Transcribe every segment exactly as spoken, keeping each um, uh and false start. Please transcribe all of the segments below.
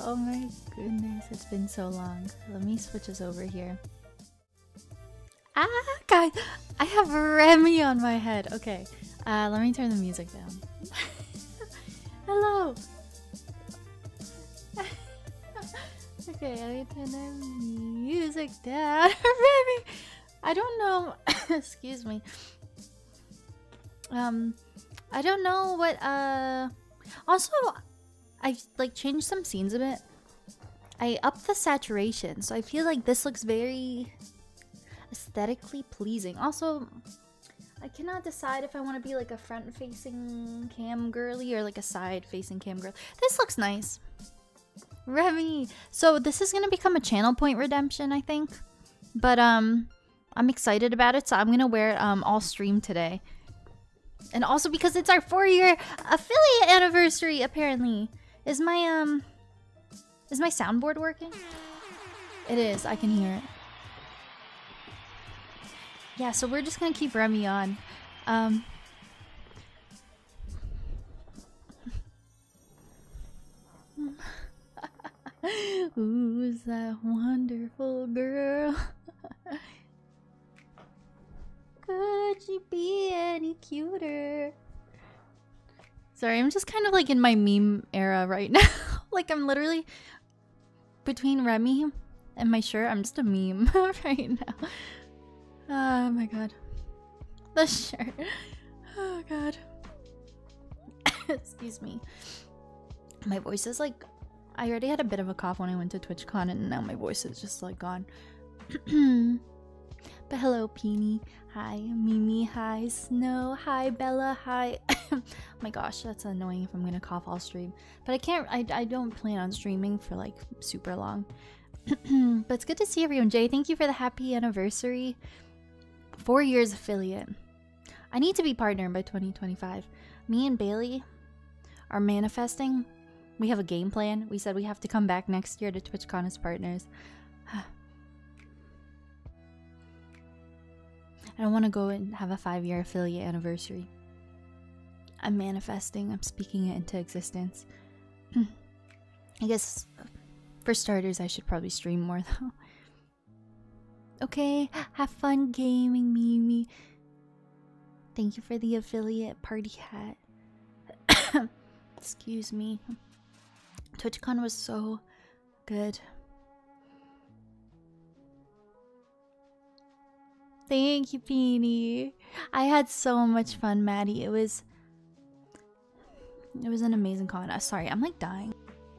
Oh my goodness, it's been so long. Let me switch us over here. Ah, guys, I have Remy on my head. Okay, uh, let me turn the music down. Hello. Okay, let me turn the music down. Remy, I don't know. Excuse me. Um, I don't know what. Uh, also, I like changed some scenes a bit. I upped the saturation, so I feel like this looks very aesthetically pleasing. Also, I cannot decide if I want to be like a front-facing cam girly or like a side-facing cam girl. This looks nice. Remy. So this is gonna become a channel point redemption, I think. But um, I'm excited about it, so I'm gonna wear it um all stream today. And also because it's our four-year affiliate anniversary, apparently. Is my um, is my soundboard working? It is. I can hear it. Yeah, so we're just gonna keep Remy on. Um, who's that wonderful girl? Could she be any cuter? Sorry, I'm just kind of like in my meme era right now. Like I'm literally between Remy and my shirt. I'm just a meme right now. Oh my god. The shirt. Oh god. Excuse me. My voice is like... I already had a bit of a cough when I went to TwitchCon and now my voice is just like gone. But hello, Peony. Hi, Mimi. Hi, Snow. Hi, Bella. Hi. Oh my gosh, that's annoying if I'm gonna cough all stream. But I can't... I, I don't plan on streaming for like super long. But it's good to see everyone. Jay, thank you for the happy anniversary. Four years affiliate. I need to be partnered by twenty twenty-five. Me and Bailey are manifesting. We have a game plan. We said we have to come back next year to TwitchCon as partners. I don't want to go and have a five-year affiliate anniversary. I'm manifesting. I'm speaking it into existence. I guess for starters, I should probably stream more though. Okay, have fun gaming, Mimi. Thank you for the affiliate party hat. Excuse me. TwitchCon was so good. Thank you, Peony. I had so much fun, Maddie. It was... It was an amazing con. Uh, sorry, I'm like dying.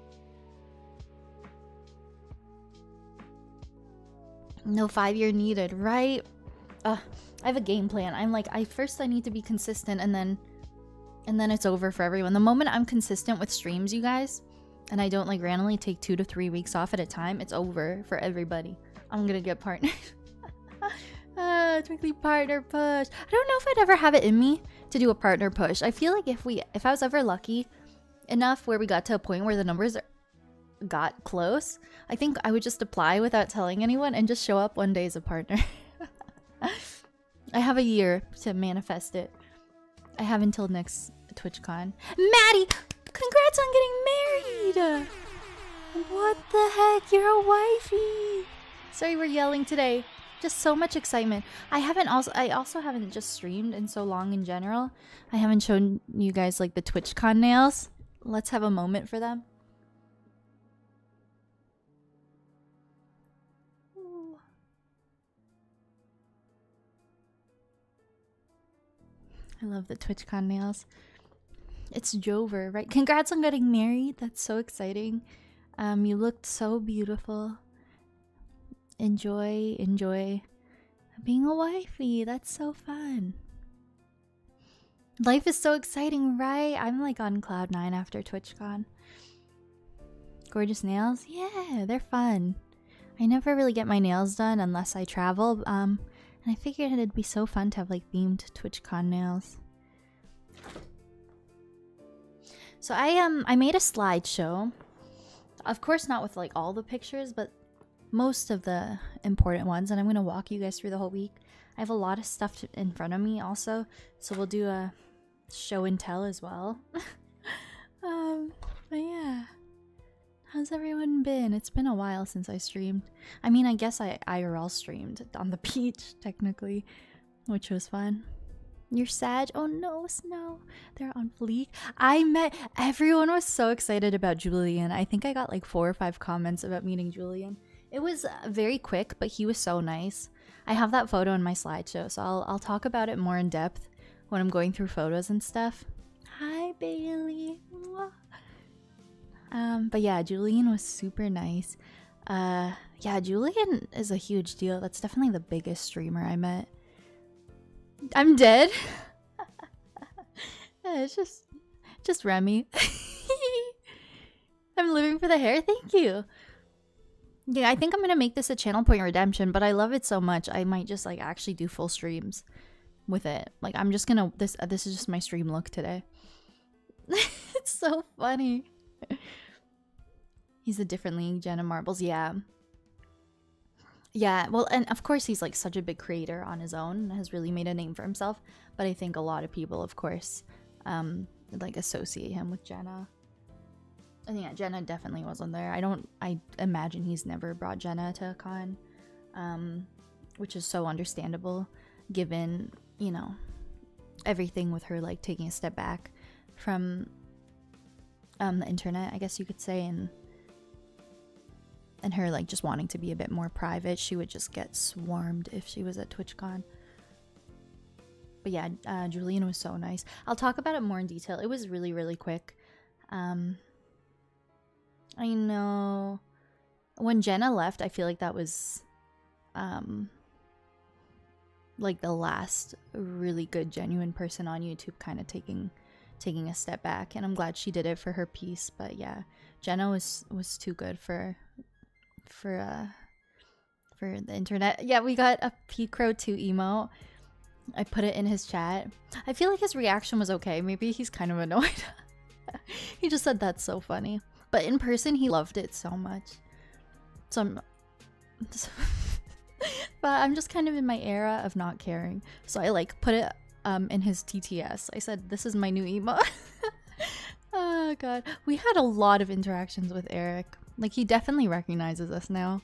No five-year needed, right? Uh, I have a game plan. I'm like, I first I need to be consistent and then... And then it's over for everyone. The moment I'm consistent with streams, you guys, and I don't like randomly take two to three weeks off at a time, it's over for everybody. I'm gonna get partnered. Ah, twinkly partner push. I don't know if I'd ever have it in me to do a partner push. I feel like if we, if I was ever lucky enough where we got to a point where the numbers are, got close, I think I would just apply without telling anyone and just show up one day as a partner. I have a year to manifest it. I have until next TwitchCon. Maddie, congrats on getting married! What the heck? You're a wifey. Sorry, we're yelling today. Just so much excitement. I haven't also I also haven't just streamed in so long in general. I haven't shown you guys like the TwitchCon nails. Let's have a moment for them. Ooh. I love the TwitchCon nails. It's Jover, right? Congrats on getting married. That's so exciting. Um, you looked so beautiful. Enjoy, enjoy being a wifey. That's so fun. Life is so exciting, right? I'm like on cloud nine after TwitchCon. Gorgeous nails? Yeah, they're fun. I never really get my nails done unless I travel. Um, and I figured it'd be so fun to have like themed TwitchCon nails. So I um I made a slideshow. Of course not with like all the pictures, but most of the important ones, and I'm gonna walk you guys through the whole week. I have a lot of stuff to, in front of me also, so we'll do a show and tell as well. um, but yeah. How's everyone been? It's been a while since I streamed. I mean, I guess I I R L streamed on the beach, technically, which was fun. You're sad? Oh no, Snow. They're on fleek. I met... Everyone was so excited about Julian. I think I got like four or five comments about meeting Julian. It was very quick, but he was so nice. I have that photo in my slideshow, so I'll, I'll talk about it more in depth when I'm going through photos and stuff. Hi, Bailey. Um, but yeah, Julian was super nice. Uh, yeah, Julian is a huge deal. That's definitely the biggest streamer I met. I'm dead. Yeah, it's just, just Remy. I'm living for the hair. Thank you. Yeah, I think I'm gonna make this a channel point redemption, but I love it so much I might just like actually do full streams with it. Like I'm just gonna this uh, this is just my stream look today. It's so funny. He's a different league, Jenna Marbles. Yeah. Yeah, well, and of course he's like such a big creator on his own and has really made a name for himself. But I think a lot of people, of course, um, like associate him with Jenna. And yeah, Jenna definitely wasn't there. I don't, I imagine he's never brought Jenna to a con, um, which is so understandable given, you know, everything with her like taking a step back from um, the internet, I guess you could say, and and her like just wanting to be a bit more private. She would just get swarmed if she was at TwitchCon. But yeah, uh, Julian was so nice. I'll talk about it more in detail. It was really, really quick. Um, I know when Jenna left, I feel like that was um, like the last really good, genuine person on YouTube kind of taking taking a step back. And I'm glad she did it for her piece. But yeah, Jenna was, was too good for... for uh for the internet. Yeah, we got a P-Crow two emote. I put it in his chat. I feel like his reaction was okay. Maybe he's kind of annoyed. He just said that's so funny. But in person, he loved it so much. So I'm... But I'm just kind of in my era of not caring. So I like put it um in his T T S. I said, this is my new emote. Oh god. We had a lot of interactions with Eric. Like, he definitely recognizes us now.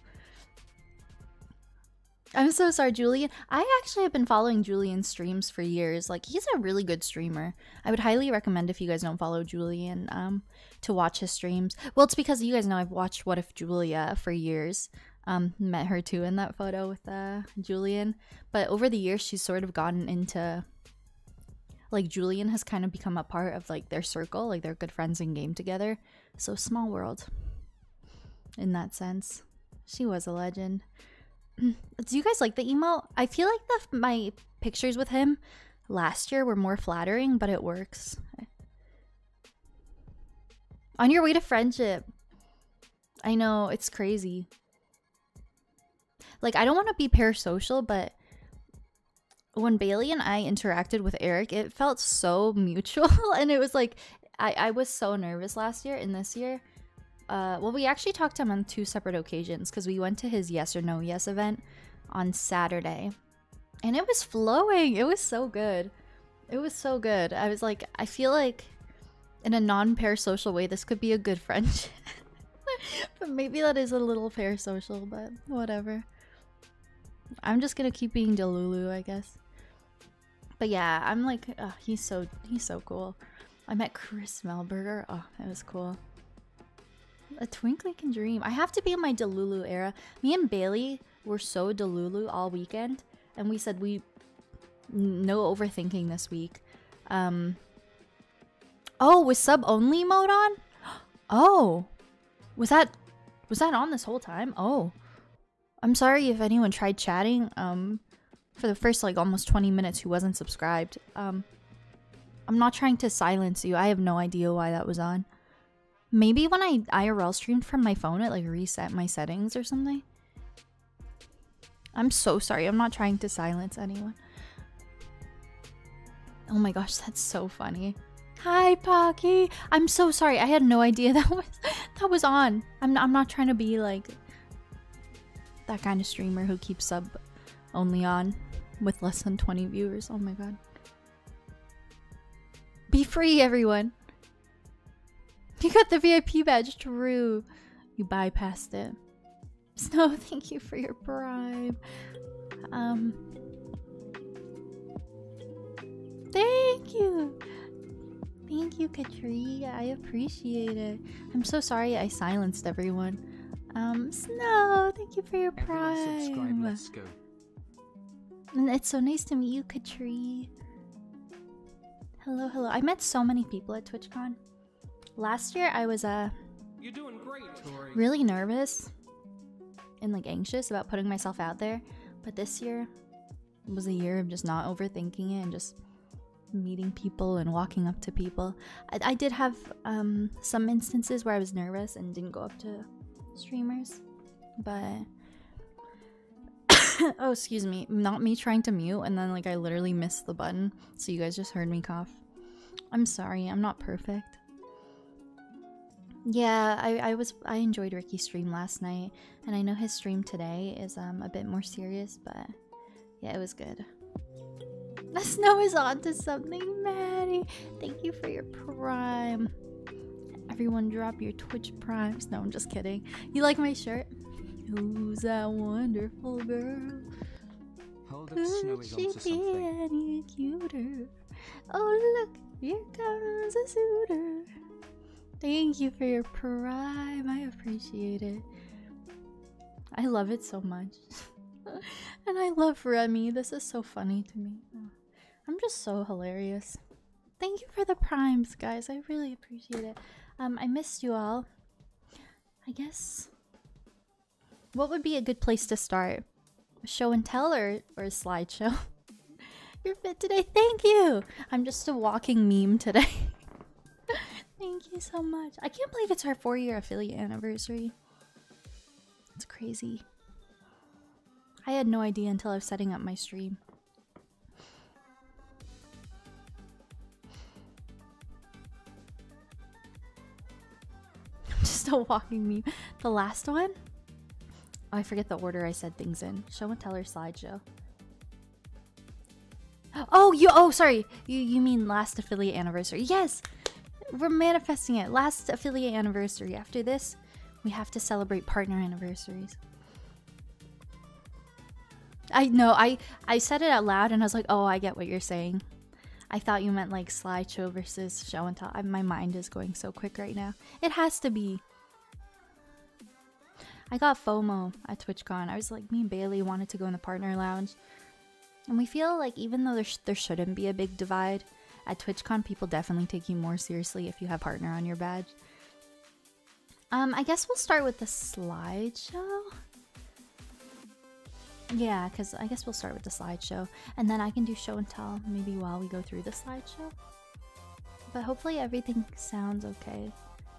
I'm so sorry, Julian. I actually have been following Julian's streams for years. Like, he's a really good streamer. I would highly recommend, if you guys don't follow Julian, um, to watch his streams. Well, it's because you guys know I've watched What If Julia for years. Um, met her too in that photo with uh, Julian. But over the years, she's sort of gotten into... Like, Julian has kind of become a part of, like, their circle. Like, they're good friends in game together. So, small world. In that sense. She was a legend. Do you guys like the emote? I feel like the, my pictures with him last year were more flattering, but it works. On your way to friendship. I know, it's crazy. Like, I don't want to be parasocial, but when Bailey and I interacted with Eric, it felt so mutual. And it was like, I, I was so nervous last year and this year. Uh, well, we actually talked to him on two separate occasions because we went to his Yes or No Yes event on Saturday. And it was flowing. It was so good. It was so good. I was like, I feel like in a non-parasocial way, this could be a good friendship. But maybe that is a little parasocial, but whatever. I'm just gonna keep being Delulu, I guess. But yeah, I'm like, oh, he's so he's so cool. I met Chris Melberger. Oh, that was cool. A twinkling can dream. I have to be in my Delulu era. Me and Bailey were so Delulu all weekend, and we said we no overthinking this week. Um. Oh, was sub only mode on? Oh, was that was that on this whole time? Oh, I'm sorry if anyone tried chatting. Um. For the first like almost twenty minutes who wasn't subscribed. Um, I'm not trying to silence you. I have no idea why that was on. Maybe when I I R L streamed from my phone, it like reset my settings or something. I'm so sorry. I'm not trying to silence anyone. Oh my gosh, that's so funny. Hi, Pocky. I'm so sorry. I had no idea that was that was on. I'm I'm not trying to be like that kind of streamer who keeps sub only on with less than twenty viewers. Oh my god. Be free, everyone. You got the V I P badge. True. You bypassed it. Snow, thank you for your prime. Um, thank you. Thank you, Katri. I appreciate it. I'm so sorry I silenced everyone. Um, Snow, thank you for your prime. Let's go. And it's so nice to meet you, Katri. Hello, hello. I met so many people at TwitchCon. Last year, I was uh, You're doing great, Tori. really nervous and like anxious about putting myself out there. But this year was a year of just not overthinking it and just meeting people and walking up to people. I, I did have um, some instances where I was nervous and didn't go up to streamers, but oh, excuse me, not me trying to mute and then like I literally missed the button, so you guys just heard me cough. I'm sorry, I'm not perfect. Yeah, I, I was I enjoyed Ricky's stream last night, and I know his stream today is um a bit more serious, but yeah, it was good. The Snow is on to something, Maddie. Thank you for your prime. Everyone drop your Twitch primes. No, I'm just kidding. You like my shirt? Who's that wonderful girl? Hold up, Snow is onto Could she be something. any cuter? Oh look, here comes a suitor. Thank you for your prime. I appreciate it. I love it so much. And I love Remy. This is so funny to me. I'm just so hilarious. Thank you for the primes, guys. I really appreciate it. Um, I missed you all. I guess... What would be a good place to start? Show and tell or, or a slideshow? You're fit today. Thank you! I'm just a walking meme today. Thank you so much. I can't believe it's our four-year affiliate anniversary. It's crazy. I had no idea until I was setting up my stream. I'm just a walking meme. The last one? Oh, I forget the order I said things in. Show and tell or slideshow. Oh, you. Oh, sorry. You you mean last affiliate anniversary? Yes, we're manifesting it. Last affiliate anniversary. After this, we have to celebrate partner anniversaries. I know. I I said it out loud and I was like, oh, I get what you're saying. I thought you meant like slideshow versus show and tell. I, my mind is going so quick right now. It has to be. I got FOMO at TwitchCon. I was like, me and Bailey wanted to go in the partner lounge. And we feel like even though there, sh there shouldn't be a big divide, at TwitchCon people definitely take you more seriously if you have partner on your badge. Um, I guess we'll start with the slideshow. Yeah, because I guess we'll start with the slideshow. And then I can do show and tell maybe while we go through the slideshow. But hopefully everything sounds okay.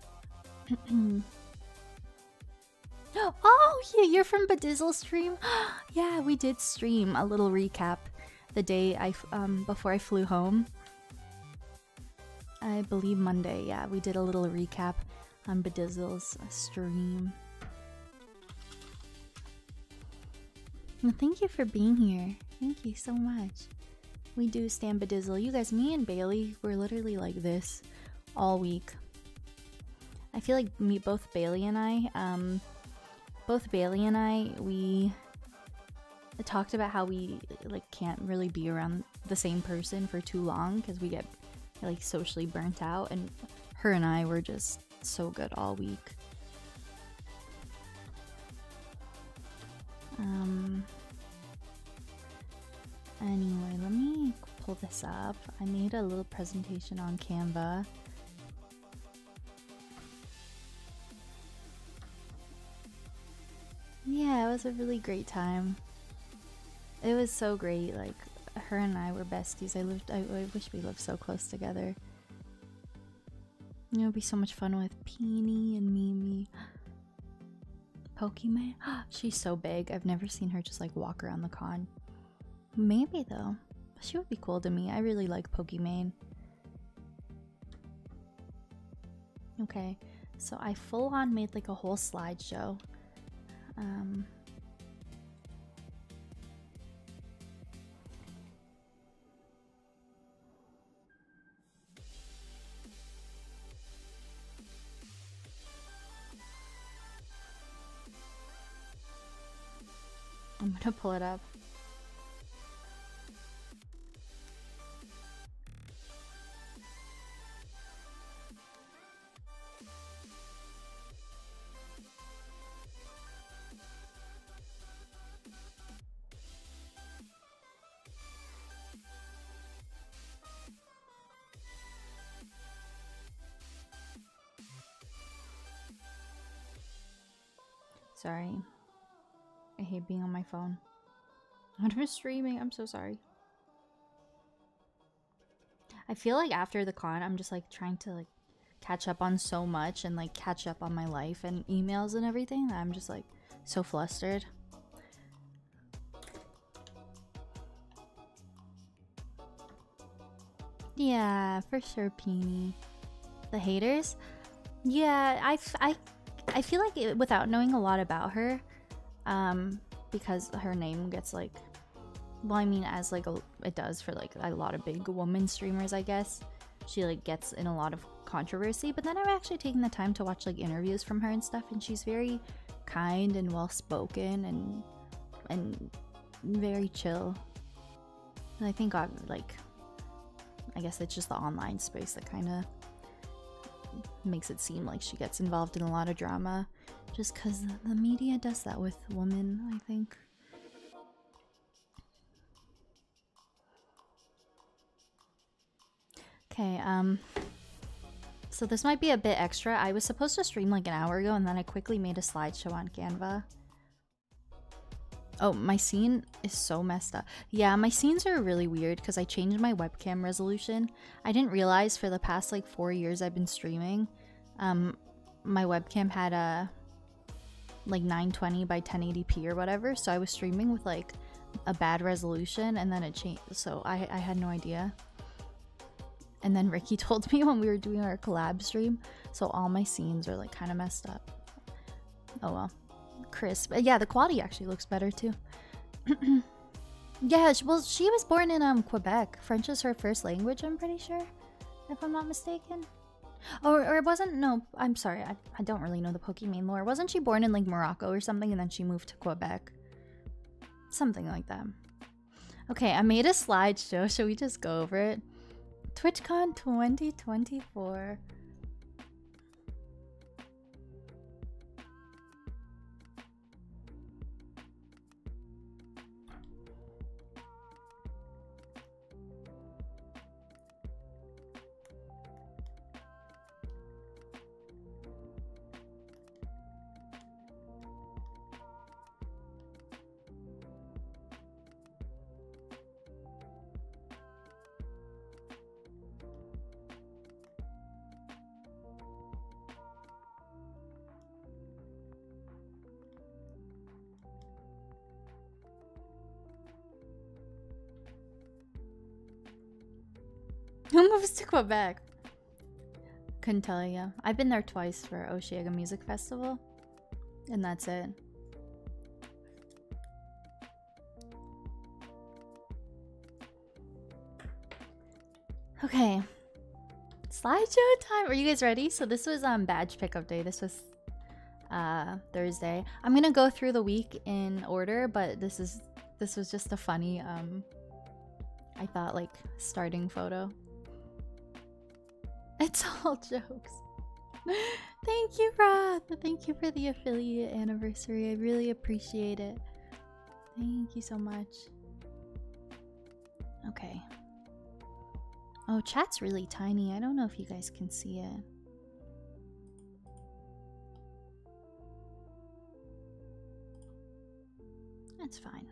Oh, yeah, you're from Badizzle stream? Yeah, we did stream a little recap the day I, um, before I flew home. I believe Monday, yeah, we did a little recap on Badizzle's stream. Well, thank you for being here. Thank you so much. We do stand Badizzle. You guys, me and Bailey were literally like this all week. I feel like me, both Bailey and I, um, both Bailey and I, we talked about how we like can't really be around the same person for too long because we get like socially burnt out, and her and I were just so good all week. Um. Anyway, let me pull this up. I made a little presentation on Canva. Yeah, it was a really great time. It was so great. Like, her and I were besties. I lived. I, I wish we lived so close together. It would be so much fun with Peony and Mimi. Pokemon. She's so big. I've never seen her just like walk around the con. Maybe though. She would be cool to me. I really like Pokemon. Okay, so I full on made like a whole slideshow. Um, I'm gonna pull it up. Sorry. I hate being on my phone. I'm streaming. I'm so sorry. I feel like after the con, I'm just like trying to like catch up on so much and like catch up on my life and emails and everything that I'm just like so flustered. Yeah, for sure, Peony. The haters? Yeah, I, f I, I feel like it, without knowing a lot about her, um, because her name gets like, well, I mean, as like a, it does for like a lot of big woman streamers, I guess. She like gets in a lot of controversy, but then I'm actually taking the time to watch like interviews from her and stuff, and she's very kind and well spoken and and very chill. And I think I like, I guess it's just the online space that kind of makes it seem like she gets involved in a lot of drama, just because the media does that with women, I think. Okay, um, so this might be a bit extra. I was supposed to stream like an hour ago, and then I quickly made a slideshow on Canva. Oh, my scene is so messed up. Yeah, my scenes are really weird because I changed my webcam resolution. I didn't realize for the past like four years I've been streaming, um, my webcam had a like nine twenty by ten eighty p or whatever, so I was streaming with like a bad resolution, and then it changed, so I, I had no idea. And then Ricky told me when we were doing our collab stream, so all my scenes are like kind of messed up. Oh well. Crisp. Yeah, the quality actually looks better too. Yeah, well, she was born in um Quebec. French is her first language, I'm pretty sure, if I'm not mistaken. Or, or it wasn't, no, I'm sorry, I, I don't really know the Pokemon lore. Wasn't she born in like Morocco or something, and then she moved to Quebec? Something like that. Okay, I made a slideshow. Should we just go over it? TwitchCon twenty twenty-four. Who moves to Quebec? Couldn't tell you. I've been there twice for Osheaga Music Festival, and that's it. Okay. Slideshow time. Are you guys ready? So this was um badge pickup day. This was uh Thursday. I'm gonna go through the week in order, but this is this was just a funny um I thought like starting photo. It's all jokes. Thank you, Roth. Thank you for the affiliate anniversary. I really appreciate it. Thank you so much. Okay. Oh, chat's really tiny. I don't know if you guys can see it. That's fine.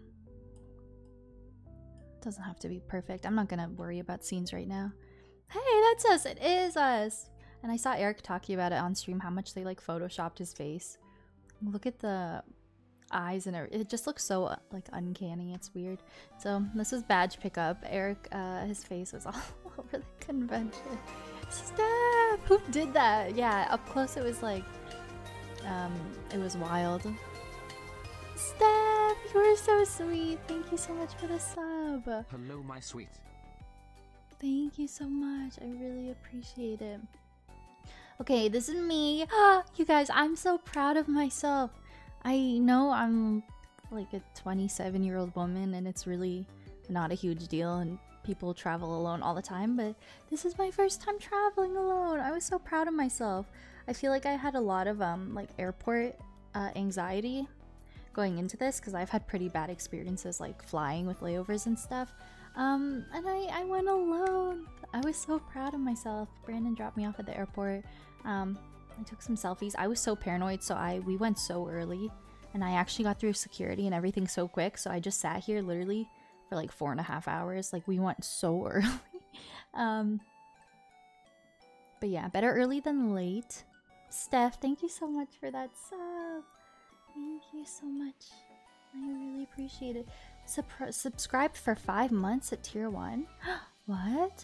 Doesn't have to be perfect. I'm not gonna worry about scenes right now. Hey, that's us. It is us. And I saw Eric talking about it on stream, how much they like photoshopped his face. Look at the eyes and it, it just looks so uh, like uncanny. It's weird. So this is badge pickup. Eric, uh, his face was all over the convention. Steph, who did that? Yeah, up close it was like, um, it was wild. Steph, you were so sweet. Thank you so much for the sub. Hello, my sweet. Thank you so much. I really appreciate it. Okay, this is me. You guys, I'm so proud of myself. I know I'm like a twenty-seven year old woman, and it's really not a huge deal, and people travel alone all the time, but this is my first time traveling alone. I was so proud of myself. I feel like I had a lot of um like airport uh, anxiety going into this because I've had pretty bad experiences like flying with layovers and stuff. Um, and I, I went alone. I was so proud of myself. Brandon dropped me off at the airport. Um, I took some selfies. I was so paranoid, so I we went so early, and I actually got through security and everything so quick. So I just sat here literally for like four and a half hours. Like, we went so early. um, but yeah, better early than late. Steph, thank you so much for that sub. Thank you so much. I really appreciate it. Sub subscribed for five months at tier one. What?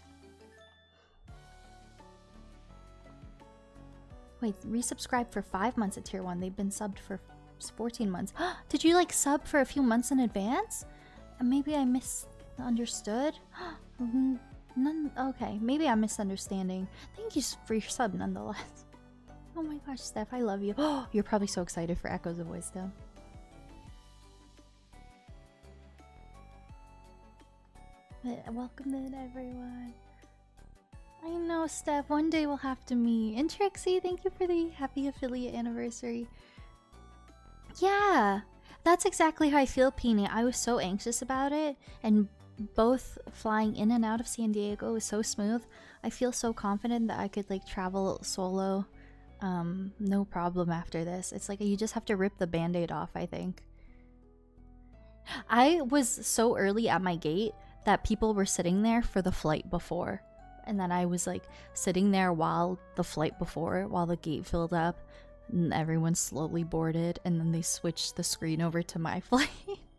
Wait, resubscribed for five months at tier one. They've been subbed for fourteen months. Did you like sub for a few months in advance? Maybe I misunderstood. None. Okay, maybe I'm misunderstanding. Thank you for your sub, nonetheless. Oh my gosh, Steph, I love you. Oh, you're probably so excited for Echoes of Wisdom. But welcome in, everyone. I know, Steph. One day we'll have to meet. And Trixie, thank you for the happy affiliate anniversary. Yeah. That's exactly how I feel, Peony. I was so anxious about it, and both flying in and out of San Diego was so smooth. I feel so confident that I could like travel solo, um, no problem after this. It's like you just have to rip the band-aid off, I think. I was so early at my gate that people were sitting there for the flight before, and then I was like sitting there while the flight before, while the gate filled up. And everyone slowly boarded, and then they switched the screen over to my flight.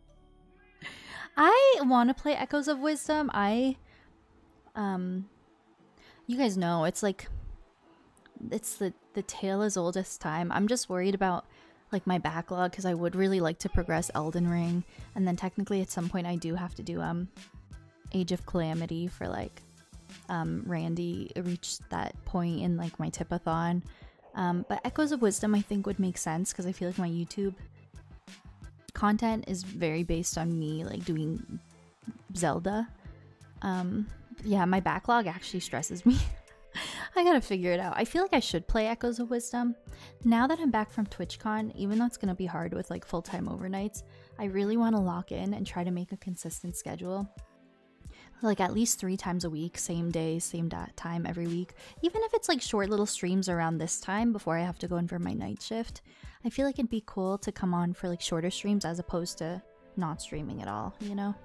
I want to play Echoes of Wisdom. I, um, you guys know, it's like, it's the, the tale as old as time. I'm just worried about, like, my backlog, because I would really like to progress Elden Ring. And then technically at some point I do have to do, um, Age of Calamity for, like, um, Randy reached that point in, like, my Tipathon. Um, but Echoes of Wisdom I think would make sense because I feel like my YouTube content is very based on me like doing Zelda. Um, yeah, my backlog actually stresses me. I gotta figure it out. I feel like I should play Echoes of Wisdom. Now that I'm back from TwitchCon, even though it's gonna be hard with like full-time overnights, I really want to lock in and try to make a consistent schedule. Like at least three times a week, same day, same time every week. Even if it's like short little streams around this time before I have to go in for my night shift. I feel like it'd be cool to come on for like shorter streams as opposed to not streaming at all, you know?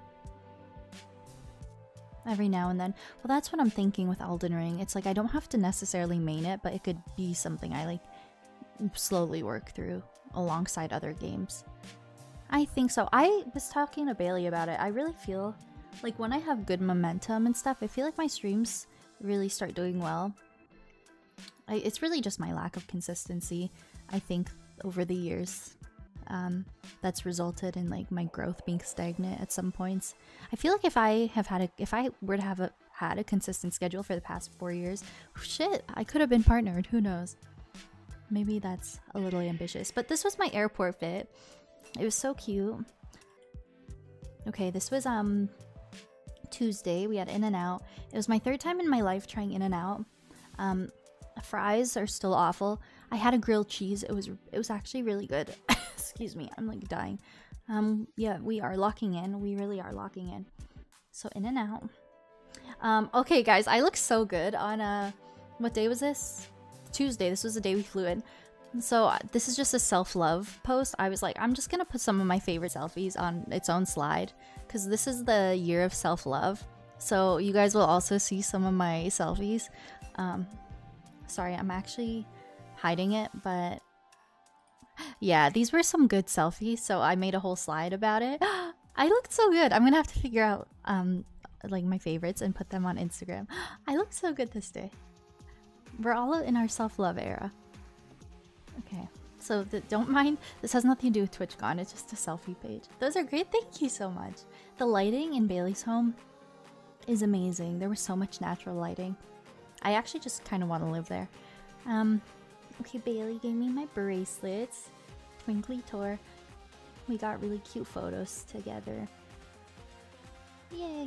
Every now and then. Well, that's what I'm thinking with Elden Ring. It's like I don't have to necessarily main it, but it could be something I like slowly work through alongside other games. I think so. I was talking to Bailey about it. I really feel like when I have good momentum and stuff, I feel like my streams really start doing well. I, it's really just my lack of consistency, I think, over the years. Um, that's resulted in like my growth being stagnant at some points. I feel like if I have had a, if I were to have a, had a consistent schedule for the past four years, shit, I could have been partnered. Who knows? Maybe that's a little ambitious. But this was my airport fit. It was so cute. Okay, this was um. Tuesday. We had In-N-Out. It was my third time in my life trying In-N-Out. Um, fries are still awful. I had a grilled cheese. It was it was actually really good. Excuse me, I'm like dying. Um, yeah, we are locking in. We really are locking in. So In-N-Out. Um, okay, guys, I look so good on uh, what day was this? Tuesday. This was the day we flew in. So uh, this is just a self-love post. I was like, I'm just gonna put some of my favorite selfies on its own slide because this is the year of self-love. So you guys will also see some of my selfies. Um, sorry, I'm actually hiding it, but yeah, these were some good selfies. So I made a whole slide about it. I looked so good. I'm gonna have to figure out um, like my favorites and put them on Instagram. I look so good this day. We're all in our self-love era. Okay, so the, don't mind, this has nothing to do with TwitchCon, it's just a selfie page. Those are great, thank you so much. The lighting in Bailey's home is amazing. There was so much natural lighting. I actually just kind of want to live there. Um, okay, Bailey gave me my bracelets. Twinkly Tor. We got really cute photos together. Yay.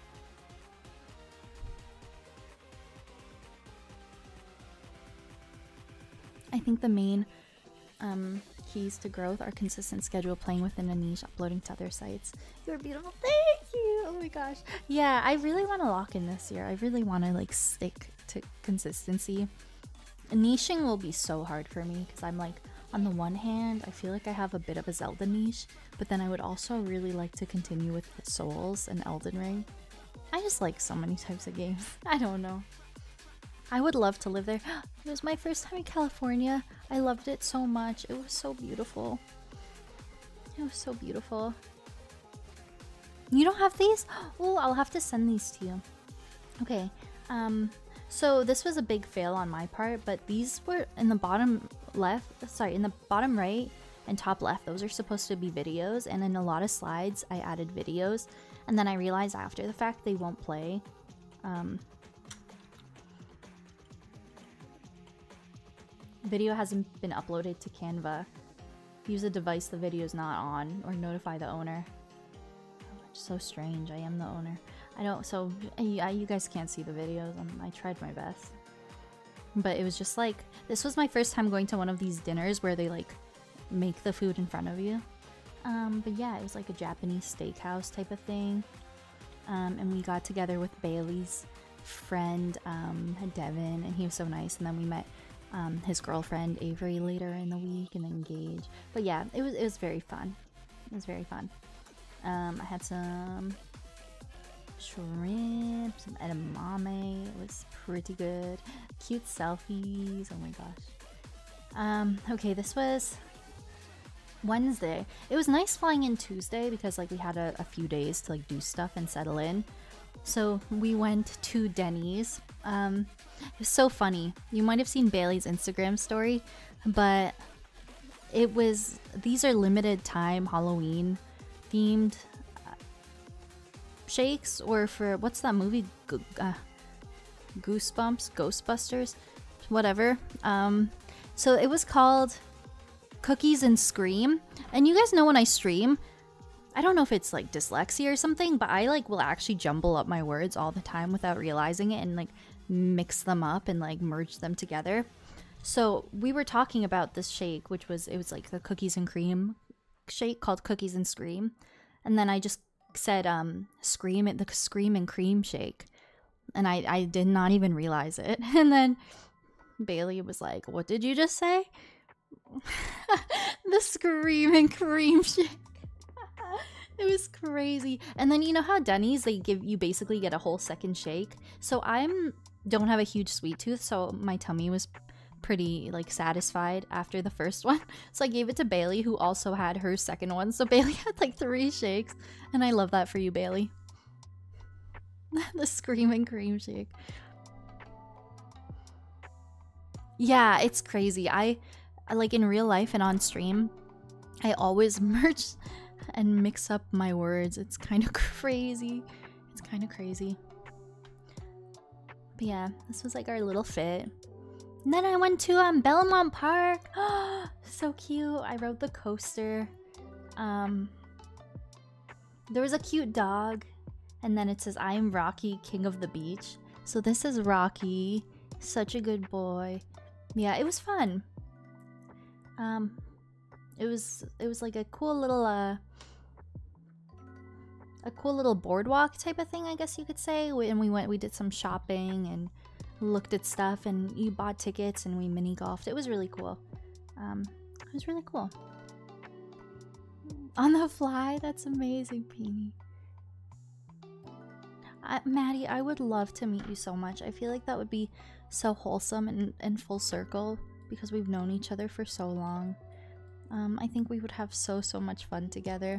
I think the main um, keys to growth are consistent schedule, playing within a niche, uploading to other sites. You're beautiful. Thank you. Oh my gosh. Yeah, I really want to lock in this year. I really want to like stick to consistency. Niching will be so hard for me because I'm like, on the one hand, I feel like I have a bit of a Zelda niche, but then I would also really like to continue with Souls and Elden Ring. I just like so many types of games. I don't know. I would love to live there. It was my first time in California. I loved it so much. It was so beautiful. It was so beautiful. You don't have these? Oh, I'll have to send these to you. Okay. Um, so this was a big fail on my part, but these were in the bottom left. Sorry, in the bottom right and top left. Those are supposed to be videos, and in a lot of slides, I added videos, and then I realized after the fact they won't play. Um, Video hasn't been uploaded to Canva. Use a device the video is not on, or notify the owner. Oh, it's so strange. I am the owner. I don't. So I, I, you guys can't see the videos. Um, I tried my best, but it was just like, this was my first time going to one of these dinners where they like make the food in front of you. Um, but yeah, it was like a Japanese steakhouse type of thing. Um, and we got together with Bailey's friend, um, Devin, and he was so nice. And then we met Um, his girlfriend Avery later in the week and then engaged. But yeah, it was it was very fun. It was very fun. Um, I had some shrimp, some edamame. It was pretty good. Cute selfies. Oh my gosh. Um, okay, this was Wednesday. It was nice flying in Tuesday because like we had a, a few days to like do stuff and settle in. So we went to Denny's. Um, it was so funny. You might have seen Bailey's Instagram story, but it was, these are limited time Halloween themed uh, shakes, or for, what's that movie? Go uh, Goosebumps? Ghostbusters? Whatever. Um, so it was called Cookies and Scream. And you guys know when I stream, I don't know if it's like dyslexia or something, but I like will actually jumble up my words all the time without realizing it and like mix them up and like merge them together. So we were talking about this shake, which was, it was like the cookies and cream shake called Cookies and Scream. And then I just said, um, scream it, the scream and cream shake. And I, I did not even realize it. And then Bailey was like, what did you just say? The scream and cream shake. It was crazy. And then you know how Denny's, they give you basically get a whole second shake. So I'm don't have a huge sweet tooth, so my tummy was pretty like satisfied after the first one. So I gave it to Bailey, who also had her second one. So Bailey had like three shakes, and I love that for you, Bailey. The scream and cream shake. Yeah, it's crazy. I, I like in real life and on stream, I always merge and mix up my words. It's kind of crazy. It's kind of crazy. But yeah, this was like our little fit. And then I went to um Belmont Park. Oh, so cute. I rode the coaster. Um, there was a cute dog, and then it says, "I am Rocky, King of the Beach." So this is Rocky, such a good boy. Yeah, it was fun. Um, it was it was like a cool little uh. a cool little boardwalk type of thing, I guess you could say. And we went, we did some shopping and looked at stuff, and you bought tickets and we mini golfed. It was really cool. Um, it was really cool. On the fly, that's amazing, Peony. I, Maddie, I would love to meet you so much. I feel like that would be so wholesome and, and full circle because we've known each other for so long. Um, I think we would have so, so much fun together.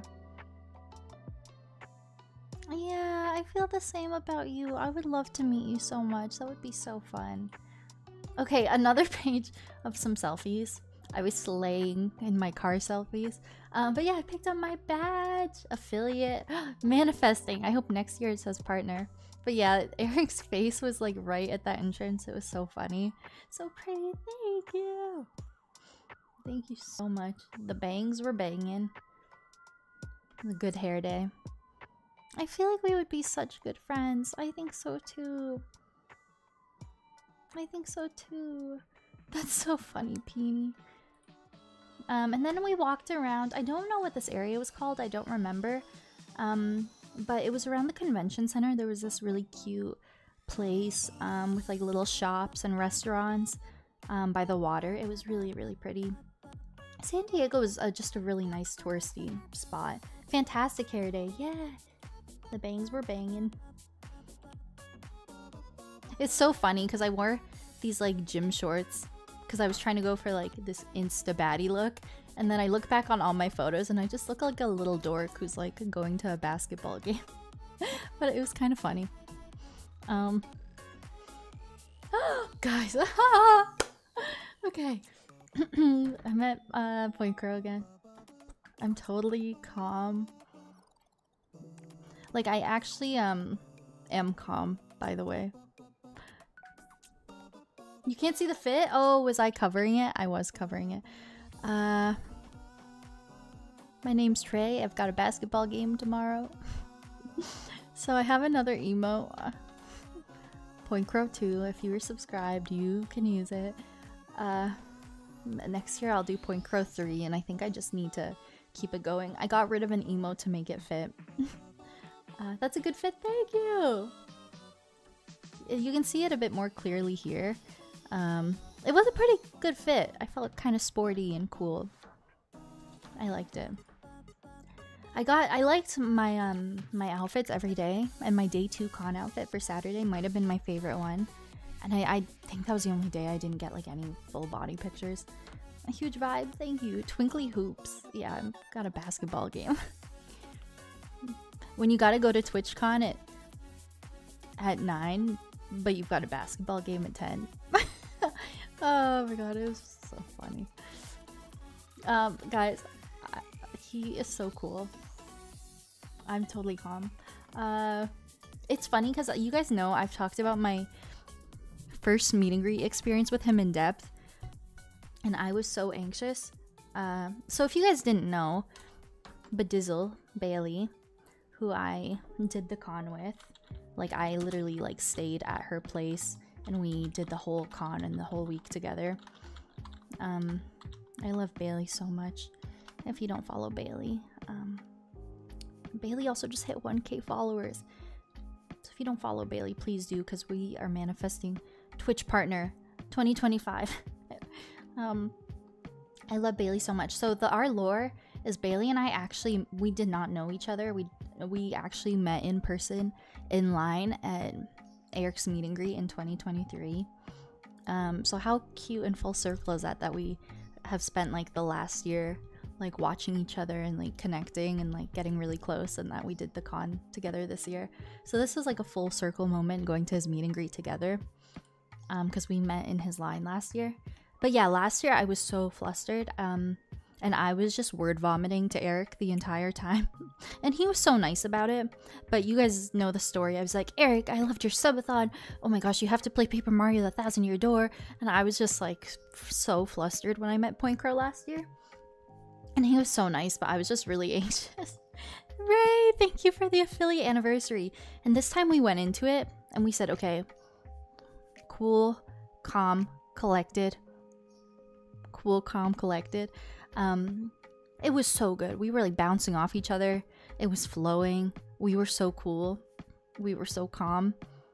Yeah, I feel the same about you. I would love to meet you so much. That would be so fun. Okay, another page of some selfies. I was slaying in my car selfies. Um, but yeah, I picked up my badge. Affiliate. Manifesting. I hope next year it says partner. But yeah, Eric's face was like right at that entrance. It was so funny. So pretty. Thank you. Thank you so much. The bangs were banging. A good hair day. I feel like we would be such good friends. I think so too. I think so too. That's so funny, Peony. Um, and then we walked around. I don't know what this area was called. I don't remember. Um, but it was around the convention center. There was this really cute place um, with like little shops and restaurants um, by the water. It was really, really pretty. San Diego is uh, just a really nice touristy spot. Fantastic hair day. Yeah. The bangs were banging. It's so funny because I wore these like gym shorts because I was trying to go for like this insta baddie look, and then I look back on all my photos and I just look like a little dork who's like going to a basketball game. But it was kind of funny. Um guys. Okay. I'm at uh, Point Crow again. I'm totally calm. Like, I actually um am calm, by the way. You can't see the fit? Oh, was I covering it? I was covering it. Uh, my name's Trey. I've got a basketball game tomorrow. So I have another emo. Uh, Point Crow two. If you were subscribed, you can use it. Uh, next year I'll do Point Crow three, and I think I just need to keep it going. I got rid of an emo to make it fit. Uh, that's a good fit, thank you! You can see it a bit more clearly here. Um, it was a pretty good fit. I felt kind of sporty and cool. I liked it. I got- I liked my, um, my outfits every day, and my day two con outfit for Saturday might have been my favorite one. And I, I think that was the only day I didn't get like any full body pictures. A huge vibe, thank you. Twinkly hoops. Yeah, I've got a basketball game. When you gotta go to TwitchCon at, at nine, but you've got a basketball game at ten. Oh my god, it was just so funny. Um, guys, I, he is so cool. I'm totally calm. Uh, it's funny because you guys know I've talked about my first meet and greet experience with him in depth, and I was so anxious. Uh, so if you guys didn't know, Bedizzle Bailey, who I did the con with, like I literally like stayed at her place and we did the whole con and the whole week together. Um, I love Bailey so much. If you don't follow Bailey, um, Bailey also just hit one K followers. So if you don't follow Bailey, please do, because we are manifesting Twitch partner twenty twenty-five. um, I love Bailey so much. So the our lore is Bailey and I actually, we did not know each other. We we actually met in person in line at Eric's meet and greet in twenty twenty-three. Um, so how cute and full circle is that, that we have spent like the last year like watching each other and like connecting and like getting really close, and that we did the con together this year. So this is like a full circle moment going to his meet and greet together, um, because we met in his line last year. But yeah, last year I was so flustered, um, and I was just word vomiting to Eric the entire time. And he was so nice about it. But you guys know the story. I was like, Eric, I loved your subathon. Oh my gosh, you have to play Paper Mario the Thousand Year Door. And I was just like so flustered when I met Point Crow last year. And he was so nice, but I was just really anxious. Ray, thank you for the affiliate anniversary. And this time we went into it and we said, okay, cool, calm, collected. Cool, calm, collected. Um, it was so good. We were like bouncing off each other. It was flowing. We were so cool. We were so calm.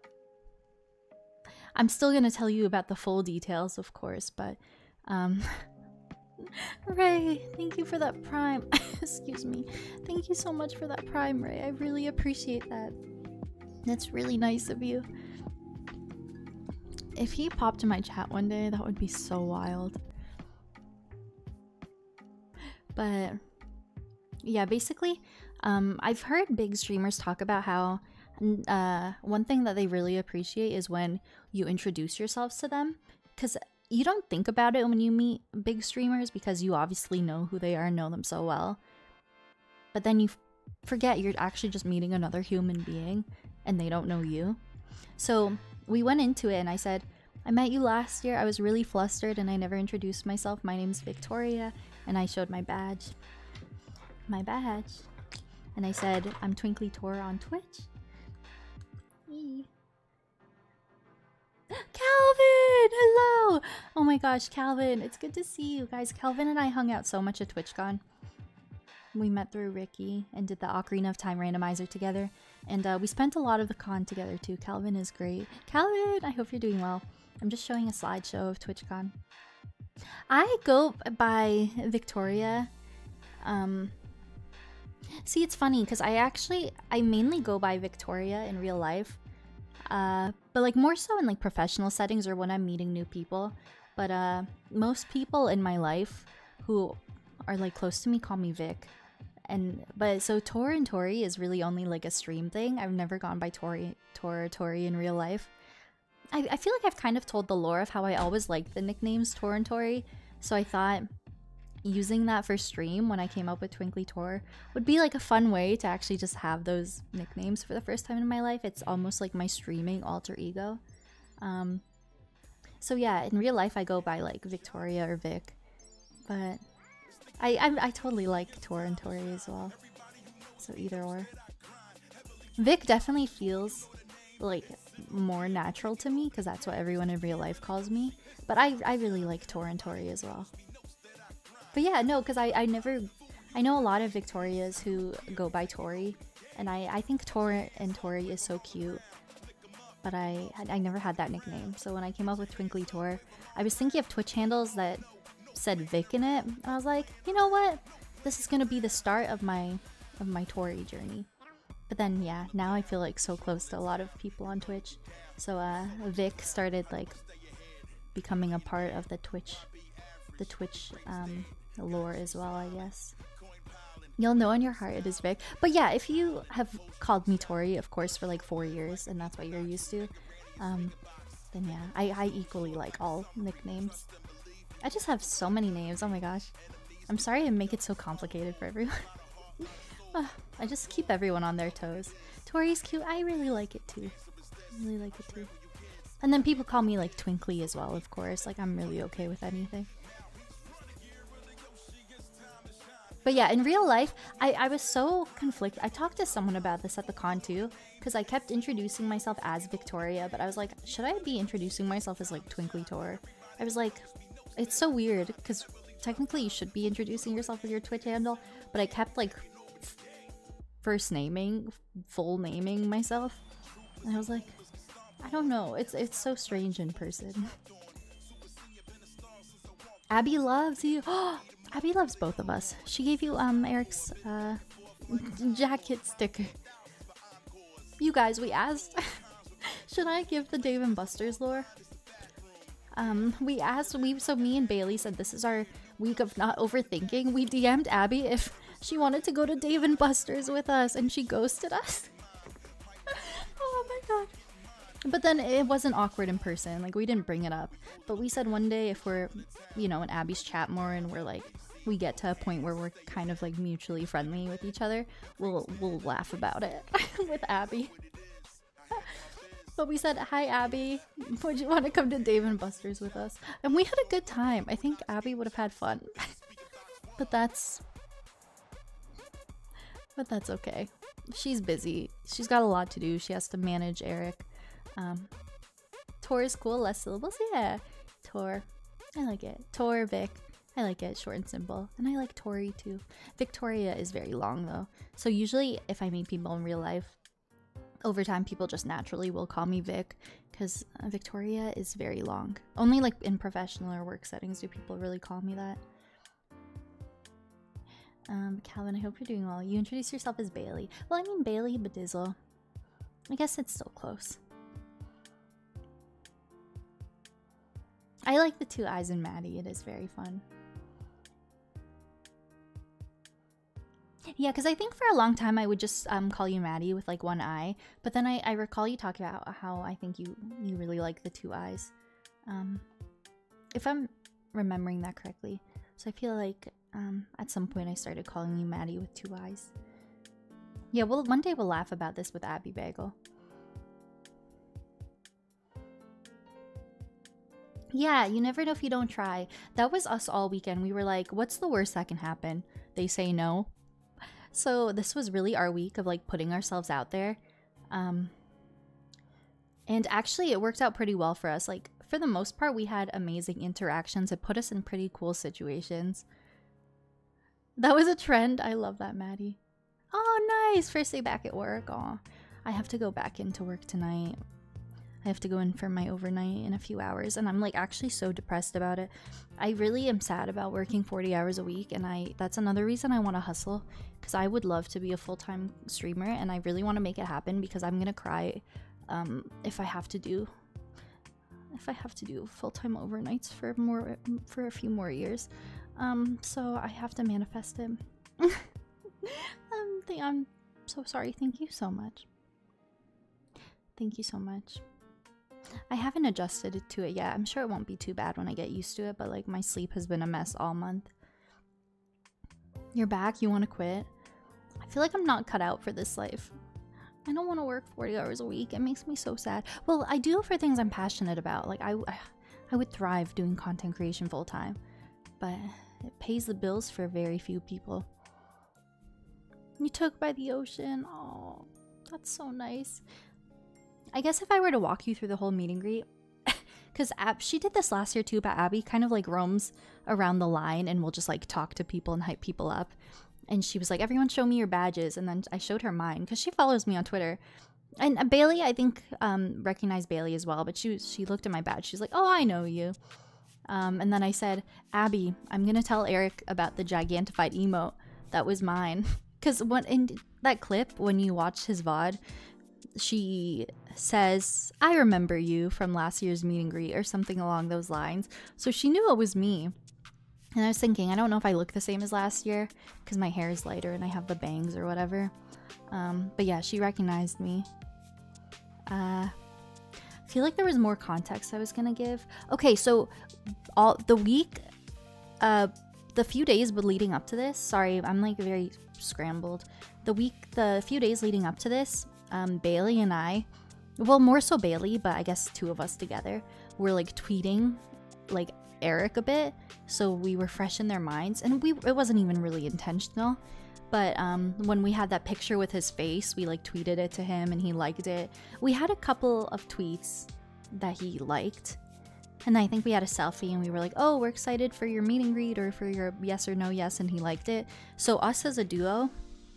I'm still gonna tell you about the full details, of course, but um, Ray, thank you for that prime. Excuse me. Thank you so much for that prime, Ray. I really appreciate that. That's really nice of you. If he popped in my chat one day, that would be so wild. But yeah, basically, um, I've heard big streamers talk about how uh, one thing that they really appreciate is when you introduce yourselves to them, because you don't think about it when you meet big streamers because you obviously know who they are and know them so well. But then you f forget you're actually just meeting another human being and they don't know you. So we went into it and I said, I met you last year. I was really flustered and I never introduced myself. My name's Victoria. And I showed my badge. My badge. and I said I'm Twinkly Tor on Twitch. Eee. Calvin! Hello! Oh my gosh, Calvin, it's good to see you guys. Calvin and I hung out so much at TwitchCon. We met through Ricky and did the Ocarina of Time randomizer together. And uh, we spent a lot of the con together too. Calvin is great. Calvin, I hope you're doing well. I'm just showing a slideshow of TwitchCon. I go by Victoria. Um, see, it's funny because I actually, I mainly go by Victoria in real life. Uh, but like more so in like professional settings or when I'm meeting new people. But uh, most people in my life who are like close to me call me Vic. And but so Tor and Tori is really only like a stream thing. I've never gone by Tori, Tor, or Tori in real life. I, I feel like I've kind of told the lore of how I always liked the nicknames Tor and Tori. So I thought using that for stream when I came up with Twinkly Tor would be like a fun way to actually just have those nicknames for the first time in my life. It's almost like my streaming alter ego. Um, so yeah, in real life I go by like Victoria or Vic. But I, I, I totally like Tor and Tori as well. So either or. Vic definitely feels like more natural to me because that's what everyone in real life calls me. But I, I really like Tor and Tori as well. But yeah, no, because I, I never... I know a lot of Victorias who go by Tori. And I, I think Tor and Tori is so cute. But I, I never had that nickname. So when I came up with Twinkly Tor, I was thinking of Twitch handles that said Vic in it. I was like, you know what? This is gonna be the start of my of my Tori journey. But then yeah, now I feel like so close to a lot of people on Twitch. So uh Vic started like becoming a part of the Twitch the Twitch um lore as well, I guess. You'll know in your heart it is Vic. But yeah, if you have called me Tori, of course, for like four years and that's what you're used to, um, then yeah, I, I equally like all nicknames. I just have so many names, oh my gosh. I'm sorry to make it so complicated for everyone. uh, I just keep everyone on their toes. Tori's cute, I really like it too. I really like it too. And then people call me like Twinkly as well, of course. Like I'm really okay with anything. But yeah, in real life, I, I was so conflicted. I talked to someone about this at the con too, because I kept introducing myself as Victoria, but I was like, should I be introducing myself as like Twinkly Tor? I was like, it's so weird, because technically you should be introducing yourself with your Twitch handle, but I kept like f first naming, full naming myself. And I was like, I don't know, it's, it's so strange in person. Abby loves you. Abby loves both of us. She gave you um Eric's uh, jacket sticker. You guys, we asked, should I give the Dave and Buster's lore? Um, we asked, we so me and Bailey said this is our week of not overthinking. We D M'd Abby if she wanted to go to Dave and Buster's with us, and she ghosted us. Oh my god. But then it wasn't awkward in person, like we didn't bring it up. But we said one day if we're, you know, in Abby's chat more and we're like, we get to a point where we're kind of like mutually friendly with each other, we'll we'll laugh about it with Abby. But we said, hi Abby, would you want to come to Dave and Buster's with us? And we had a good time. I think Abby would have had fun. But that's... But that's okay. She's busy. She's got a lot to do. She has to manage Eric. Um, Tor is cool, less syllables? Yeah. Tor. I like it. Tor, Vic. I like it, short and simple. And I like Tori too. Victoria is very long though. So usually if I meet people in real life, over time people just naturally will call me Vic because Victoria is very long. Only like in professional or work settings do people really call me that. Um, Calvin, I hope you're doing well. You introduce yourself as Bailey. Well, I mean Bailey Bedizzle. I guess it's still close. I like the two eyes in Maddie. It is very fun. Yeah, because I think for a long time I would just um, call you Maddie with like one eye. But then I, I recall you talking about how I think you, you really like the two eyes. Um, if I'm remembering that correctly. So I feel like um, at some point I started calling you Maddie with two eyes. Yeah, well, one day we'll laugh about this with Abby Bagel. Yeah, you never know if you don't try. That was us all weekend. We were like, what's the worst that can happen? They say no. So this was really our week of like putting ourselves out there. Um, and actually it worked out pretty well for us. Like for the most part, we had amazing interactions. It put us in pretty cool situations. That was a trend. I love that, Maddie. Oh, nice. First day back at work. Aw, I have to go back into work tonight. I have to go in for my overnight in a few hours, and I'm like actually so depressed about it. I really am sad about working forty hours a week, and I that's another reason I want to hustle, because I would love to be a full-time streamer, and I really want to make it happen, because I'm gonna cry um, if I have to do if I have to do full-time overnights for more for a few more years. Um, so I have to manifest it. um, th I'm so sorry. Thank you so much. Thank you so much. I haven't adjusted to it yet. I'm sure it won't be too bad when I get used to it, but like my sleep has been a mess all month. You're back? You want to quit? I feel like I'm not cut out for this life. I don't want to work forty hours a week. It makes me so sad. Well, I do for things I'm passionate about. Like I, I would thrive doing content creation full time, but it pays the bills for very few people. You took by the ocean. Oh, that's so nice. I guess if I were to walk you through the whole meet and greet, because Ab she did this last year too, but Abby kind of like roams around the line and will just like talk to people and hype people up. And she was like, everyone show me your badges. And then I showed her mine because she follows me on Twitter. And uh, Bailey, I think, um, recognized Bailey as well. But she, was, she looked at my badge. She's like, oh, I know you. Um, and then I said, Abby, I'm going to tell Eric about the Gigantified emote. That was mine. Because when in that clip, when you watch his V O D, she says, I remember you from last year's meet and greet or something along those lines. So she knew it was me. And I was thinking, I don't know if I look the same as last year because my hair is lighter and I have the bangs or whatever. Um, but yeah, she recognized me. Uh, I feel like there was more context I was gonna give. Okay, so all the week, uh, the few days but leading up to this, sorry, I'm like very scrambled. The week, the few days leading up to this, um, Bailey and I, well, more so Bailey, but I guess two of us together, were like tweeting like Eric a bit, so we were fresh in their minds, and we it wasn't even really intentional, but um when we had that picture with his face, we like tweeted it to him and he liked it. We had a couple of tweets that he liked, and I think we had a selfie and we were like, oh, we're excited for your meet and greet or for your yes or no yes, and he liked it. So us as a duo,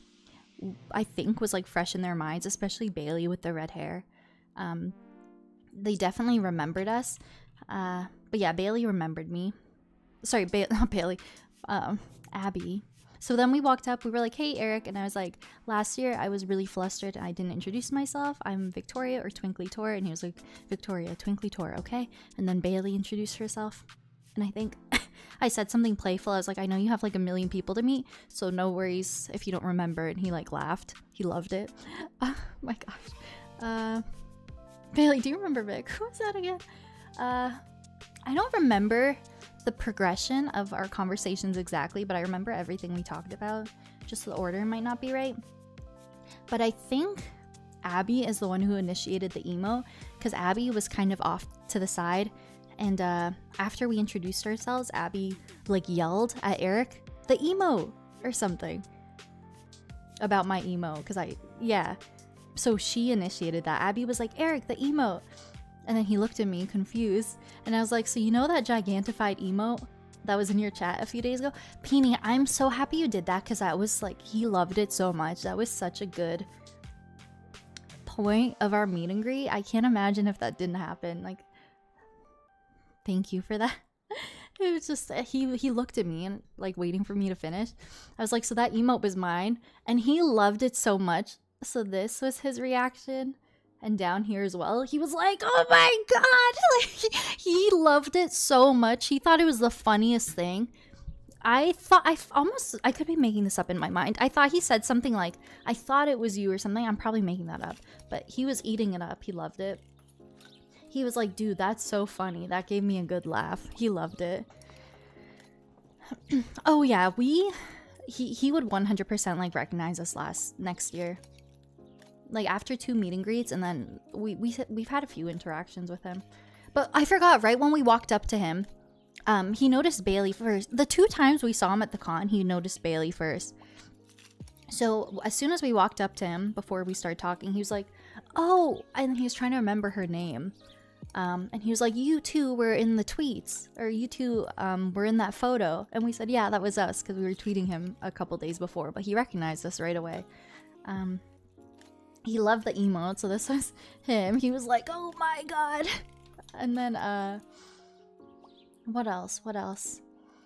I think, was like fresh in their minds, especially Bailey with the red hair. Um they definitely remembered us. Uh But yeah, Bailey remembered me. Sorry, ba not Bailey. Um, Abby. So then we walked up. We were like, hey, Eric. And I was like, last year I was really flustered and I didn't introduce myself. I'm Victoria or Twinkly Tor. And he was like, Victoria, Twinkly Tor, okay? And then Bailey introduced herself. And I think I said something playful. I was like, I know you have like a million people to meet, so no worries if you don't remember. And he like laughed. He loved it. Oh my gosh. Uh, Bailey, do you remember Vic? Who was that again? Uh... I don't remember the progression of our conversations exactly, but I remember everything we talked about. Just the order might not be right. But I think Abby is the one who initiated the emo, because Abby was kind of off to the side. And uh, after we introduced ourselves, Abby like yelled at Eric, the emo or something about my emo. Because I, yeah. So she initiated that. Abby was like, Eric, the emo. And then he looked at me confused, and I was like, so you know that Gigantified emote that was in your chat a few days ago? Peony, I'm so happy you did that, because that was like, he loved it so much. That was such a good point of our meet and greet. I can't imagine if that didn't happen. Like, thank you for that. It was just, he he looked at me and like waiting for me to finish. I was like, so that emote was mine, and he loved it so much. So this was his reaction. And down here as well, he was like, oh my god, like, he loved it so much. He thought it was the funniest thing. I thought, I almost, I could be making this up in my mind. I thought he said something like, I thought it was you or something. I'm probably making that up, but he was eating it up. He loved it. He was like, dude, that's so funny. That gave me a good laugh. He loved it. Oh yeah, we, he, he would one hundred percent like recognize us last, next year. Like after two meet and greets, and then we, we, we've had a few interactions with him. But I forgot, right when we walked up to him, um, he noticed Bailey first. The two times we saw him at the con, he noticed Bailey first. So as soon as we walked up to him before we started talking, he was like, oh, and he was trying to remember her name. Um, and he was like, you two were in the tweets, or you two um, were in that photo. And we said, yeah, that was us, because we were tweeting him a couple days before, but he recognized us right away. Um, he loved the emote, so this was him. He was like, oh my god. And then, uh, what else? What else?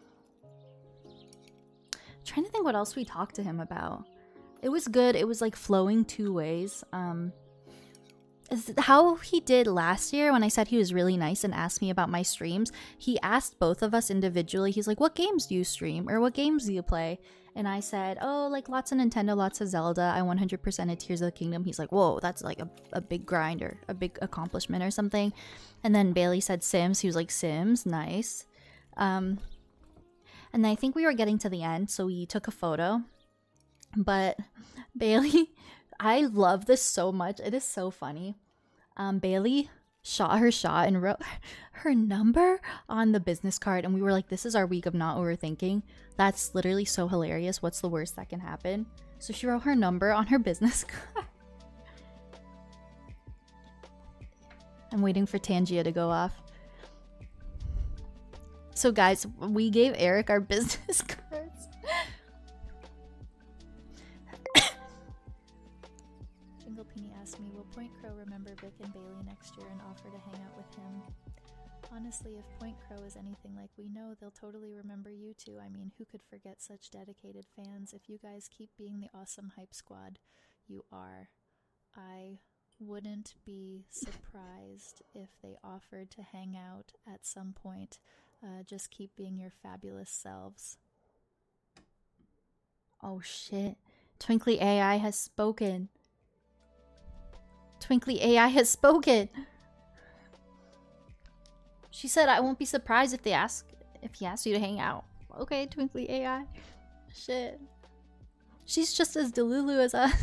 I'm trying to think what else we talked to him about. It was good. It was like flowing two ways. Um, is how he did last year when I said he was really nice and asked me about my streams. He asked both of us individually. He's like, what games do you stream? Or what games do you play? And I said, oh, like lots of Nintendo, lots of Zelda. I one hundred percented Tears of the Kingdom. He's like, whoa, that's like a, a big grind or a big accomplishment or something. And then Bailey said Sims. He was like, Sims, nice. Um, and then I think we were getting to the end, so we took a photo. But Bailey, I love this so much. It is so funny. Um, Bailey shot her shot and wrote her number on the business card. And we were like, this is our week of not overthinking. That's literally so hilarious. What's the worst that can happen? So she wrote her number on her business card. I'm waiting for Tangia to go off. So guys, we gave Eric our business cards. Jinglepini asked me, will Point Crow remember Vic and Bailey next year and offer to hang out with him? Honestly, if Point Crow is anything like we know, they'll totally remember you two. I mean, who could forget such dedicated fans? If you guys keep being the awesome hype squad you are, I wouldn't be surprised if they offered to hang out at some point. Uh, just keep being your fabulous selves. Oh shit. Twinkly A I has spoken. Twinkly A I has spoken. She said, I won't be surprised if they ask if he asks you to hang out. Okay, Twinkly A I. Shit. She's just as delulu as us.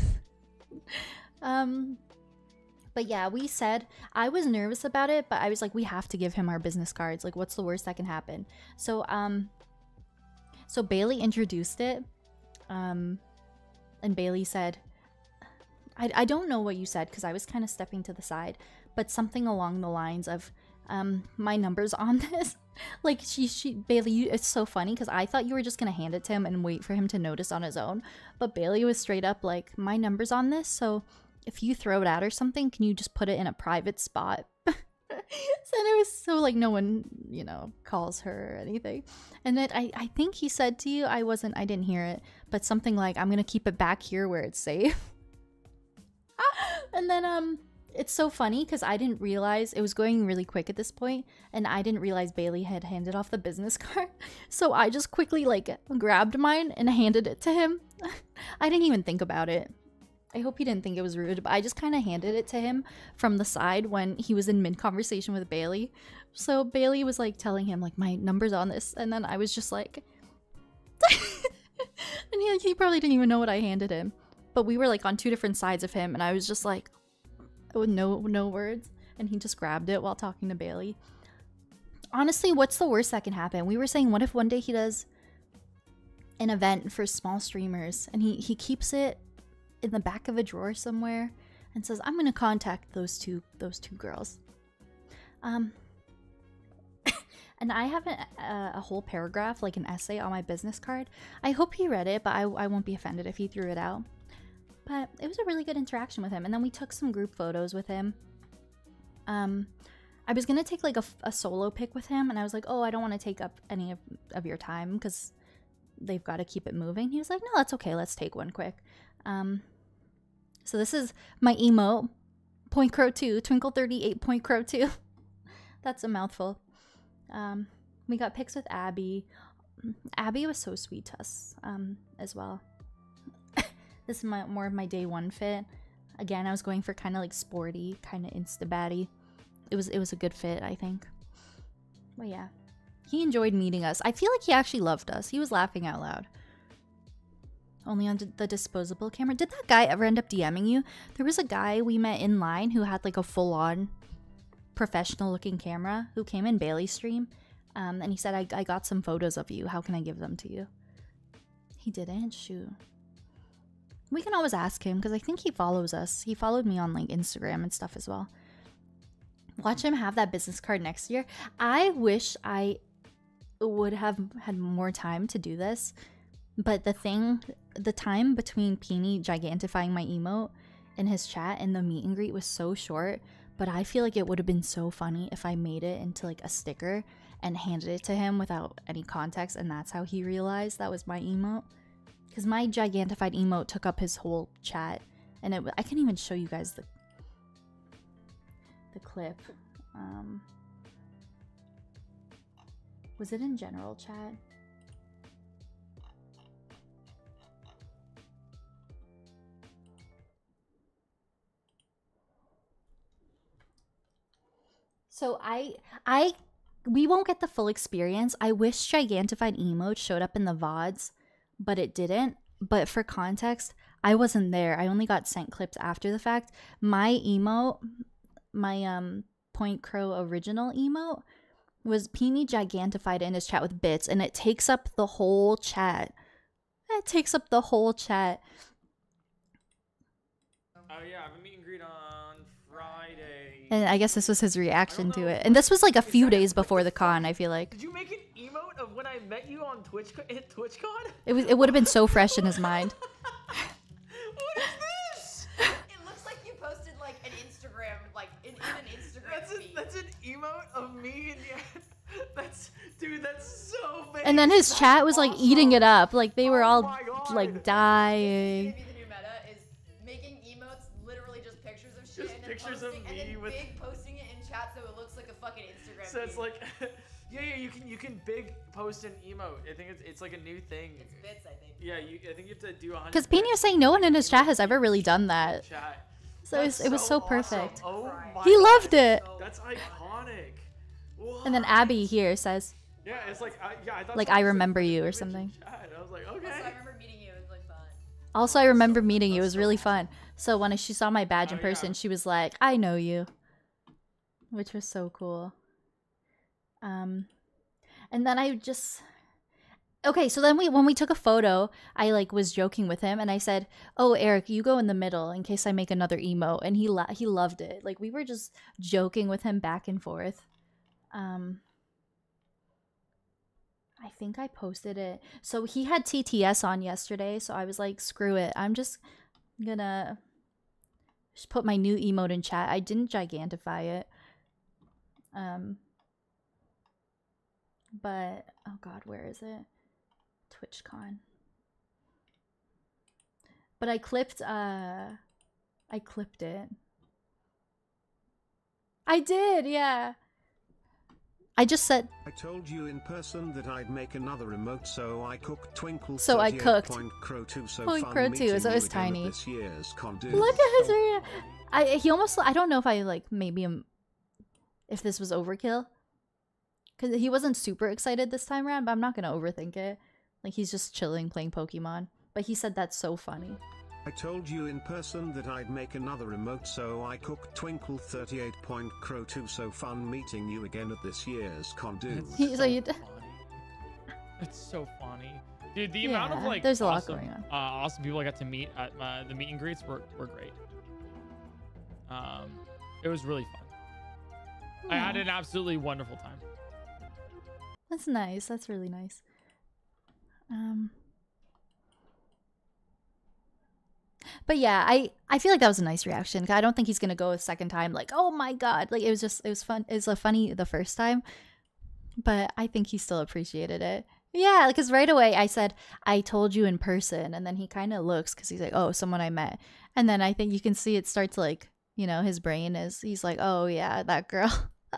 um But yeah, we said, I was nervous about it, but I was like, we have to give him our business cards. Like, what's the worst that can happen? So, um, so Bailey introduced it. Um, and Bailey said, I, I don't know what you said because I was kind of stepping to the side, but something along the lines of, um, my number's on this. Like, she, she, Bailey, you, it's so funny because I thought you were just going to hand it to him and wait for him to notice on his own. But Bailey was straight up like, my number's on this, so if you throw it out or something, can you just put it in a private spot? So it was so like no one, you know, calls her or anything. And then I, I think he said to you, I wasn't, I didn't hear it, but something like, I'm going to keep it back here where it's safe. And then um, it's so funny because I didn't realize, it was going really quick at this point, and I didn't realize Bailey had handed off the business card. So I just quickly like grabbed mine and handed it to him. I didn't even think about it. I hope he didn't think it was rude, but I just kind of handed it to him from the side when he was in mid-conversation with Bailey. So Bailey was like telling him like, my number's on this, and then I was just like and he, he probably didn't even know what I handed him, but we were like on two different sides of him, and I was just like, oh, no no words, and he just grabbed it while talking to Bailey. Honestly, what's the worst that can happen? We were saying, what if one day he does an event for small streamers and he he keeps it in the back of a drawer somewhere and says, I'm gonna contact those two those two girls. Um and I have a, a, a whole paragraph, like an essay on my business card. I hope he read it, but I, I won't be offended if he threw it out. But it was a really good interaction with him, and then we took some group photos with him. um I was gonna take like a, a solo pic with him, and I was like, oh, I don't want to take up any of, of your time because they've got to keep it moving. He was like, no, that's okay, let's take one quick. Um, so this is my emote, Point Crow two, Twinkle thirty-eight Point Crow two. That's a mouthful. Um, we got pics with Abby. Abby was so sweet to us, um, as well. This is my, more of my day one fit. Again, I was going for kind of like sporty, kind of insta-batty. It was, it was a good fit, I think. But yeah, he enjoyed meeting us. I feel like he actually loved us. He was laughing out loud. Only on the disposable camera. Did that guy ever end up DMing you? There was a guy we met in line who had like a full-on professional looking camera who came in Bailey's stream. Um, and he said, I, I got some photos of you. How can I give them to you? He didn't? Shoot. We can always ask him because I think he follows us. He followed me on like Instagram and stuff as well. Watch him have that business card next year. I wish I would have had more time to do this, but the thing, the time between Peony gigantifying my emote in his chat and the meet and greet was so short. But I feel like it would have been so funny if I made it into like a sticker and handed it to him without any context, and that's how he realized that was my emote. Because my gigantified emote took up his whole chat, and it, I can even show you guys the the clip. Um, was it in general chat? So I, I, we won't get the full experience. I wish gigantified emote showed up in the V O Ds, but it didn't. But for context, I wasn't there. I only got sent clips after the fact. My emote, my um Point Crow original emote, was Peony gigantified in his chat with bits, and it takes up the whole chat. It takes up the whole chat. Oh yeah, I have a meet and greet on Friday. And I guess this was his reaction to it. And this was like a few days before the con, I feel like. Did you make an emote of when I met you on Twitch at TwitchCon? It was it would have been so fresh in his mind. What is this? It looks like you posted like an Instagram, like in, in an Instagram That's a, feed. that's an emote of me and yeah. That's dude, that's so big. And then his That's chat was like awesome. eating it up. Like they were Oh all my God. like dying. Maybe the new meta is making emotes literally just pictures of shit Just and then pictures of posting, and me then with- big posting it in chat so it looks like a fucking Instagram So it's feed. like yeah, yeah, you can you can big post an emote. I think it's it's like a new thing. It's bits, I think. Yeah, you I think you have to do a hundred. Because Peony was saying no one in his chat has ever really done that. Chat. So it was, That's it was so awesome. perfect. Oh my He God. loved it. That's iconic. What? And then Abby here says, Yeah, it's like I, yeah, I thought like, someone I said remember put an you or image in something. chat. I was like, okay. Also, I remember meeting you. It was like fun. also I remember meeting you. It was really fun. So when she saw my badge in Oh, yeah. person, she was like, I know you. Which was so cool. Um, and then I just... Okay, so then we when we took a photo, I like was joking with him and I said, "Oh, Eric, you go in the middle in case I make another emote." And he lo- he loved it. Like we were just joking with him back and forth. Um I think I posted it. So he had T T S on yesterday, so I was like, "Screw it. I'm just gonna just put my new emote in chat." I didn't gigantify it. Um but oh god, where is it? TwitchCon. But I clipped, uh, I clipped it. I did, yeah. I just said, I told you in person that I'd make another emote, so I cooked Twinkle. So I cooked. Point Crow two, so Point fun Crow two, meeting so it you was again at tiny. This year's con, dude. look at his rea- I he almost, I don't know if I like maybe um, if this was overkill. Because he wasn't super excited this time around, but I'm not going to overthink it. Like he's just chilling playing Pokemon. But he said that's so funny. I told you in person that I'd make another emote, so I cooked Twinkle thirty-eight Point Crow two, so fun meeting you again at this year's con, dude. It's He- so so you d- funny. It's so funny, dude. The amount of Yeah, like there's a lot awesome, going on. Uh, awesome people I got to meet at uh, the meet and greets were were great. Um, it was really fun. I had Aw. an absolutely wonderful time. That's nice. That's really nice. Um, but yeah, I I feel like that was a nice reaction. I don't think he's gonna go a second time. Like, oh my god! Like it was just it was fun. It was a funny the first time, but I think he still appreciated it. Yeah, because right away I said I told you in person, and then he kind of looks because he's like, oh, someone I met, and then I think you can see it starts like you know his brain is he's like, oh yeah, that girl.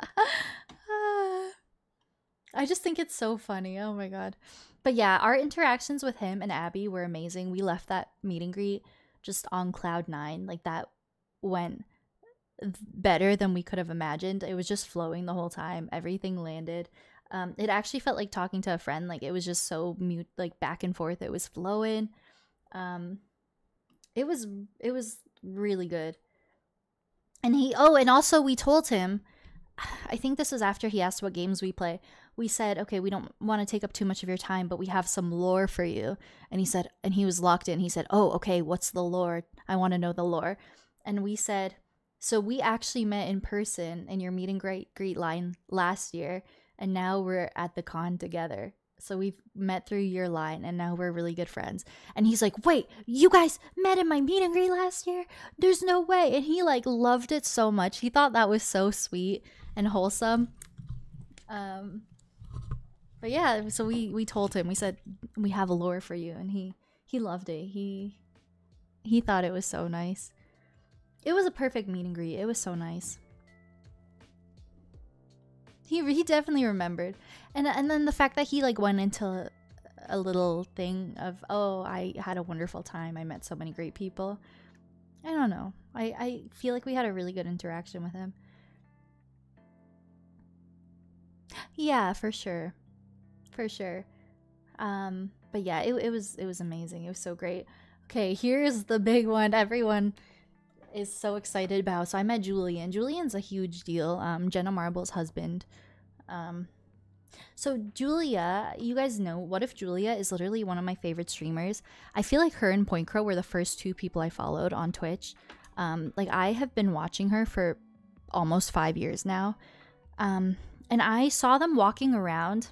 I just think it's so funny. Oh my god. But yeah, our interactions with him and Abby were amazing. We left that meet and greet just on cloud nine. Like that went better than we could have imagined. It was just flowing the whole time. Everything landed. Um, it actually felt like talking to a friend. Like it was just so mute, like back and forth. It was flowing. Um, it was it was really good. And he oh, and also we told him I think this was after he asked what games we play. We said, okay, we don't want to take up too much of your time, but we have some lore for you. And he said, and he was locked in. He said, oh, okay, what's the lore? I want to know the lore. And we said, so we actually met in person in your meet and greet, greet line last year. And now we're at the con together. So we've met through your line and now we're really good friends. And he's like, wait, you guys met in my meet and greet last year? There's no way. And he like loved it so much. He thought that was so sweet and wholesome. Um, but yeah, so we, we told him, we said, we have a lore for you. And he, he loved it. He, he thought it was so nice. It was a perfect meet and greet. It was so nice. He he definitely remembered, and and then the fact that he like went into a, a little thing of, oh, I had a wonderful time. I met so many great people. I don't know. I I feel like we had a really good interaction with him. Yeah, for sure, for sure. Um, but yeah, it it was it was amazing. It was so great. Okay, here's the big one. Everyone is so excited about. So I met Julian. Julian's a huge deal. Um, Jenna Marble's husband. Um, so Julia, you guys know, What If Julia is literally one of my favorite streamers. I feel like her and Point Crow were the first two people I followed on Twitch. Um, like I have been watching her for almost five years now. Um, and I saw them walking around.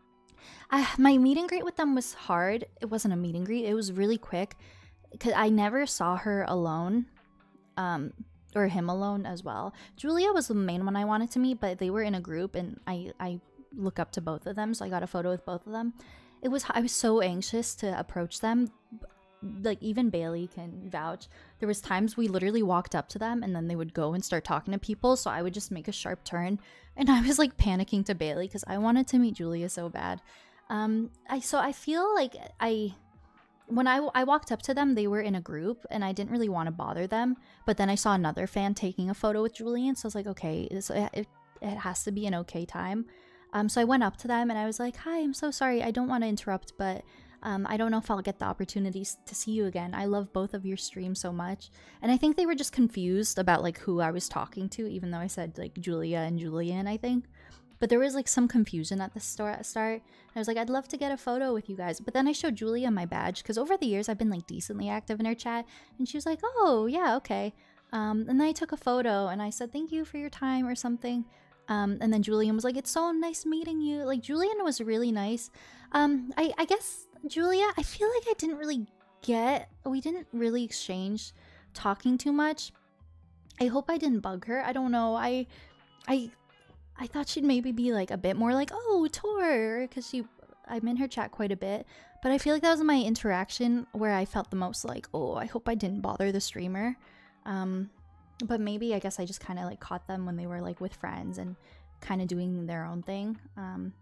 I, my meet and greet with them was hard. It wasn't a meet and greet. It was really quick because I never saw her alone. Um, or him alone as well. Julia was the main one I wanted to meet, but they were in a group and I, I look up to both of them, so I got a photo with both of them. It was, I was so anxious to approach them. Like even Bailey can vouch. There was times we literally walked up to them and then they would go and start talking to people, so I would just make a sharp turn and I was like panicking to Bailey because I wanted to meet Julia so bad. Um, I so I feel like I... When I, I walked up to them, they were in a group and I didn't really want to bother them. But then I saw another fan taking a photo with Julian. So I was like, okay, it, it, it has to be an okay time. Um, so I went up to them and I was like, hi, I'm so sorry. I don't want to interrupt, but um, I don't know if I'll get the opportunities to see you again. I love both of your streams so much. And I think they were just confused about like who I was talking to, even though I said like Julia and Julian, I think. But there was like some confusion at the start. start. I was like, I'd love to get a photo with you guys. But then I showed Julia my badge because over the years I've been like decently active in her chat. And she was like, oh, yeah, okay. Um, and then I took a photo and I said, thank you for your time or something. Um, and then Julian was like, it's so nice meeting you. Like Julian was really nice. Um, I, I guess, Julia, I feel like I didn't really get, we didn't really exchange talking too much. I hope I didn't bug her. I don't know. I, I... I thought she'd maybe be like a bit more like, oh, Tor, because she, I'm in her chat quite a bit. But I feel like that was my interaction where I felt the most like, oh, I hope I didn't bother the streamer. Um, but maybe I guess I just kind of like caught them when they were like with friends and kind of doing their own thing. Um,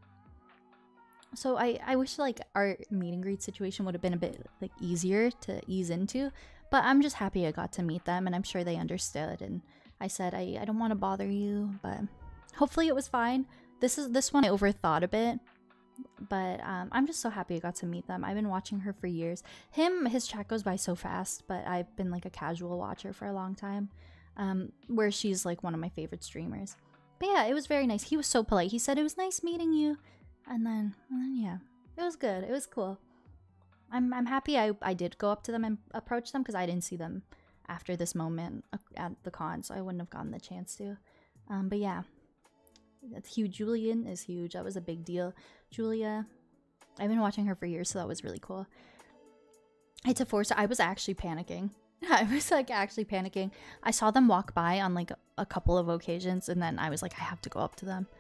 so I, I wish like our meet and greet situation would have been a bit like easier to ease into. But I'm just happy I got to meet them and I'm sure they understood. And I said, I, I don't want to bother you, but... Hopefully it was fine. This is this one I overthought a bit, but um, I'm just so happy I got to meet them. I've been watching her for years. Him, his chat goes by so fast, but I've been like a casual watcher for a long time, um, where she's like one of my favorite streamers. But yeah, it was very nice. He was so polite. He said it was nice meeting you, and then, and then yeah, it was good. It was cool. I'm I'm happy I I did go up to them and approach them because I didn't see them after this moment at the con, so I wouldn't have gotten the chance to. Um, but yeah. That's huge. Julian is huge. That was a big deal. Julia, I've been watching her for years, so that was really cool. I had to force her. I was actually panicking. I was like actually panicking. I saw them walk by on like a, a couple of occasions, and then I was like, I have to go up to them.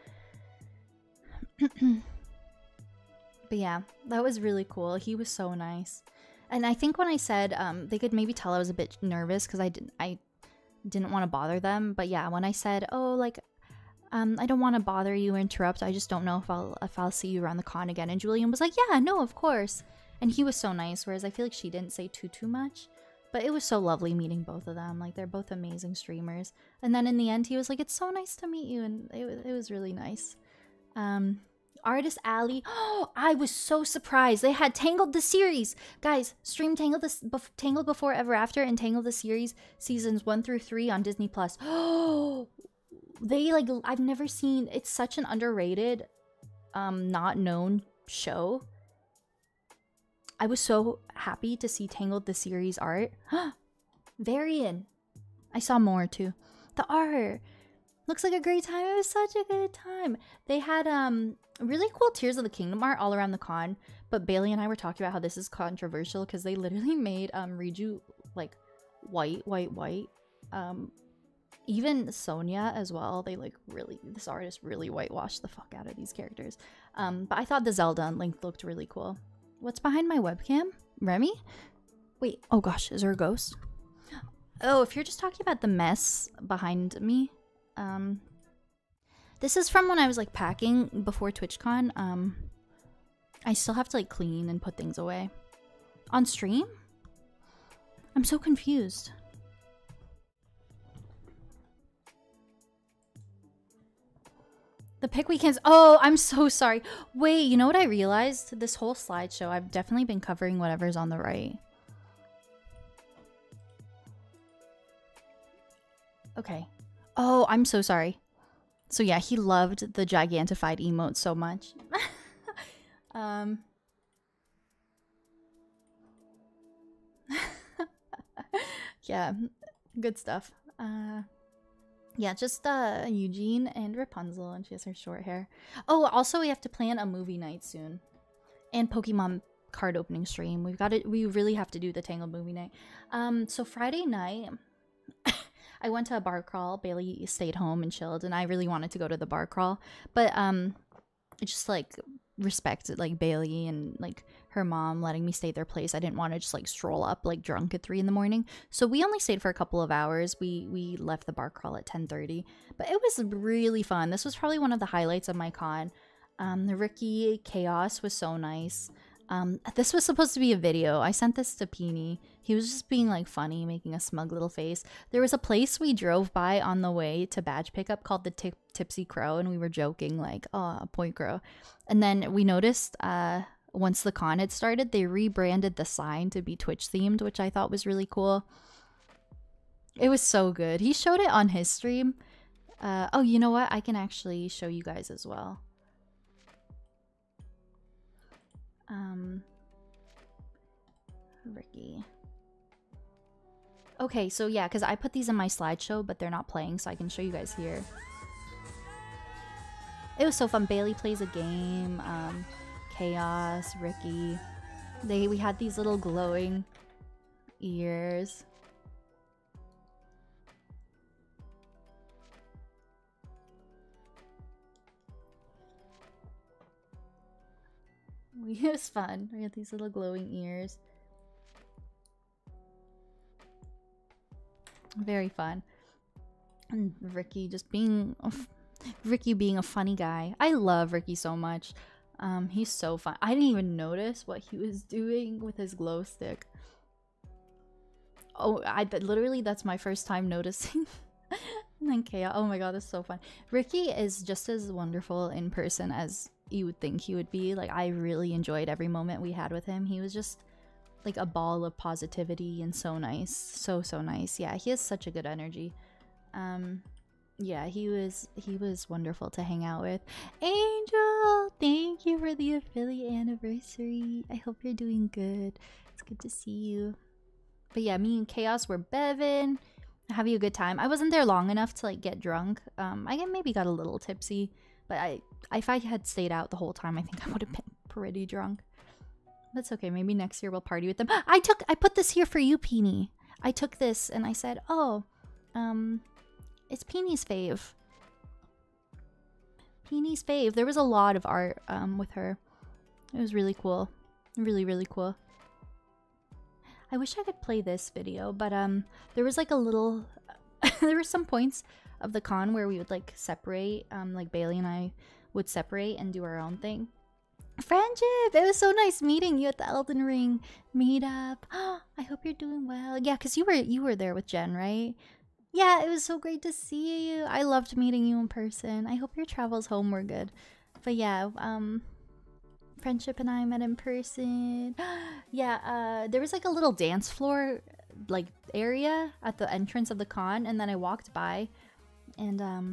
But yeah, that was really cool. He was so nice. And I think when I said um, they could maybe tell I was a bit nervous because I didn't I didn't want to bother them. But yeah, when I said, oh, like. Um, I don't want to bother you or interrupt. I just don't know if I'll if I'll see you around the con again. And Julian was like, yeah, no, of course. And he was so nice, whereas I feel like she didn't say too, too much. But it was so lovely meeting both of them. Like, they're both amazing streamers. And then in the end, he was like, it's so nice to meet you. And it, it was really nice. Um, Artist Alley. Oh, I was so surprised. They had Tangled the series. Guys, stream Tangled, this, bef Tangled Before Ever After and Tangled the series seasons one through three on Disney Plus. Oh, they like I've never seen. It's such an underrated, um, not known show. I was so happy to see Tangled the series art. Varian. I saw more too. The art looks like a great time. It was such a good time. They had um really cool Tears of the Kingdom art all around the con. But Bailey and I were talking about how this is controversial because they literally made um Riju like white, white, white. Um, even Sonia as well. They like really, this artist really whitewashed the fuck out of these characters. Um, but I thought the Zelda and Link looked really cool. What's behind my webcam? Remy? Wait, oh gosh, is there a ghost? Oh, if you're just talking about the mess behind me, um, this is from when I was like packing before TwitchCon. Um, I still have to like clean and put things away. On stream? I'm so confused. The pick weekends. Oh, I'm so sorry. Wait, you know what I realized? This whole slideshow, I've definitely been covering whatever's on the right. Okay. Oh, I'm so sorry. So yeah, he loved the gigantified emote so much. um. Yeah, good stuff. Uh. Yeah, just uh, Eugene and Rapunzel, and she has her short hair. Oh, also we have to plan a movie night soon, and Pokemon card opening stream. We've got it. We really have to do the Tangled movie night. Um, so Friday night, I went to a bar crawl. Bailey stayed home and chilled, and I really wanted to go to the bar crawl, but um, just like respect like Bailey and like her mom letting me stay at their place. I didn't want to just like stroll up like drunk at three in the morning. So we only stayed for a couple of hours. We we left the bar crawl at ten thirty, but it was really fun. This was probably one of the highlights of my con. Um, the Ricky Chaos was so nice. Um, this was supposed to be a video. I sent this to Peony. He was just being like funny, making a smug little face. There was a place we drove by on the way to badge pickup called the Tip Tipsy Crow, and we were joking like, oh, Point Crow. And then we noticed uh, once the con had started, they rebranded the sign to be Twitch themed, which I thought was really cool. It was so good. He showed it on his stream. Uh, oh, you know what? I can actually show you guys as well. Um, Ricky. Okay, so yeah, because I put these in my slideshow, but they're not playing, so I can show you guys here. It was so fun. Bailey plays a game. Um, Chaos, Ricky. They we had these little glowing ears. It was fun. We had these little glowing ears. Very fun. And Ricky just being Ricky being a funny guy. I love Ricky so much. Um, he's so fun. I didn't even notice what he was doing with his glow stick. Oh, I literally that's my first time noticing. And then Chaos. Oh my god, that's so fun. Ricky is just as wonderful in person as you would think he would be. Like, I really enjoyed every moment we had with him. He was just like a ball of positivity and so nice. So, so nice. Yeah, he has such a good energy. Um, yeah, he was he was wonderful to hang out with. Angel, thank you for the affiliate anniversary. I hope you're doing good. It's good to see you. But yeah, me and Chaos were bevin, having a good time. I wasn't there long enough to like get drunk. Um, I maybe got a little tipsy, but I if I had stayed out the whole time, I think I would have been pretty drunk. That's okay. Maybe next year we'll party with them. I took I put this here for you, Peony. I took this and I said, oh, um, it's Peony's fave. Peony's fave. There was a lot of art um with her. It was really cool. Really, really cool. I wish I could play this video, but um, there was like a little, there were some points of the con where we would like separate, um, like Bailey and I would separate and do our own thing. Friendship! It was so nice meeting you at the Elden Ring meetup. I hope you're doing well. Yeah, because you were you were there with Jen, right? Yeah, it was so great to see you. I loved meeting you in person. I hope your travels home were good. But yeah, um... Friendship and I met in person. Yeah, uh, there was like a little dance floor like area at the entrance of the con, and then I walked by and um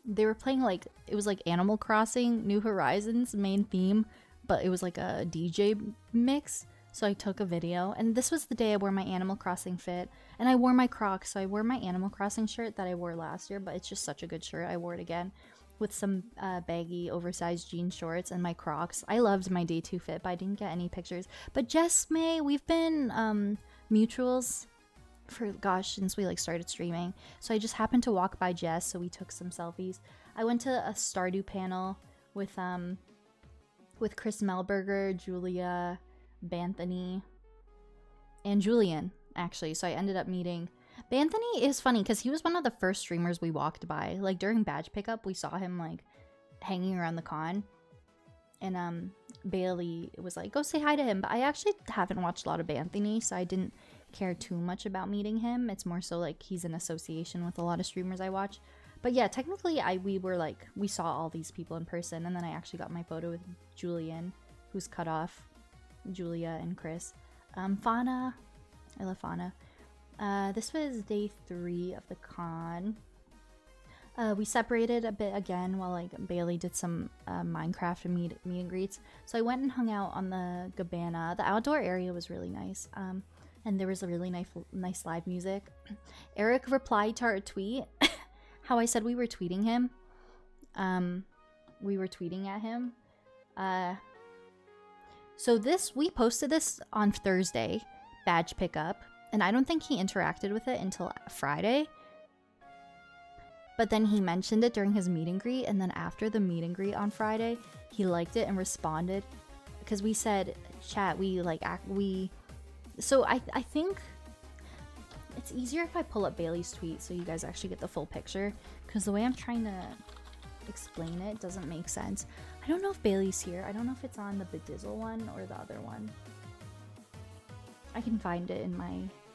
they were playing like, it was like Animal Crossing New Horizons main theme, but it was like a D J mix. So I took a video, and this was the day I wore my Animal Crossing fit, and I wore my Crocs. So I wore my Animal Crossing shirt that I wore last year, but it's just such a good shirt. I wore it again with some uh, baggy oversized jean shorts and my Crocs. I loved my day two fit, but I didn't get any pictures. But Jess May, we've been um, mutuals for, gosh, since we like started streaming. So I just happened to walk by Jess, so we took some selfies. I went to a Stardew panel with um with Chris Melberger, Julia Banthony, and Julian, actually. So I ended up meeting Banthony. Is funny because he was one of the first streamers we walked by. Like during badge pickup, we saw him like hanging around the con, and um Bailey was like, go say hi to him. But I actually haven't watched a lot of Banthony, so I didn't care too much about meeting him. It's more so like he's in association with a lot of streamers I watch. But yeah, technically I we were like, we saw all these people in person, and then I actually got my photo with Julian, who's cut off, Julia and Chris. Um, Fauna, I love Fauna. Uh, this was day three of the con. Uh, we separated a bit again while like Bailey did some uh, Minecraft and meet, meet and greets. So I went and hung out on the Gabbana. The outdoor area was really nice. Um, and there was a really nice, nice live music. Eric replied to our tweet, how I said we were tweeting him. Um, we were tweeting at him. Uh, so this, we posted this on Thursday, badge pickup. And I don't think he interacted with it until Friday. But then he mentioned it during his meet and greet. And then after the meet and greet on Friday, he liked it and responded. Because we said, chat, we like, act, we... So I, I think it's easier if I pull up Bailey's tweet so you guys actually get the full picture. Because the way I'm trying to explain it doesn't make sense. I don't know if Bailey's here. I don't know if it's on the Bedizzle one or the other one. I can find it in my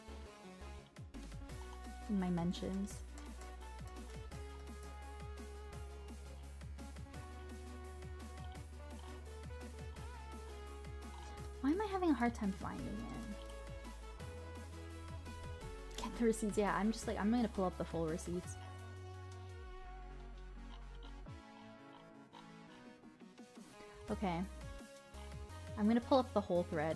in my mentions. Why am I having a hard time finding it? Get the receipts. Yeah, I'm just like, I'm gonna pull up the full receipts. Okay. I'm gonna pull up the whole thread.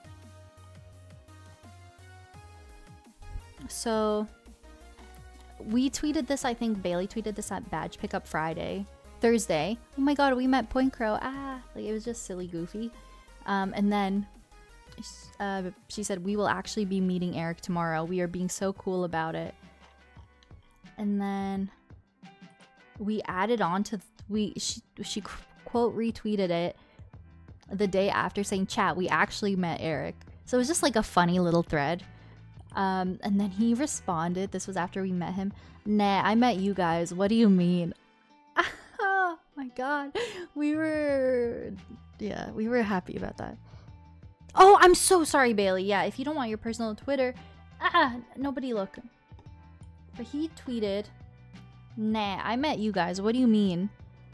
So we tweeted this, I think Bailey tweeted this at Badge Pickup Friday. Thursday. Oh my god, we met Point Crow. Ah, like it was just silly goofy. Um, and then uh, she said, we will actually be meeting Eric tomorrow. We are being so cool about it. And then we added on to, we she, she quote retweeted it the day after saying, chat, we actually met Eric. So it was just like a funny little thread. Um, and then he responded, this was after we met him, nah, I met you guys. What do you mean? Oh my god. We were, yeah, we were happy about that. Oh, I'm so sorry, Bailey. Yeah, if you don't want your personal Twitter, ah, nobody look. But he tweeted, nah, I met you guys. What do you mean?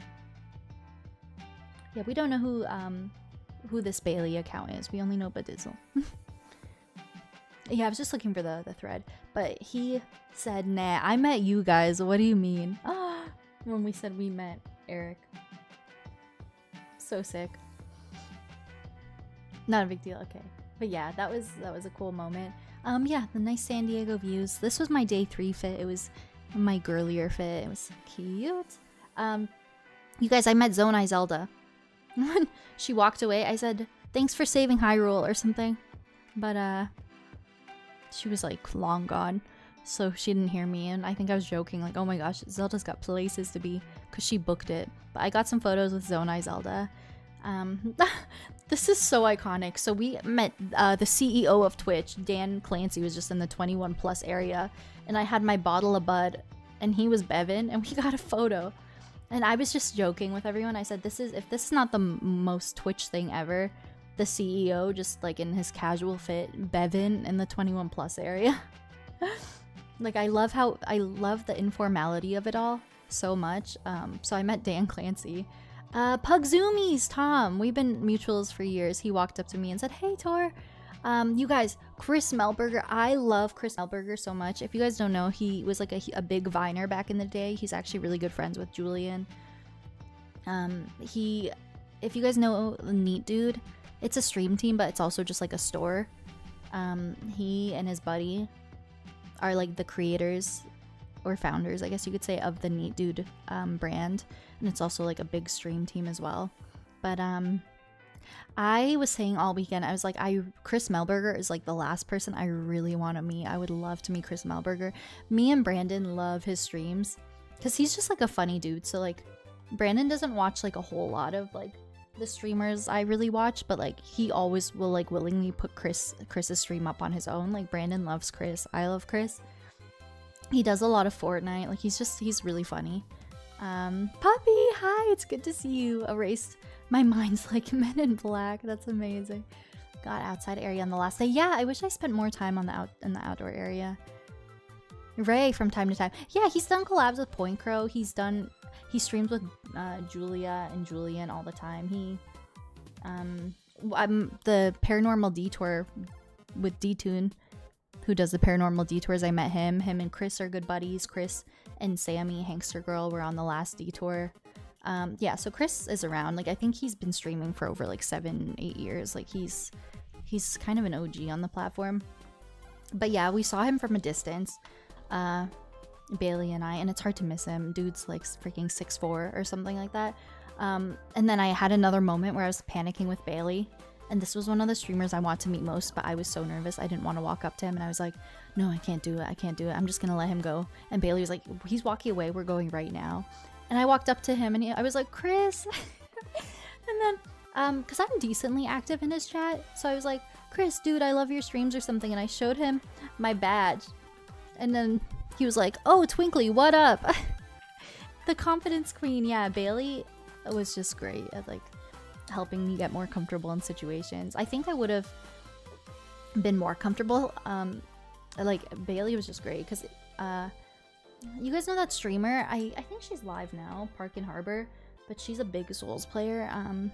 Yeah, we don't know who, um, who this Bailey account is. We only know Bedizzle. Yeah, I was just looking for the, the thread. But he said, nah, I met you guys. What do you mean? Ah, when we said we met Eric. So sick. Not a big deal, okay. But yeah, that was that was a cool moment. Um, yeah, the nice San Diego views. This was my day three fit. It was my girlier fit. It was cute. Um, you guys, I met Zonai Zelda. When she walked away, I said, thanks for saving Hyrule or something. But, uh... she was like long gone, so she didn't hear me, and I think I was joking like, oh my gosh, Zelda's got places to be, because she booked it. But I got some photos with Zonai Zelda. Um, this is so iconic. So we met uh, the C E O of Twitch, Dan Clancy, was just in the twenty-one plus area, and I had my bottle of Bud, and he was Bevan, and we got a photo. And I was just joking with everyone. I said, this is, if this is not the m most Twitch thing ever, the C E O just like in his casual fit, Bevan in the twenty-one plus area. Like I love how I love the informality of it all so much. Um, so I met Dan Clancy. Uh, Pug Zoomies, Tom. We've been mutuals for years. He walked up to me and said, "Hey Tor, Um, you guys, Chris Melberger. I love Chris Melberger so much. If you guys don't know, he was like a, a big Viner back in the day. He's actually really good friends with Julian. Um, he, if you guys know Neat Dude, it's a stream team, but it's also just like a store. Um, he and his buddy are like the creators or founders, I guess you could say, of the Neat Dude um, brand. And it's also like a big stream team as well. But um, I was saying all weekend, I was like, I Chris Melberger is like the last person I really want to meet. I would love to meet Chris Melberger. Me and Brandon love his streams because he's just like a funny dude. So like Brandon doesn't watch like a whole lot of like the streamers I really watch, but like he always will like willingly put Chris Chris's stream up on his own. Like Brandon loves Chris. I love Chris. He does a lot of Fortnite. Like he's just he's really funny. Um, Puppy, hi, it's good to see you. Erased my mind's like Men in Black. That's amazing. Got outside area on the last day. Yeah, I wish I spent more time on the out in the outdoor area. Ray from time to time. Yeah, he's done collabs with Point Crow. He's done he streams with uh, Julia and Julian all the time. He um I'm the Paranormal Detour with D-Tune, who does the Paranormal Detours. I met him. Him and Chris are good buddies. Chris and Sammy, Hankster Girl, were on the last detour. Um, yeah, so Chris is around. Like, I think he's been streaming for over like seven, eight years. Like, he's he's kind of an O G on the platform. But yeah, we saw him from a distance, uh, Bailey and I, and it's hard to miss him. Dude's like freaking six foot four or something like that. Um, and then I had another moment where I was panicking with Bailey. And this was one of the streamers I want to meet most, but I was so nervous. I didn't want to walk up to him, and I was like, no, I can't do it. I can't do it. I'm just going to let him go. And Bailey was like, he's walking away. We're going right now. And I walked up to him, and he, I was like, Chris. And then, um, because I'm decently active in his chat, so I was like, Chris, dude, I love your streams or something. And I showed him my badge. And then he was like, oh, Twinkly, what up? The confidence queen. Yeah, Bailey was just great at, like, helping me get more comfortable in situations. I think I would have been more comfortable. Um, like, Bailey was just great because, uh, you guys know that streamer? I, I think she's live now, Park and Harbor, but she's a big Souls player. Um,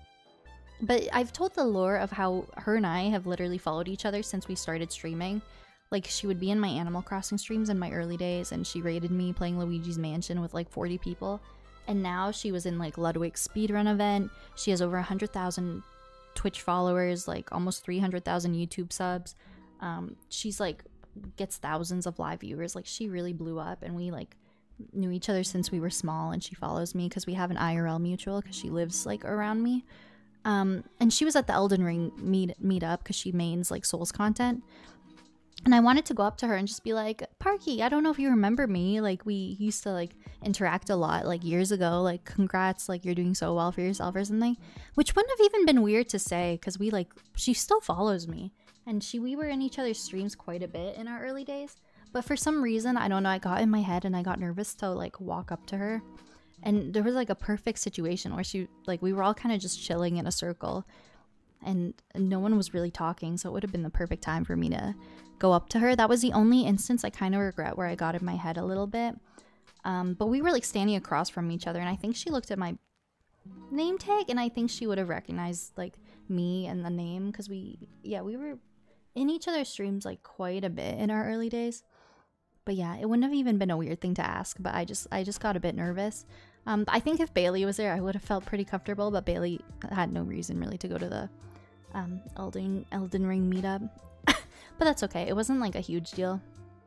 but I've told the lore of how her and I have literally followed each other since we started streaming. Like, she would be in my Animal Crossing streams in my early days, and she raided me playing Luigi's Mansion with like forty people. And now she was in like Ludwig's speedrun event. She has over one hundred thousand Twitch followers, like almost three hundred thousand YouTube subs. Um, she's like, gets thousands of live viewers. Like, she really blew up, and we like knew each other since we were small, and she follows me because we have an I R L mutual because she lives like around me. Um, and she was at the Elden Ring meet meetup because she mains like Souls content. And I wanted to go up to her and just be like, Parky, I don't know if you remember me. Like, we used to, like, interact a lot, like, years ago. Like, congrats, like, you're doing so well for yourself or something. Which wouldn't have even been weird to say, because we, like, she still follows me. And she, we were in each other's streams quite a bit in our early days. But for some reason, I don't know, I got in my head and I got nervous to, like, walk up to her. And there was, like, a perfect situation where she, like, we were all kind of just chilling in a circle. And no one was really talking, so it would have been the perfect time for me to go up to her. That was the only instance I kind of regret where I got in my head a little bit. Um, but we were like standing across from each other, and I think she looked at my name tag, and I think she would have recognized like me and the name, because we, yeah, we were in each other's streams like quite a bit in our early days. But yeah, it wouldn't have even been a weird thing to ask, but I just, I just got a bit nervous. Um, I think if Bailey was there, I would have felt pretty comfortable, but Bailey had no reason really to go to the um, Elden, Elden Ring meetup. But that's okay. It wasn't like a huge deal.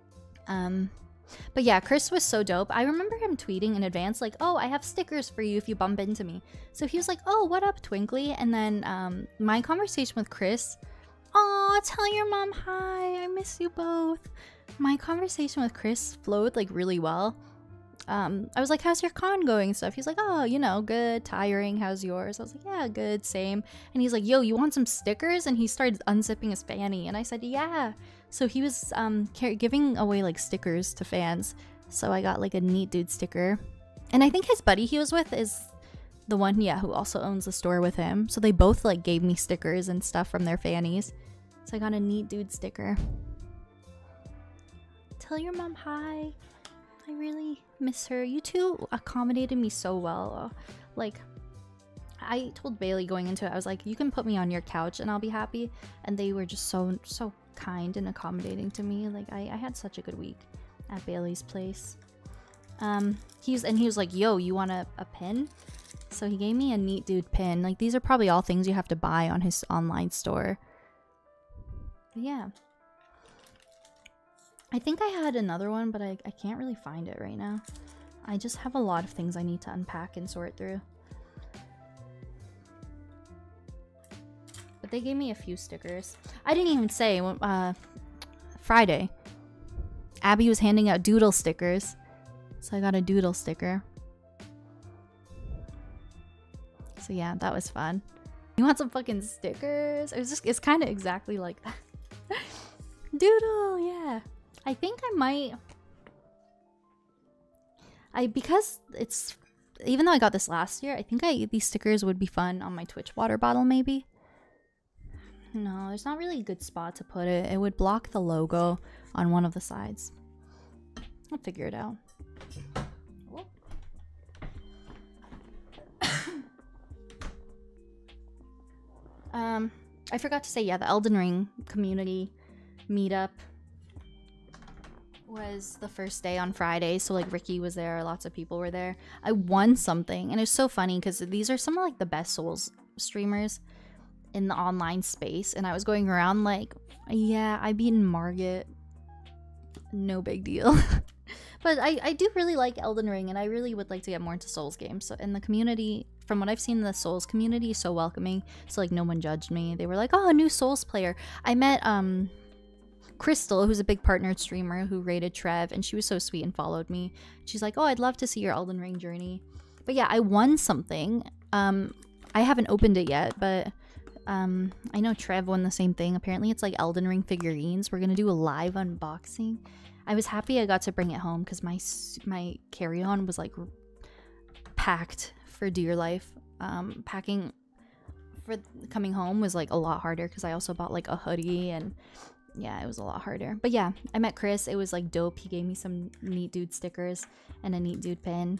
Um, but yeah, Chris was so dope. I remember him tweeting in advance like, oh, I have stickers for you if you bump into me. So he was like, oh, what up, Twinkly? And then um, my conversation with Chris, aw, tell your mom hi. I miss you both. My conversation with Chris flowed like really well. Um, I was like, how's your con going and stuff? He's like, oh, you know, good, tiring. How's yours? I was like, yeah, good, same. And he's like, yo, you want some stickers? And he started unzipping his fanny. And I said, yeah. So he was um, giving away like stickers to fans. So I got like a Neat Dude sticker. And I think his buddy he was with is the one, yeah, who also owns the store with him. So they both like gave me stickers and stuff from their fannies. So I got a Neat Dude sticker. Tell your mom hi. I really miss her. You two accommodated me so well. Like, I told Bailey going into it, I was like, you can put me on your couch and I'll be happy. And they were just so, so kind and accommodating to me. Like, I, I had such a good week at Bailey's place. Um, he's, and he was like, yo, you want a, a pin? So he gave me a Neat Dude pin. Like, these are probably all things you have to buy on his online store. But yeah. I think I had another one, but I, I can't really find it right now. I just have a lot of things I need to unpack and sort through. But they gave me a few stickers. I didn't even say, uh, Friday, Abby was handing out doodle stickers. So I got a doodle sticker. So yeah, that was fun. You want some fucking stickers? It was just, it's kind of exactly like that. Doodle, yeah. I think I might... I, because it's, even though I got this last year, I think I these stickers would be fun on my Twitch water bottle, maybe. No, there's not really a good spot to put it. It would block the logo on one of the sides. I'll figure it out. um, I forgot to say, yeah, the Elden Ring community meetup was the first day on Friday, so like Ricky was there, lots of people were there. I won something, and it's so funny because these are some of like the best Souls streamers in the online space, and I was going around like, yeah, I beat Margit, no big deal. But I, I do really like Elden Ring, and I really would like to get more into Souls games. So in the community, from what I've seen, the Souls community is so welcoming, so like no one judged me. They were like, oh, a new Souls player. I met um Crystal, who's a big partnered streamer who rated Trev, and she was so sweet and followed me. She's like, oh, I'd love to see your Elden Ring journey. But yeah, I won something. Um, I haven't opened it yet, but um, I know Trev won the same thing. Apparently it's like Elden Ring figurines. We're gonna do a live unboxing. I was happy I got to bring it home because my, my carry-on was like packed for dear life. Um, packing for coming home was like a lot harder because I also bought like a hoodie, and yeah, it was a lot harder. But yeah, I met Chris. It was like dope. He gave me some Neat Dude stickers and a Neat Dude pin.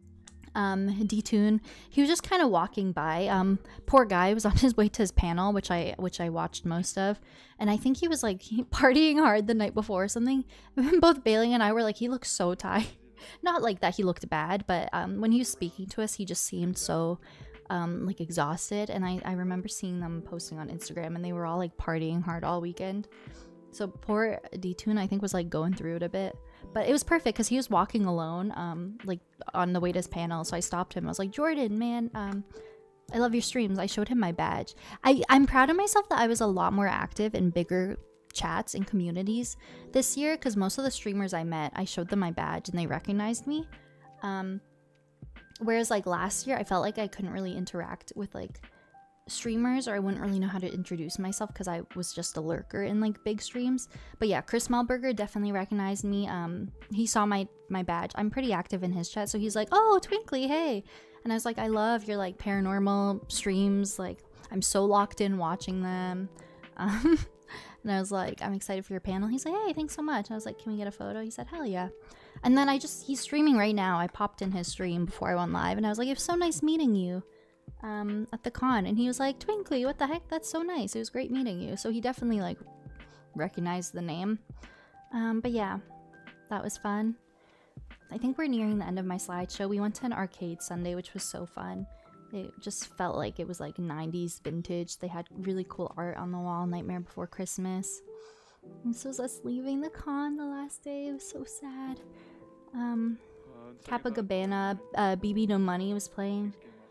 Um, D-Tune, he was just kind of walking by. Um, poor guy was on his way to his panel, which I which I watched most of, and I think he was like partying hard the night before or something. Both Bailey and I were like, he looks so tired. Not like that he looked bad, but um, when he was speaking to us, he just seemed so um, like exhausted. And I, I remember seeing them posting on Instagram, and they were all like partying hard all weekend. So poor D-Tune, I think, was like going through it a bit. But it was perfect because he was walking alone, um, like on the way to his panel. So I stopped him. I was like, Jordan, man, um, I love your streams. I showed him my badge. I, I'm proud of myself that I was a lot more active in bigger chats and communities this year, because most of the streamers I met, I showed them my badge and they recognized me. Um, whereas like last year, I felt like I couldn't really interact with like streamers, or I wouldn't really know how to introduce myself because I was just a lurker in like big streams. But yeah, Chris Melberger definitely recognized me. Um, he saw my my badge. I'm pretty active in his chat, so he's like, "Oh, Twinkly, hey!" And I was like, "I love your like paranormal streams. Like, I'm so locked in watching them." Um, and I was like, "I'm excited for your panel." He's like, "Hey, thanks so much." I was like, "Can we get a photo?" He said, "Hell yeah!" And then I just he's streaming right now. I popped in his stream before I went live, and I was like, "It was so nice meeting you." Um, at the con, and he was like, Twinkly, what the heck, that's so nice, it was great meeting you. So he definitely like recognized the name. Um, but yeah, that was fun. I think we're nearing the end of my slideshow. We went to an arcade Sunday, which was so fun. It just felt like it was like nineties vintage. They had really cool art on the wall. Nightmare Before Christmas. And this was us leaving the con the last day. It was so sad. Um, Kappa Gabbana, uh, B B No Money was playing.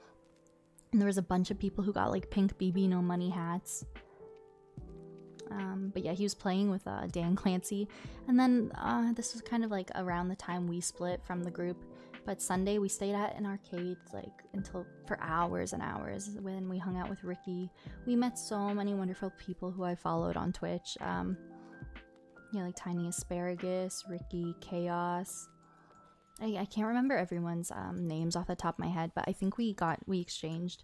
And there was a bunch of people who got like pink B B No Money hats. Um, but yeah, he was playing with uh, Dan Clancy. And then uh, this was kind of like around the time we split from the group. But Sunday we stayed at an arcade like until for hours and hours when we hung out with Ricky. We met so many wonderful people who I followed on Twitch. Um, yeah, like Tiny Asparagus, Ricky, Chaos. I, I can't remember everyone's um, names off the top of my head, but I think we got we exchanged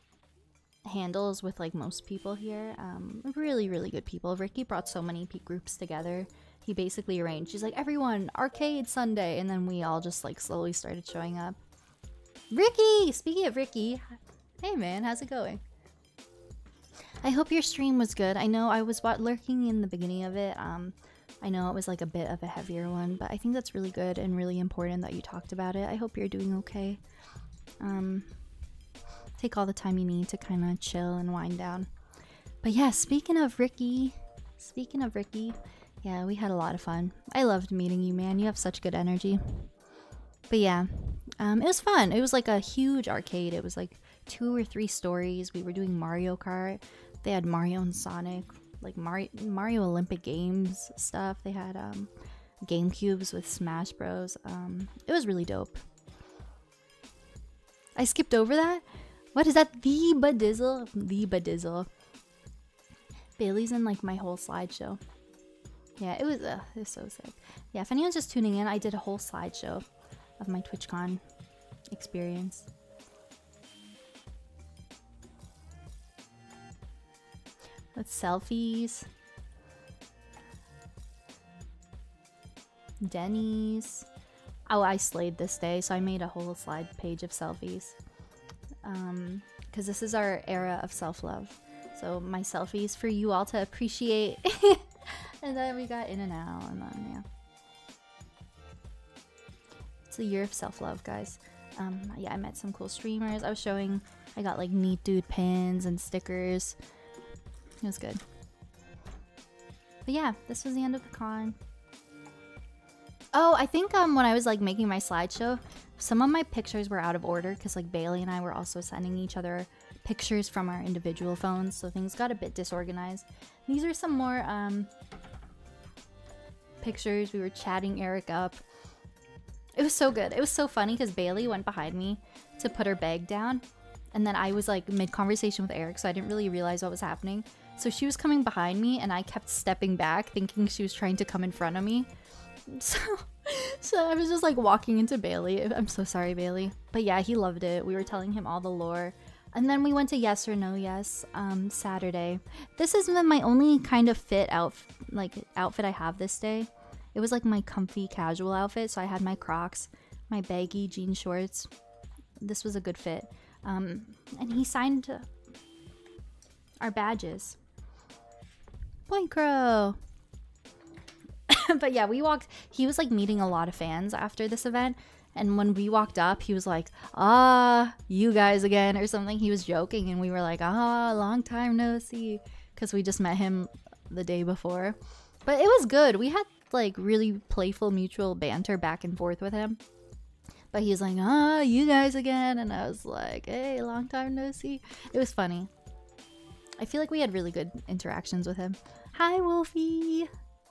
handles with like most people here. Um, really, really good people. Ricky brought so many peak groups together. He basically arranged. He's like, everyone, arcade Sunday, and then we all just like slowly started showing up. Ricky! Speaking of Ricky, Hey man, how's it going? I hope your stream was good. I know I was wa- lurking in the beginning of it. Um, I know it was like a bit of a heavier one, but I think that's really good and really important that you talked about it. I hope you're doing okay. Um, take all the time you need to kind of chill and wind down. But yeah, speaking of Ricky, speaking of Ricky, yeah, we had a lot of fun. I loved meeting you, man. You have such good energy. But yeah, um, it was fun. It was like a huge arcade. It was like two or three stories. We were doing Mario Kart. They had Mario and Sonic, like Mario, Mario Olympic Games stuff. They had um, GameCubes with Smash Bros. Um, it was really dope. I skipped over that. What is that? The Badizzle? The Badizzle. Bailey's in like my whole slideshow. Yeah, it was, uh, it was so sick. Yeah, if anyone's just tuning in, I did a whole slideshow of my TwitchCon experience. With selfies. Denny's. Oh, I slayed this day, so I made a whole slide page of selfies. Um, because this is our era of self-love. So my selfies for you all to appreciate. And then we got in and out, and then yeah. It's a year of self-love, guys. Um, yeah, I met some cool streamers. I was showing, I got like Neat Dude pins and stickers. It was good. But yeah, this was the end of the con. Oh, I think um when I was like making my slideshow, some of my pictures were out of order because like Bailey and I were also sending each other pictures from our individual phones, so things got a bit disorganized. These are some more um pictures. We were chatting Eric up. It was so good. It was so funny because Bailey went behind me to put her bag down, and then I was like mid-conversation with Eric, so I didn't really realize what was happening. So she was coming behind me, and I kept stepping back, thinking she was trying to come in front of me. So, so I was just like walking into Bailey. I'm so sorry, Bailey. But yeah, he loved it. We were telling him all the lore. And then we went to Yes or No Yes um, Saturday. This has been my only kind of fit out, like outfit I have this day. It was like my comfy casual outfit. So I had my Crocs, my baggy jean shorts. This was a good fit. Um, and he signed our badges. Point Crow. But yeah, we walked, he was like meeting a lot of fans after this event. And when we walked up, he was like, ah, you guys again, or something. He was joking, and we were like, ah, long time no see. Because we just met him the day before. But it was good. We had like really playful mutual banter back and forth with him. But he's like, ah, you guys again. And I was like, hey, long time no see. It was funny. I feel like we had really good interactions with him. Hi, Wolfie.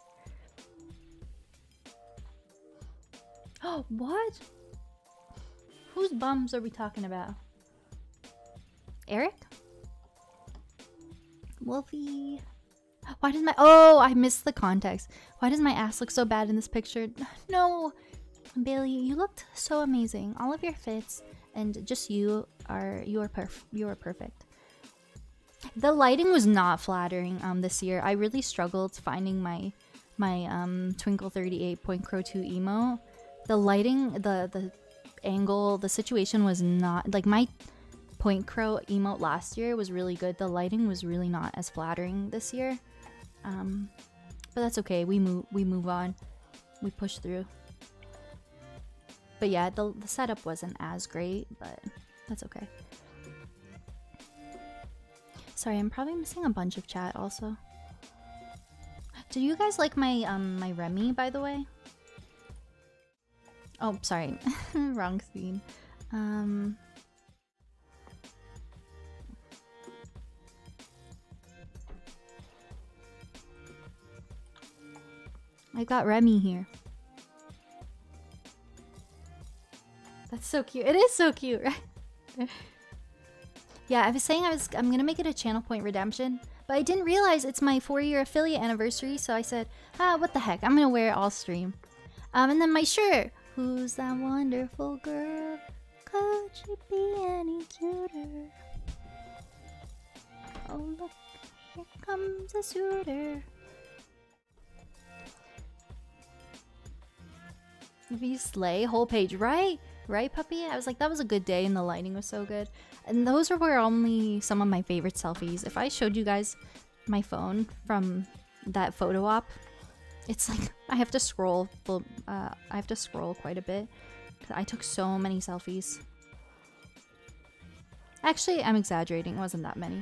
Oh, what? Whose bums are we talking about? Eric? Wolfie? Why does my... Oh, I missed the context. Why does my ass look so bad in this picture? No! Bailey, you looked so amazing. All of your fits and just you are... You are, perf you are perfect. The lighting was not flattering um, this year. I really struggled finding my, my um, Twinkle thirty-eight Point Crow two emo. The lighting, the the angle, the situation was not like my Point Crow emote last year was really good. The lighting was really not as flattering this year, um, but that's okay. We move, we move on, we push through. But yeah, the the setup wasn't as great, but that's okay. Sorry, I'm probably missing a bunch of chat also. Do you guys like my um my Remy, by the way? Oh, sorry. Wrong scene. Um... I got Remy here. That's so cute. It is so cute, right? Yeah, I was saying I was I'm gonna make it a Channel Point redemption, but I didn't realize it's my four-year affiliate anniversary, so I said, ah, what the heck? I'm gonna wear it all stream. Um, and then my shirt. Who's that wonderful girl? Could she be any cuter? Oh look, here comes a suitor. If you slay, whole page, right? right, puppy? I was like, that was a good day and the lighting was so good. And those were only some of my favorite selfies. If I showed you guys my phone from that photo op, it's like I have to scroll. Uh, I have to scroll quite a bit. I took so many selfies. Actually, I'm exaggerating. It wasn't that many.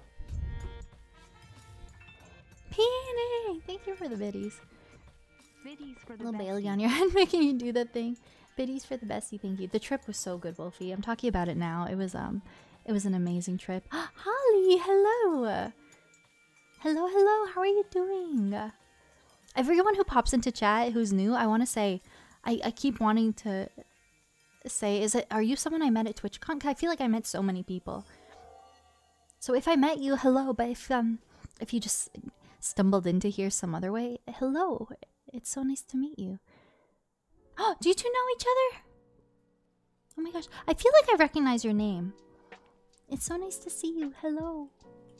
Peony! Thank you for the biddies. Biddies for the Little bestie. Bailey on your head making you do that thing. Biddies for the bestie, thank you. The trip was so good, Wolfie. I'm talking about it now. It was um it was an amazing trip. Holly, hello. Hello, hello. How are you doing? Everyone who pops into chat who's new, I want to say I, I keep wanting to say, is it are you someone I met at TwitchCon? I feel like I met so many people. So if I met you, hello, but if um if you just stumbled into here some other way, hello. It's so nice to meet you. Oh, do you two know each other? Oh my gosh. I feel like I recognize your name. It's so nice to see you. Hello.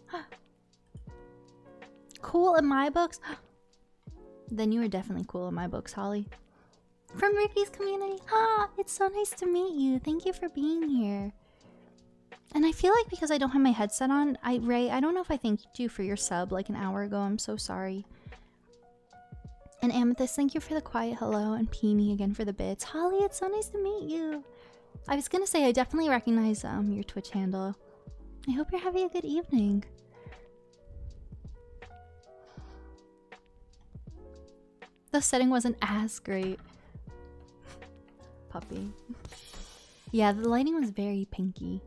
Cool in my books? Then you are definitely cool in my books, Holly. From Ricky's community. Ah, it's so nice to meet you. Thank you for being here. And I feel like because I don't have my headset on, I Ray, I don't know if I thanked you for your sub like an hour ago. I'm so sorry. And Amethyst, thank you for the quiet hello, and Peony again for the bits. Holly, it's so nice to meet you. I was gonna say I definitely recognize um your Twitch handle. I hope you're having a good evening. The setting wasn't as great. Puppy. Yeah, the lighting was very pinky.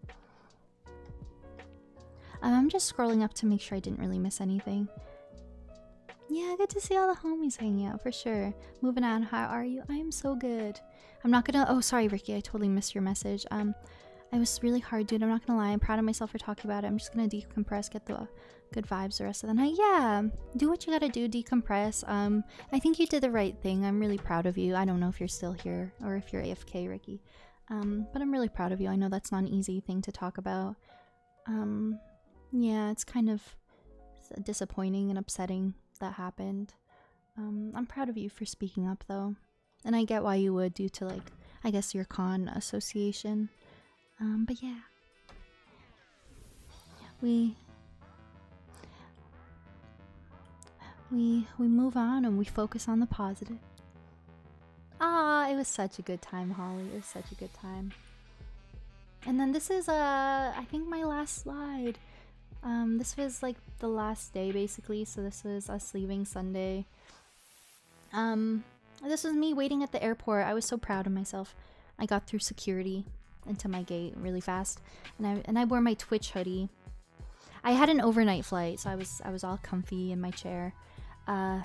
Um, I'm just scrolling up to make sure I didn't really miss anything. Yeah, good to see all the homies hanging out for sure. Moving on, how are you? I am so good. I'm not gonna. Oh, sorry, Ricky. I totally missed your message. Um, I was really hard, dude. I'm not gonna lie. I'm proud of myself for talking about it. I'm just gonna decompress, get the good vibes the rest of the night. Yeah, do what you gotta do. Decompress. Um, I think you did the right thing. I'm really proud of you. I don't know if you're still here or if you're A F K, Ricky. Um, but I'm really proud of you. I know that's not an easy thing to talk about. Um, yeah, it's kind of disappointing and upsetting that happened. Um, I'm proud of you for speaking up though. And I get why you would, due to like, I guess your con association. Um, but yeah. We we we move on and we focus on the positive. Ah, it was such a good time, Holly. It was such a good time. And then this is uh I think my last slide. Um, this was like the last day basically, so this was us leaving Sunday. Um, this was me waiting at the airport. I was so proud of myself. I got through security into my gate really fast, and I and I wore my Twitch hoodie. I had an overnight flight, so I was I was all comfy in my chair. Uh,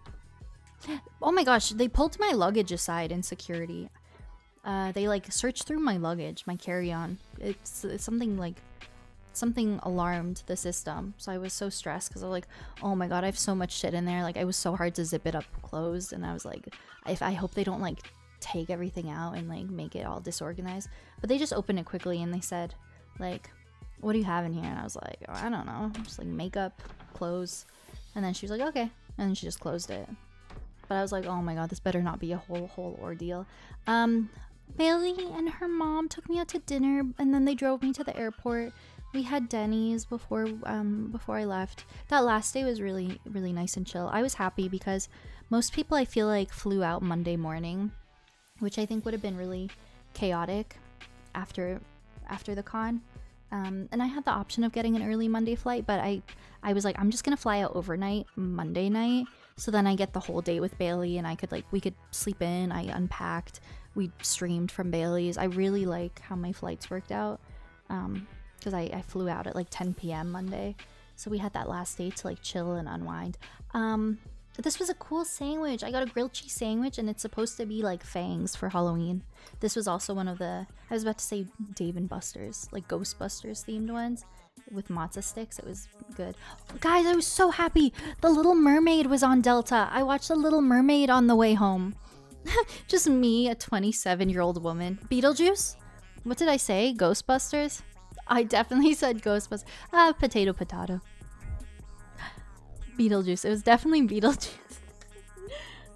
oh my gosh, they pulled my luggage aside in security. Uh, they like searched through my luggage, my carry-on. It's, it's something like. Something alarmed the system, so I was so stressed because I was like, oh my god, I have so much shit in there. Like, it was so hard to zip it up closed, and I was like, I, I hope they don't like take everything out and like make it all disorganized. But they just opened it quickly and they said like, what do you have in here? And I was like, oh, I don't know, just like makeup, clothes. And then she was like, okay, and then she just closed it. But I was like, oh my god, this better not be a whole whole ordeal. um Bailey and her mom took me out to dinner, and then they drove me to the airport. We had Denny's before um before I left. That last day was really really nice and chill. I was happy because most people I feel like flew out Monday morning, which I think would have been really chaotic after after the con. Um, and I had the option of getting an early Monday flight, but I I was like, I'm just gonna fly out overnight Monday night, so then I get the whole day with Bailey, and I could like we could sleep in. I unpacked. We streamed from Bailey's. I really like how my flights worked out. Um, because I, I flew out at like ten p m Monday, so we had that last day to like chill and unwind. Um, this was a cool sandwich. I got a grilled cheese sandwich, and it's supposed to be like fangs for Halloween. This was also one of the, I was about to say Dave and Buster's, like Ghostbusters themed ones with matzo sticks. It was good. Guys, I was so happy. The Little Mermaid was on Delta. I watched The Little Mermaid on the way home. Just me, a twenty-seven year old woman. Beetlejuice? What did I say? Ghostbusters? I definitely said Ghostbusters. Ah, potato, potato. Beetlejuice. It was definitely Beetlejuice.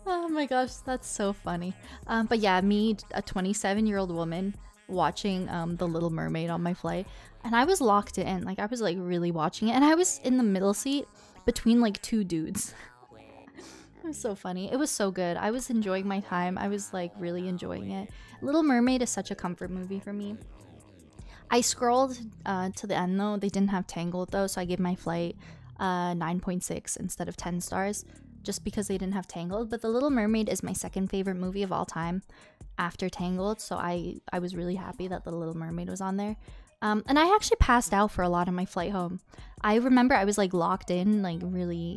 Oh my gosh, that's so funny. Um, but yeah, me, a twenty-seven year old woman, watching um, The Little Mermaid on my flight, and I was locked in. Like, I was like really watching it, and I was in the middle seat between like two dudes. It was so funny. It was so good. I was enjoying my time. I was like really enjoying it. Little Mermaid is such a comfort movie for me. I scrolled uh, to the end though. They didn't have Tangled though, so I gave my flight uh, nine point six instead of ten stars. Just because they didn't have Tangled. But The Little Mermaid is my second favorite movie of all time after Tangled, so I, I was really happy that The Little Mermaid was on there. Um, and I actually passed out for a lot of my flight home. I remember I was like locked in, like really,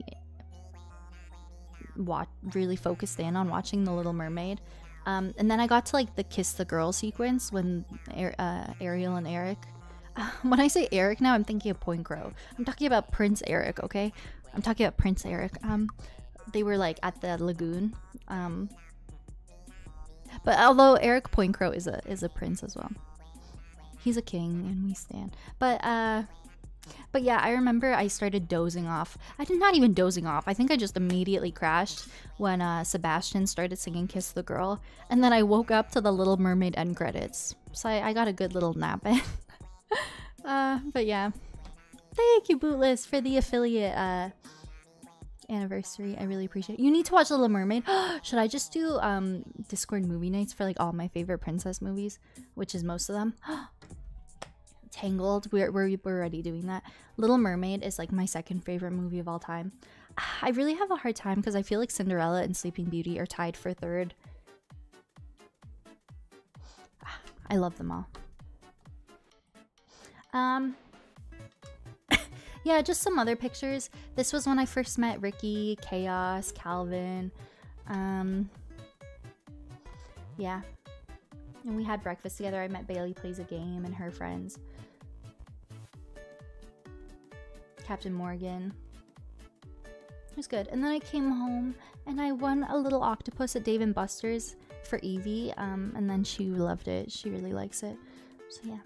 watch, really focused in on watching The Little Mermaid. Um, and then I got to like the Kiss the Girl sequence when uh, Ariel and Eric. Uh, when I say Eric now, I'm thinking of Point Crow. I'm talking about Prince Eric, okay? I'm talking about Prince Eric. Um, they were like at the lagoon. Um, but although Eric Point Crow is a is a prince as well. He's a king and we stand. But uh but yeah, I remember I started dozing off. I did not even dozing off. I think I just immediately crashed when uh Sebastian started singing Kiss the Girl. And then I woke up to the Little Mermaid end credits. So I, I got a good little nap in. uh but yeah. Thank you, Bootless, for the affiliate uh anniversary. I really appreciate it. You need to watch Little Mermaid. Should I just do um Discord movie nights for like all my favorite princess movies, which is most of them? Tangled, we're, we're, we're already doing that. Little Mermaid is like my second favorite movie of all time. I really have a hard time because I feel like Cinderella and Sleeping Beauty are tied for third. I love them all. Um Yeah, just some other pictures. This was when I first met Ricky, Chaos, Calvin. Um, yeah. And we had breakfast together. I met Bailey Plays a Game and her friends. Captain Morgan. It was good. And then I came home and I won a little octopus at Dave and Buster's for Evie. Um, and then she loved it. She really likes it. So yeah.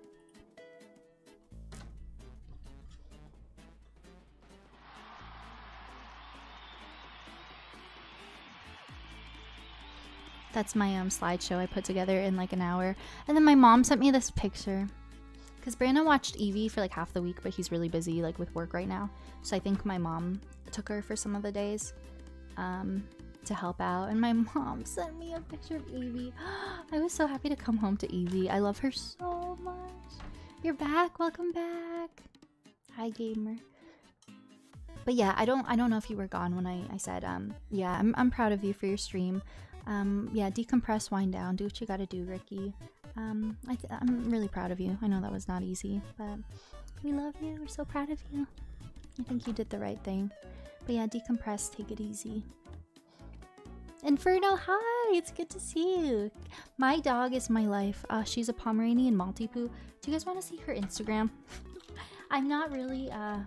That's my um slideshow I put together in like an hour. And then my mom sent me this picture. Because Brandon watched Evie for like half the week, but he's really busy like with work right now. So I think my mom took her for some of the days um, to help out. And my mom sent me a picture of Evie. I was so happy to come home to Evie. I love her so much. You're back. Welcome back. Hi, gamer. But yeah, I don't I don't know if you were gone when I, I said, um, yeah, I'm, I'm proud of you for your stream. Um, yeah, decompress, wind down, do what you gotta do, Ricky. Um, I th I'm really proud of you. I know that was not easy, but we love you. We're so proud of you. I think you did the right thing. But yeah, decompress, take it easy. Inferno, hi! It's good to see you. My dog is my life. Uh, she's a Pomeranian Maltipoo. Do you guys want to see her Instagram? I'm not really, uh...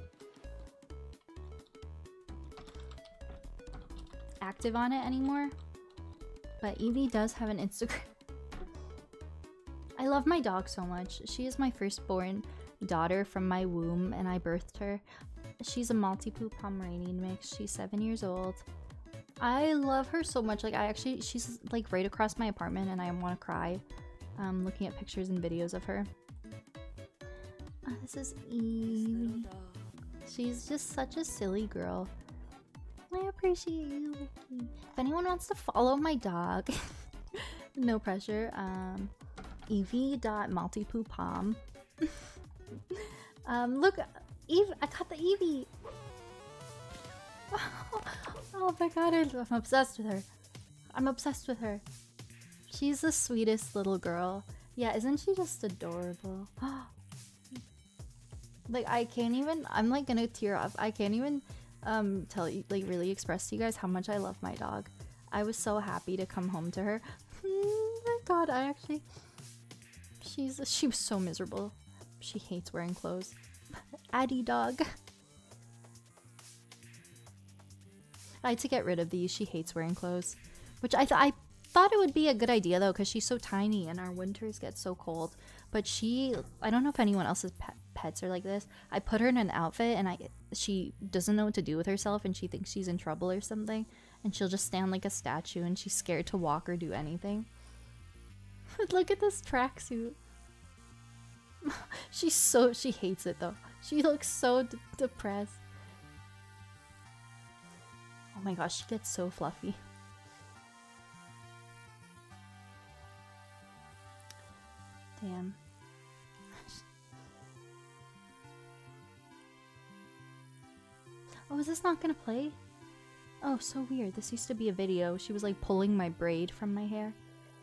active on it anymore. But Evie does have an Instagram. I love my dog so much. She is my firstborn daughter from my womb and I birthed her. She's a Maltipoo Pomeranian mix. She's seven years old. I love her so much. Like I actually, she's like right across my apartment and I want to cry um, looking at pictures and videos of her. Uh, this is Evie. She's just such a silly girl. I appreciate you, Ricky. If anyone wants to follow my dog, no pressure. Um, Evie.maltipoopom. um, look, Eve, I got the Evie. Oh my god, I'm obsessed with her. I'm obsessed with her. She's the sweetest little girl. Yeah, isn't she just adorable? Like, I can't even, I'm like gonna tear up. I can't even um tell you, like really express to you guys how much I love my dog. I was so happy to come home to her. Oh my god, I actually, she's she was so miserable. She hates wearing clothes. Addie dog. I had to get rid of these. She hates wearing clothes, which I thought I thought it would be a good idea though, because she's so tiny and our winters get so cold. But she, I don't know if anyone else's pet, pets are like this. I put her in an outfit and I she doesn't know what to do with herself and she thinks she's in trouble or something. and she'll just stand like a statue and she's scared to walk or do anything. Look at this tracksuit. She's so, she hates it though. She looks so d depressed. Oh my gosh, she gets so fluffy. Damn. Oh, is this not gonna play? Oh, so weird. This used to be a video. She was like pulling my braid from my hair.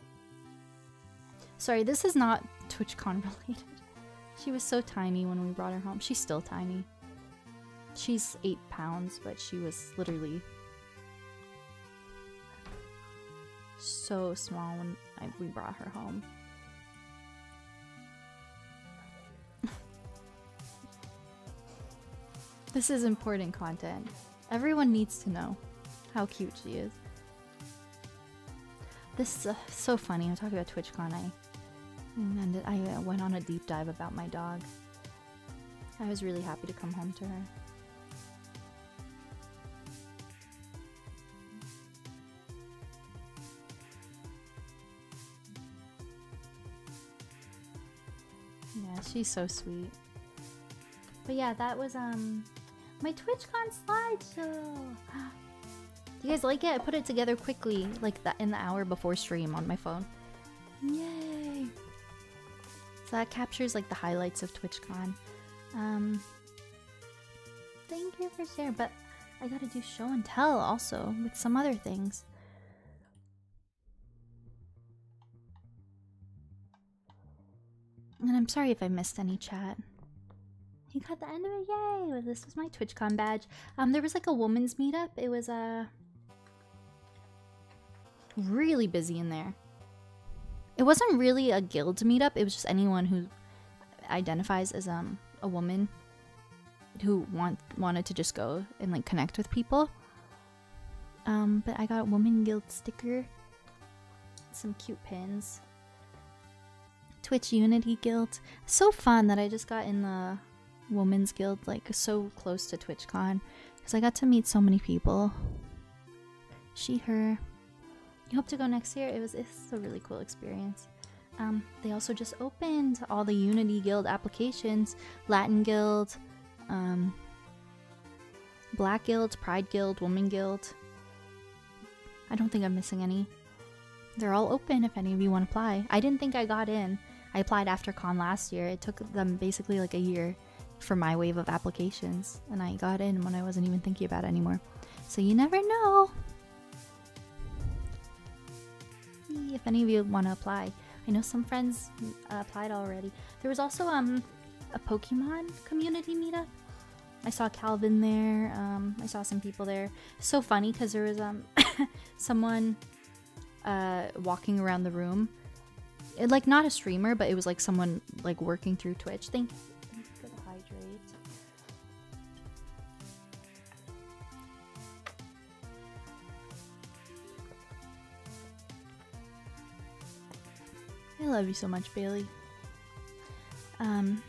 Sorry, this is not TwitchCon related. She was so tiny when we brought her home. She's still tiny. She's eight pounds, but she was literally so small when I, we brought her home. This is important content. Everyone needs to know how cute she is. This is uh, so funny. I'm talking about TwitchCon. I and I uh, went on a deep dive about my dog. I was really happy to come home to her. Yeah, she's so sweet. But yeah, that was um my TwitchCon slideshow. Do you guys like it? I put it together quickly, like that in the hour before stream on my phone. Yay! So that captures like the highlights of TwitchCon. Um, thank you for sharing, but I gotta do show and tell also with some other things. And I'm sorry if I missed any chat. You got the end of it, yay! Well, this was my TwitchCon badge. Um, there was like a woman's meetup. It was uh, really busy in there. It wasn't really a guild meetup. It was just anyone who identifies as um a woman who want wanted to just go and like connect with people. Um, but I got a woman guild sticker, some cute pins. Twitch Unity Guild. So fun that I just got in the Women's Guild, like so close to TwitchCon, because I got to meet so many people. She, her. I hope to go next year. It was it's a really cool experience. Um, they also just opened all the Unity Guild applications, Latin Guild, um, Black Guild, Pride Guild, Woman Guild. I don't think I'm missing any. They're all open if any of you want to apply. I didn't think I got in. I applied after con last year. It took them basically like a year for my wave of applications, and I got in when I wasn't even thinking about it anymore. So you never know. If any of you want to apply. I know some friends uh, applied already. There was also um a Pokemon community meetup. I saw Calvin there. Um, I saw some people there. So funny because there was um someone uh walking around the room. It, like not a streamer, but it was like someone like working through Twitch. Thank you for the hydrate. I love you so much, Bailey. Um,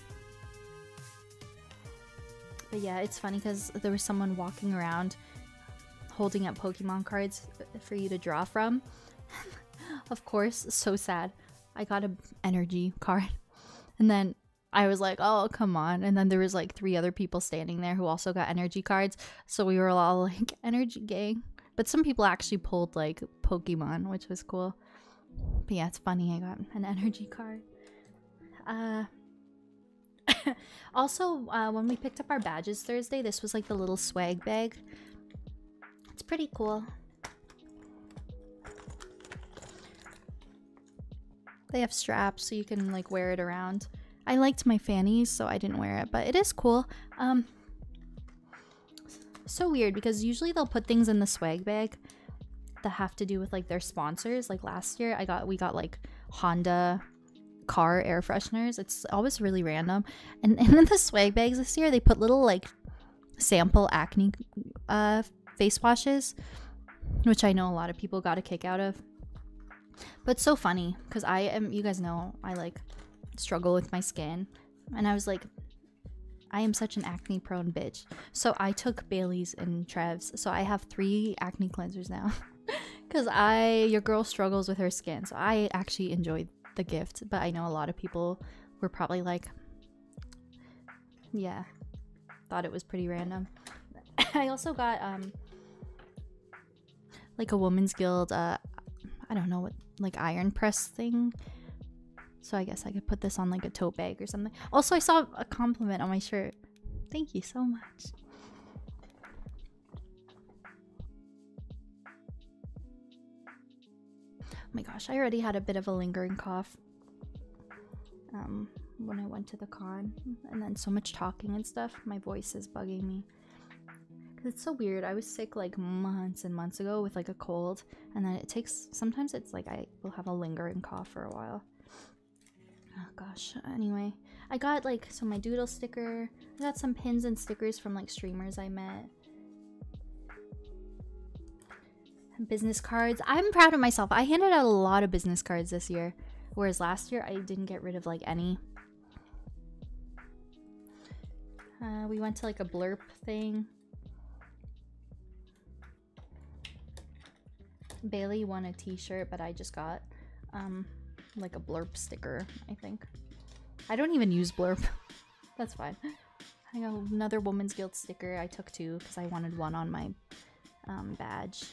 but yeah, it's funny because there was someone walking around holding up Pokemon cards for you to draw from. Of course, so sad. I got an energy card, and then I was like, oh, come on. And then there was like three other people standing there who also got energy cards. So we were all like, energy gang. But some people actually pulled like Pokemon, which was cool. But yeah, it's funny. I got an energy card. Uh, also, uh, when we picked up our badges Thursday, this was like the little swag bag. It's pretty cool. They have straps so you can like wear it around. I liked my fannies, so I didn't wear it, but it is cool. Um, so weird because usually they'll put things in the swag bag that have to do with like their sponsors. Like last year, I got we got like Honda car air fresheners. It's always really random. And, and in the swag bags this year, they put little like sample acne uh, face washes, which I know a lot of people got a kick out of. But so funny because I am, you guys know, I like struggle with my skin, and I was like, I am such an acne prone bitch. So I took Bailey's and Trev's. So I have three acne cleansers now. Because I, your girl struggles with her skin. So I actually enjoyed the gift. But I know a lot of people were probably like, yeah, thought it was pretty random. I also got um like a Women's Guild, uh, I don't know what, like iron press thing. So I guess I could put this on like a tote bag or something. Also, I saw a compliment on my shirt. Thank you so much. Oh my gosh, I already had a bit of a lingering cough um, when I went to the con. And then so much talking and stuff, my voice is bugging me. It's so weird. I was sick like months and months ago with like a cold. And then it takes, sometimes it's like I will have a lingering cough for a while. Oh gosh, anyway, I got like, so my doodle sticker, I got some pins and stickers from like streamers I met. Business cards. I'm proud of myself. I handed out a lot of business cards this year, whereas last year I didn't get rid of like any. Uh, we went to like a blurp thing. Bailey won a t-shirt, but I just got um like a blurp sticker, I think. I don't even use blurp. That's fine. I got another Women's Guild sticker. I took two because I wanted one on my um, badge.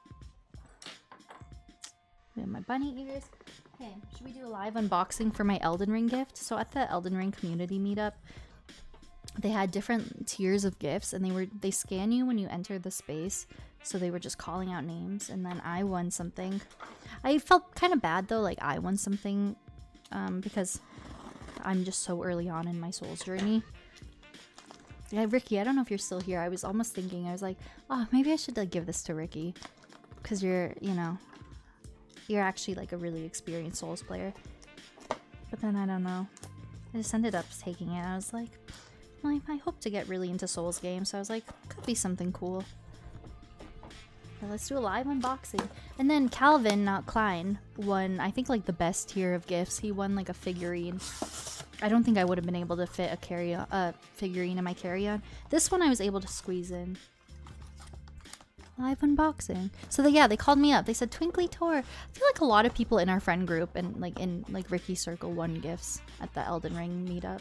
We have my bunny ears. Okay, should we do a live unboxing for my Elden Ring gift? So at the Elden Ring community meetup, they had different tiers of gifts, and they were they scan you when you enter the space. So they were just calling out names, and then I won something. I felt kind of bad though, like I won something um, because I'm just so early on in my Souls journey. Yeah, Ricky, I don't know if you're still here. I was almost thinking, I was like, oh, maybe I should like give this to Ricky, because you're, you know, you're actually like a really experienced Souls player. But then I don't know. I just ended up taking it. I was like, well, I hope to get really into Souls games, so I was like, could be something cool. Okay, let's do a live unboxing. And then Calvin, not Klein, won, I think, like the best tier of gifts. He won like a figurine. I don't think I would have been able to fit a carry-on, uh, figurine in my carry-on. This one I was able to squeeze in. Live unboxing. So they, yeah, they called me up. They said Twinkly Tour. I feel like a lot of people in our friend group and like in like Ricky's circle won gifts at the Elden Ring meetup.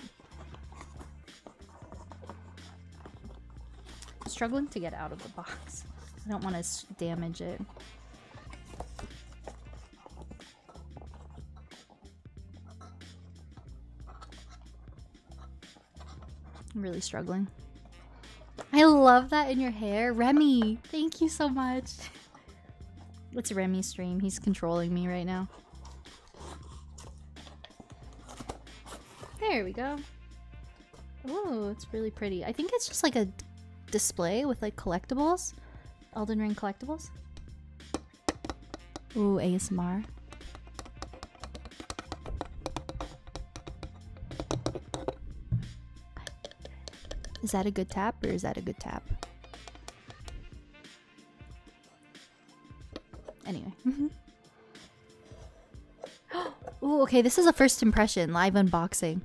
I'm struggling to get out of the box. I don't want to damage it. I'm really struggling. I love that in your hair. Remy, thank you so much. It's Remy's stream. He's controlling me right now. There we go. Oh, it's really pretty. I think it's just like a display with like collectibles. Elden Ring collectibles. Ooh, A S M R. Is that a good tap or is that a good tap? Anyway. Ooh, okay, this is a first impression, live unboxing.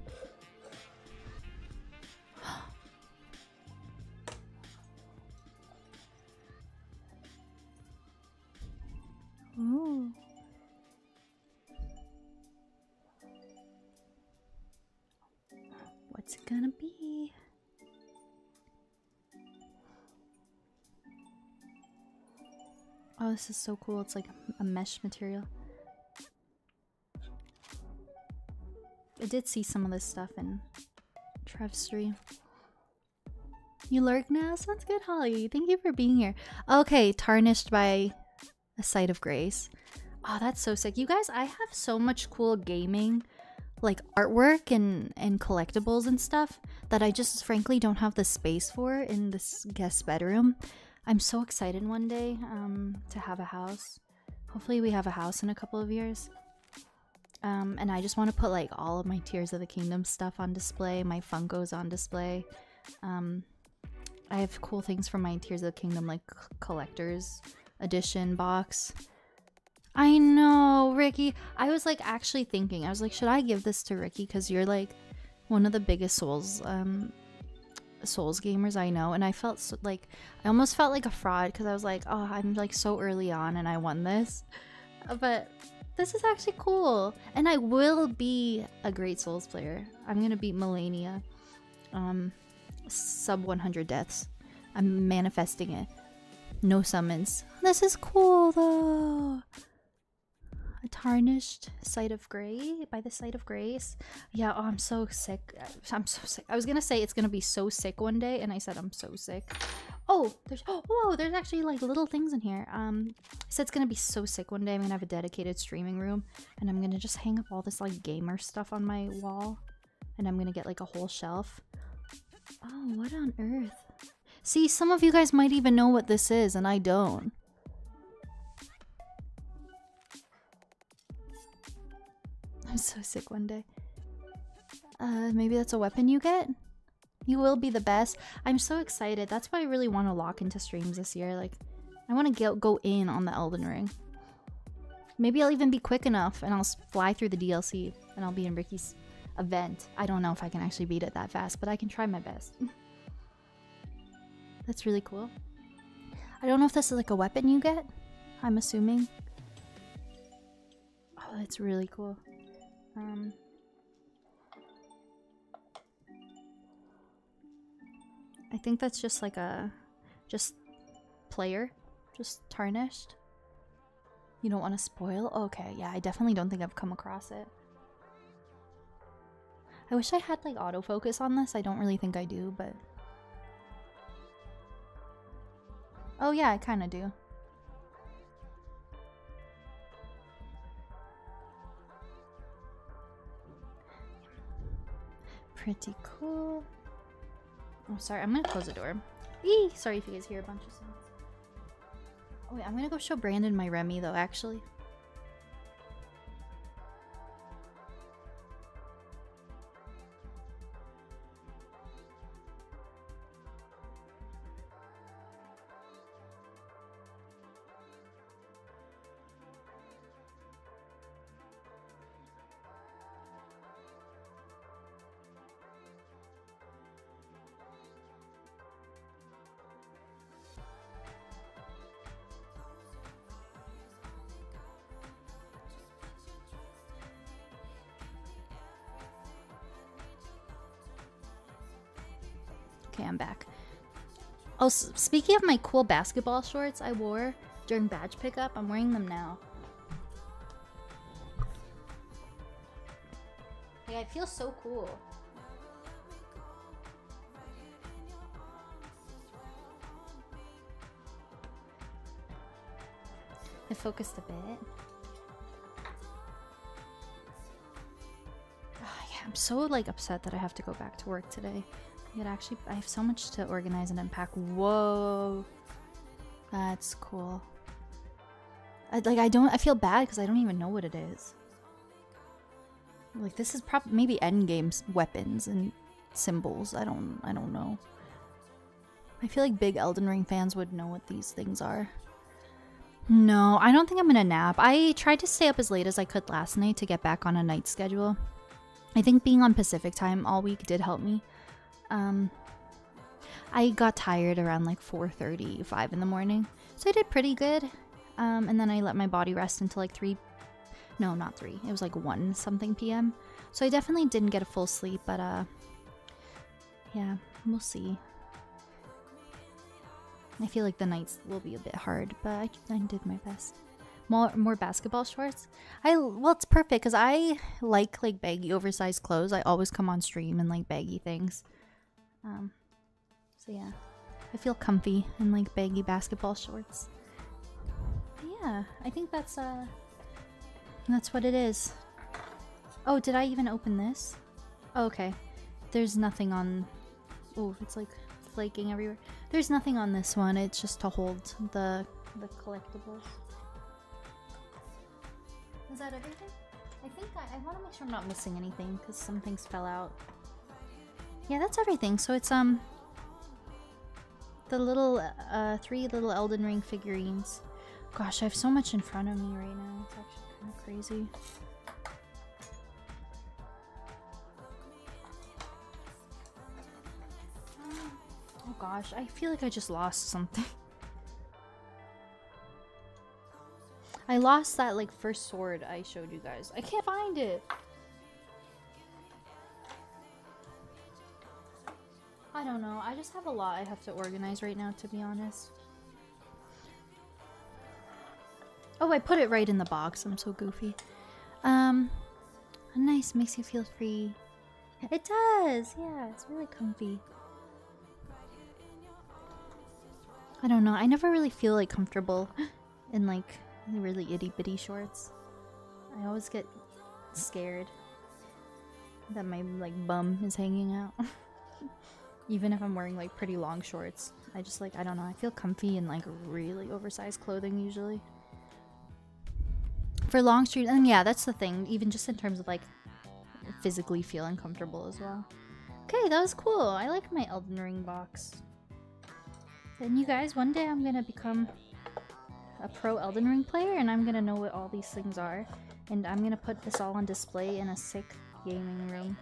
Ooh. What's it gonna be? Oh, this is so cool. It's like a mesh material. I did see some of this stuff in Trev's stream. You lurk now? Sounds good, Holly. Thank you for being here. Okay, tarnished by a sight of grace. Oh, that's so sick. You guys, I have so much cool gaming, like artwork and, and collectibles and stuff that I just frankly don't have the space for in this guest bedroom. I'm so excited one day um, to have a house. Hopefully we have a house in a couple of years. Um, and I just want to put like all of my Tears of the Kingdom stuff on display, my Funkos on display. Um, I have cool things from my Tears of the Kingdom like collector's edition box. I know, Ricky. I was like actually thinking, I was like, should I give this to Ricky? Because you're like one of the biggest Souls um, Souls gamers I know, and I felt so, like I almost felt like a fraud because I was like, oh, I'm like so early on and I won this, but this is actually cool, and I will be a great Souls player. I'm gonna beat Melania, um, sub one hundred deaths. I'm manifesting it. No summons. This is cool though. A tarnished sight of gray by the sight of grace. Yeah, oh, I'm so sick. I'm so sick. I was gonna say it's gonna be so sick one day, and I said I'm so sick. Oh, there's oh whoa, there's actually like little things in here. Um, I said it's gonna be so sick one day. I'm gonna have a dedicated streaming room, and I'm gonna just hang up all this like gamer stuff on my wall, and I'm gonna get like a whole shelf. Oh, what on earth? See, some of you guys might even know what this is, and I don't. I'm so sick one day. Uh, maybe that's a weapon you get? You will be the best. I'm so excited. That's why I really want to lock into streams this year. Like, I want to go in on the Elden Ring. Maybe I'll even be quick enough and I'll fly through the D L C and I'll be in Ricky's event. I don't know if I can actually beat it that fast, but I can try my best. That's really cool. I don't know if this is like a weapon you get. I'm assuming. Oh, that's really cool. Um, I think that's just like a, just player, just tarnished. You don't want to spoil? Okay, yeah, I definitely don't think I've come across it. I wish I had like autofocus on this. I don't really think I do, but... Oh yeah, I kind of do. Pretty cool. Oh, sorry. I'm gonna close the door. Eee! Sorry if you guys hear a bunch of sounds. Oh wait, I'm gonna go show Brandon my Remy though, actually. Okay, I'm back. Oh, s speaking of my cool basketball shorts I wore during badge pickup, I'm wearing them now. Yeah, I feel so cool. I focused a bit. Oh, yeah, I'm so like upset that I have to go back to work today. It actually, I have so much to organize and unpack. Whoa, that's cool. I, like I don't, I feel bad because I don't even know what it is. Like this is probably maybe endgame's weapons and symbols. I don't, I don't know. I feel like big Elden Ring fans would know what these things are. No, I don't think I'm gonna nap. I tried to stay up as late as I could last night to get back on a night schedule. I think being on Pacific time all week did help me. Um, I got tired around like four thirty, five in the morning, so I did pretty good. Um, and then I let my body rest until like three, no, not three, it was like one something p m So I definitely didn't get a full sleep, but uh, yeah, we'll see. I feel like the nights will be a bit hard, but I, I did my best. More, more basketball shorts. I well, it's perfect because I like like baggy, oversized clothes. I always come on stream in like baggy things. Um, so yeah, I feel comfy in like baggy basketball shorts. But yeah, I think that's uh, that's what it is. Oh, did I even open this? Oh, okay, there's nothing on. Oh, it's like flaking everywhere. There's nothing on this one. It's just to hold the the collectibles. Is that everything? I think I, I want to make sure I'm not missing anything because some things fell out. Yeah, that's everything. So it's um the little uh three little Elden Ring figurines. Gosh, I have so much in front of me right now. It's actually kind of crazy. Um, Oh gosh, I feel like I just lost something. I lost that like first sword I showed you guys. I can't find it. I don't know. I just have a lot I have to organize right now, to be honest. Oh, I put it right in the box. I'm so goofy. Um, nice. Makes you feel free. It does. Yeah, it's really comfy. I don't know. I never really feel like comfortable in like really itty bitty shorts. I always get scared that my like bum is hanging out. Even if I'm wearing like pretty long shorts. I just like, I don't know. I feel comfy in like really oversized clothing usually. For long street, and yeah, that's the thing. Even just in terms of like physically feeling comfortable as well. Okay, that was cool. I like my Elden Ring box. And you guys, one day I'm gonna become a pro Elden Ring player and I'm gonna know what all these things are. And I'm gonna put this all on display in a sick gaming room.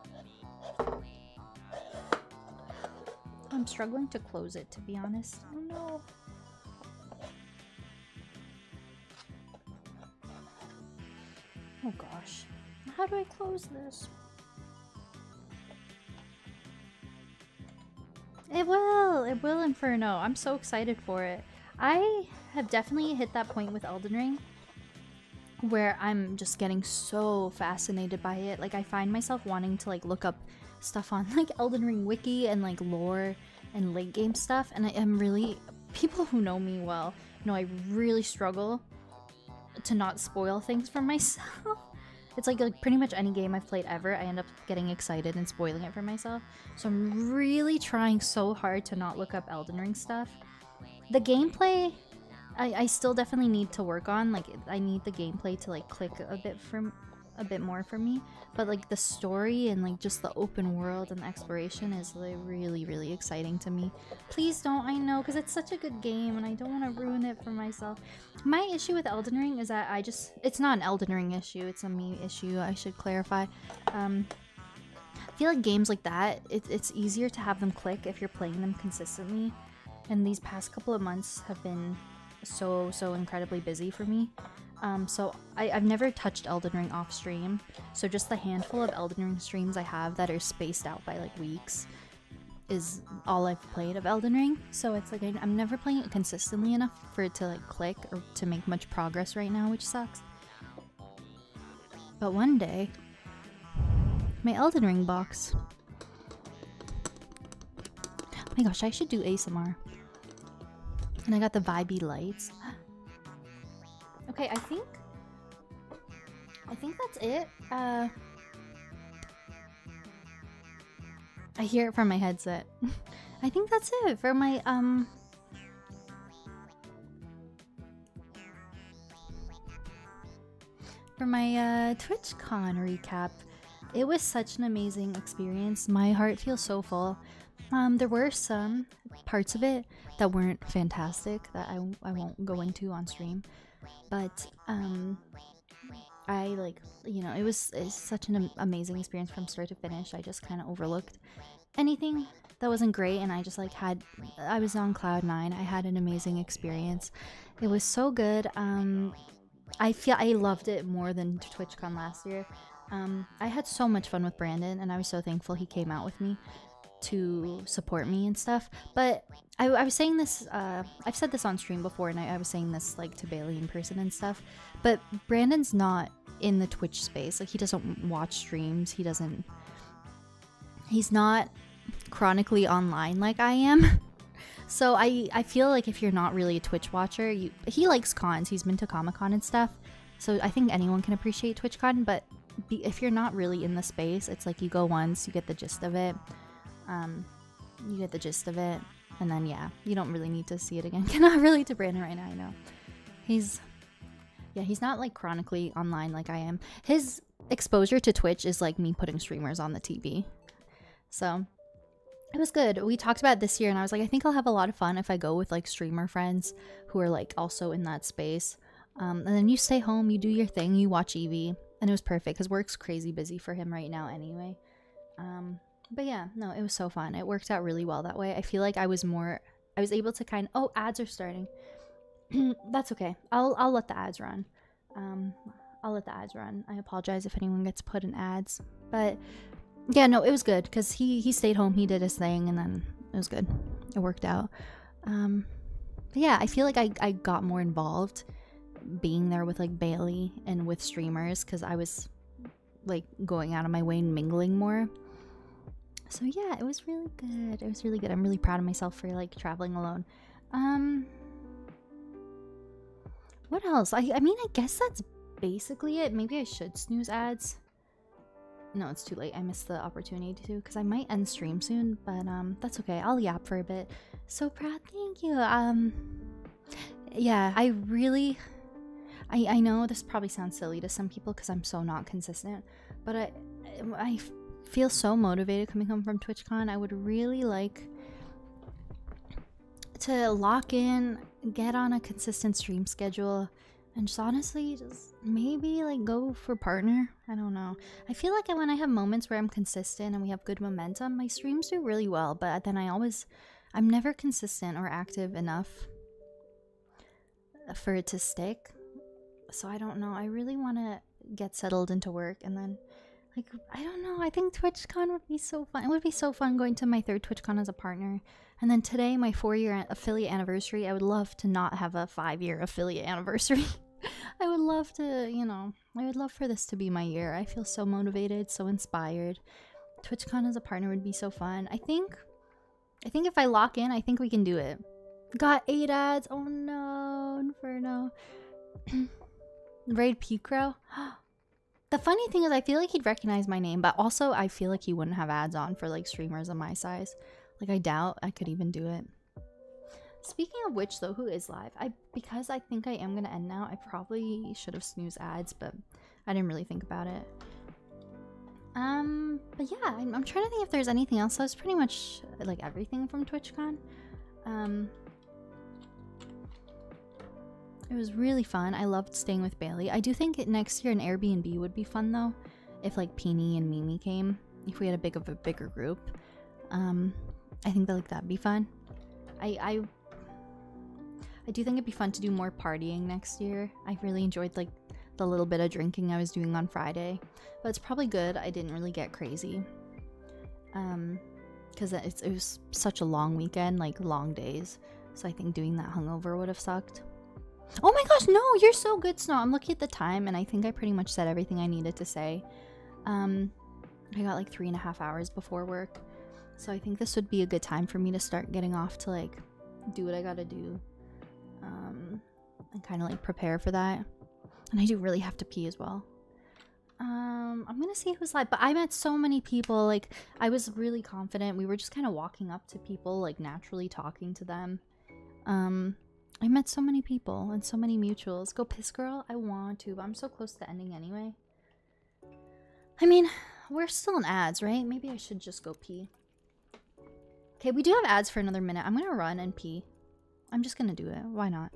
I'm struggling to close it, to be honest. Oh no. Oh gosh. How do I close this? It will! It will, Inferno. I'm so excited for it. I have definitely hit that point with Elden Ring where I'm just getting so fascinated by it. Like, I find myself wanting to like look up stuff on like Elden Ring wiki and like lore and late game stuff, and I am really, people who know me well know I really struggle to not spoil things for myself. It's like, like pretty much any game I've played ever, I end up getting excited and spoiling it for myself. So I'm really trying so hard to not look up Elden Ring stuff. The gameplay, I, I still definitely need to work on. Like, I need the gameplay to like click a bit for a bit more for me. But like the story and like just the open world and the exploration is like really, really exciting to me. Please don't, I know, because it's such a good game and I don't want to ruin it for myself. My issue with Elden Ring is that I just, it's not an Elden Ring issue, it's a me issue, I should clarify. Um, I feel like games like that, it, it's easier to have them click if you're playing them consistently. And these past couple of months have been so, so incredibly busy for me. Um, so I, I've never touched Elden Ring off stream, so just the handful of Elden Ring streams I have that are spaced out by like weeks is all I've played of Elden Ring. So it's like I, I'm never playing it consistently enough for it to like click or to make much progress right now, which sucks. But one day, my Elden Ring box. Oh my gosh, I should do A S M R. And I got the vibey lights. Okay, I think I think that's it. Uh I hear it from my headset. I think that's it for my um for my uh TwitchCon recap. It was such an amazing experience. My heart feels so full. Um, there were some parts of it that weren't fantastic that I, I won't go into on stream. But um, I like, you know, it was it's such an amazing experience from start to finish. I just kind of overlooked anything that wasn't great, and I just like had, I was on cloud nine. I had an amazing experience. It was so good. Um, I feel I loved it more than TwitchCon last year. Um, I had so much fun with Brandon, and I was so thankful he came out with me to support me and stuff. But I, I was saying this, uh, I've said this on stream before, and I, I was saying this like to Bailey in person and stuff, but Brandon's not in the Twitch space. Like, he doesn't watch streams, he doesn't, he's not chronically online like I am. So I, I feel like if you're not really a Twitch watcher, you, he likes cons, he's been to Comic-Con and stuff, so I think anyone can appreciate TwitchCon, but be, if you're not really in the space, it's like you go once, you get the gist of it. Um, you get the gist of it, and then yeah, you don't really need to see it again. Cannot relate to Brandon right now, I know. He's, yeah, he's not like chronically online like I am. His exposure to Twitch is like me putting streamers on the T V. So, it was good. We talked about it this year, and I was like, I think I'll have a lot of fun if I go with like streamer friends who are like also in that space. Um, and then you stay home, you do your thing, you watch Eevee, and it was perfect because work's crazy busy for him right now anyway. Um... but yeah, no, it was so fun. It worked out really well that way. I feel like I was more, I was able to kind of, oh, ads are starting. That's okay. I'll, I'll let the ads run. Um, I'll let the ads run. I apologize if anyone gets put in ads, but yeah, no, it was good because he, he stayed home, he did his thing, and then it was good. It worked out. Um, but yeah, I feel like I, I got more involved being there with like Bailey and with streamers because I was like going out of my way and mingling more. So yeah, it was really good. It was really good. I'm really proud of myself for like traveling alone. Um, what else? I, I mean, I guess that's basically it. Maybe I should snooze ads. No, it's too late. I missed the opportunity to because I might end stream soon, but um, that's okay. I'll yap for a bit. So proud, thank you. Um, yeah, I really, I I know this probably sounds silly to some people because I'm so not consistent, but I I feel so motivated coming home from TwitchCon. I would really like to lock in, get on a consistent stream schedule, and just honestly just maybe like go for partner. I don't know. I feel like when I have moments where I'm consistent and we have good momentum, my streams do really well, but then I always, I'm never consistent or active enough for it to stick. So I don't know. I really want to get settled into work and then like, I don't know. I think TwitchCon would be so fun. It would be so fun going to my third TwitchCon as a partner. And then today, my four-year affiliate anniversary. I would love to not have a five-year affiliate anniversary. I would love to, you know, I would love for this to be my year. I feel so motivated, so inspired. TwitchCon as a partner would be so fun. I think, I think if I lock in, I think we can do it. Got eight ads. Oh no, Inferno. Raid P-Crow. The funny thing is I feel like he'd recognize my name, but also I feel like he wouldn't have ads on for like streamers of my size. Like I doubt I could even do it. Speaking of which though, who is live? I because I think I am gonna end now, I probably should have snoozed ads, but I didn't really think about it. Um, but yeah, I'm, I'm trying to think if there's anything else. So it's pretty much like everything from TwitchCon. Um, it was really fun. I loved staying with Bailey. I do think it, next year an Airbnb would be fun though, if like Peony and Mimi came. If we had a big of a bigger group, um, I think that like that'd be fun. I I I do think it'd be fun to do more partying next year. I really enjoyed like the little bit of drinking I was doing on Friday, but it's probably good I didn't really get crazy. Um, because it, it was such a long weekend, like long days. So I think doing that hungover would have sucked. Oh my gosh, no, you're so good, Snow. I'm looking at the time and I think I pretty much said everything I needed to say. Um, I got like three and a half hours before work. So I think this would be a good time for me to start getting off to like do what I gotta do. Um, and kind of like prepare for that. And I do really have to pee as well. Um, I'm gonna see who's live, but I met so many people. Like I was really confident. We were just kind of walking up to people, like naturally talking to them. Um, I met so many people and so many mutuals. Go piss, girl. I want to, but I'm so close to ending anyway. I mean, we're still in ads, right? Maybe I should just go pee. Okay, we do have ads for another minute. I'm gonna run and pee. I'm just gonna do it. Why not?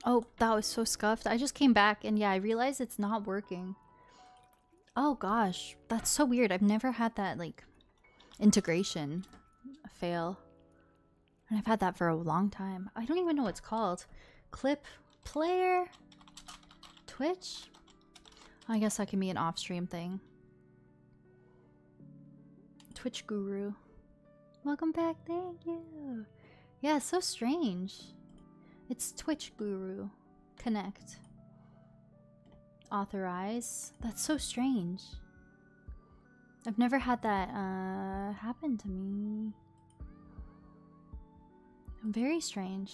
Oh, that was so scuffed. I just came back and yeah, I realized it's not working. Oh gosh, that's so weird. I've never had that like integration fail. And I've had that for a long time. I don't even know what it's called. Clip player? Twitch? I guess that can be an off-stream thing. Twitch guru. Welcome back, thank you. Yeah, it's so strange. It's Twitch guru. Connect. Authorize. That's so strange. I've never had that uh, happen to me. Very strange.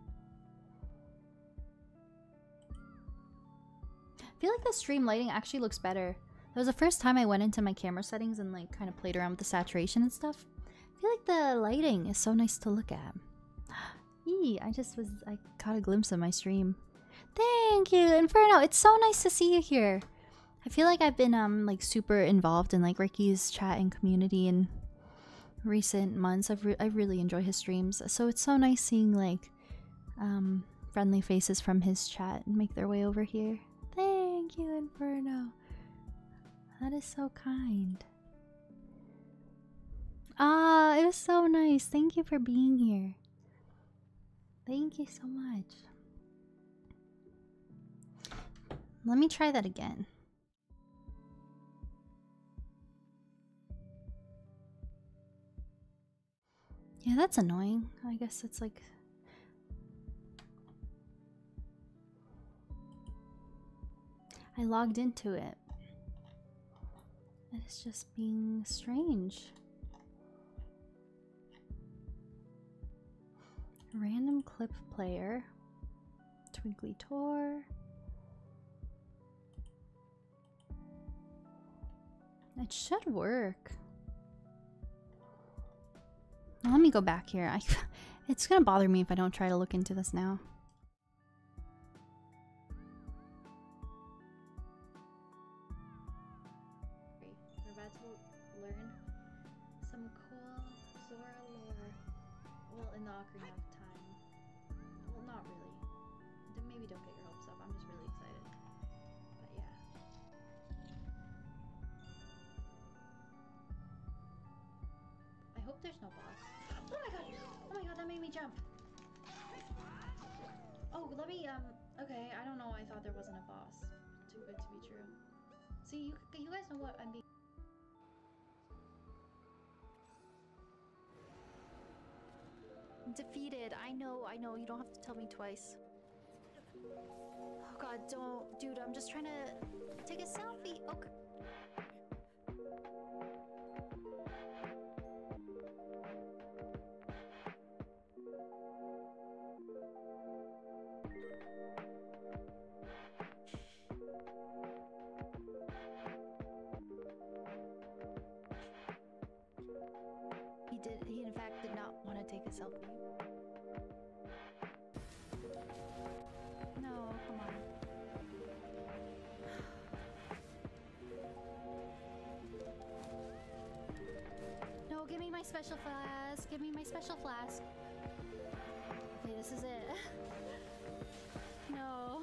I feel like the stream lighting actually looks better. That was the first time I went into my camera settings and like kind of played around with the saturation and stuff. I feel like the lighting is so nice to look at. Eee, I just was, I caught a glimpse of my stream. Thank you, Inferno. It's so nice to see you here. I feel like I've been um like super involved in like Ricky's chat and community in recent months. I've re I really enjoy his streams, so it's so nice seeing like um friendly faces from his chat make their way over here. Thank you, Inferno. That is so kind. Ah, it was so nice. Thank you for being here. Thank you so much. Let me try that again. Yeah, that's annoying. I guess it's like... I logged into it. And it's just being strange. Random clip player. Twinkly Tor. It should work. Let me go back here. I, it's gonna bother me if I don't try to look into this now. We're about to learn some cool Zora lore. Well, in the Ocarina of Time. Well, not really. Maybe don't get your hopes up. I'm just really excited. But yeah. I hope there's no boss. Oh my god! Oh my god, that made me jump! Oh, let me, um, okay, I don't know, I thought there wasn't a boss. Too good to be true. See, you, you guys know what I'm being... Defeated. I know, I know, you don't have to tell me twice. Oh god, don't. Dude, I'm just trying to take a selfie. Okay. He did, he in fact did not want to take a selfie. No, come on. No, give me my special flask. Give me my special flask. Okay, this is it. No.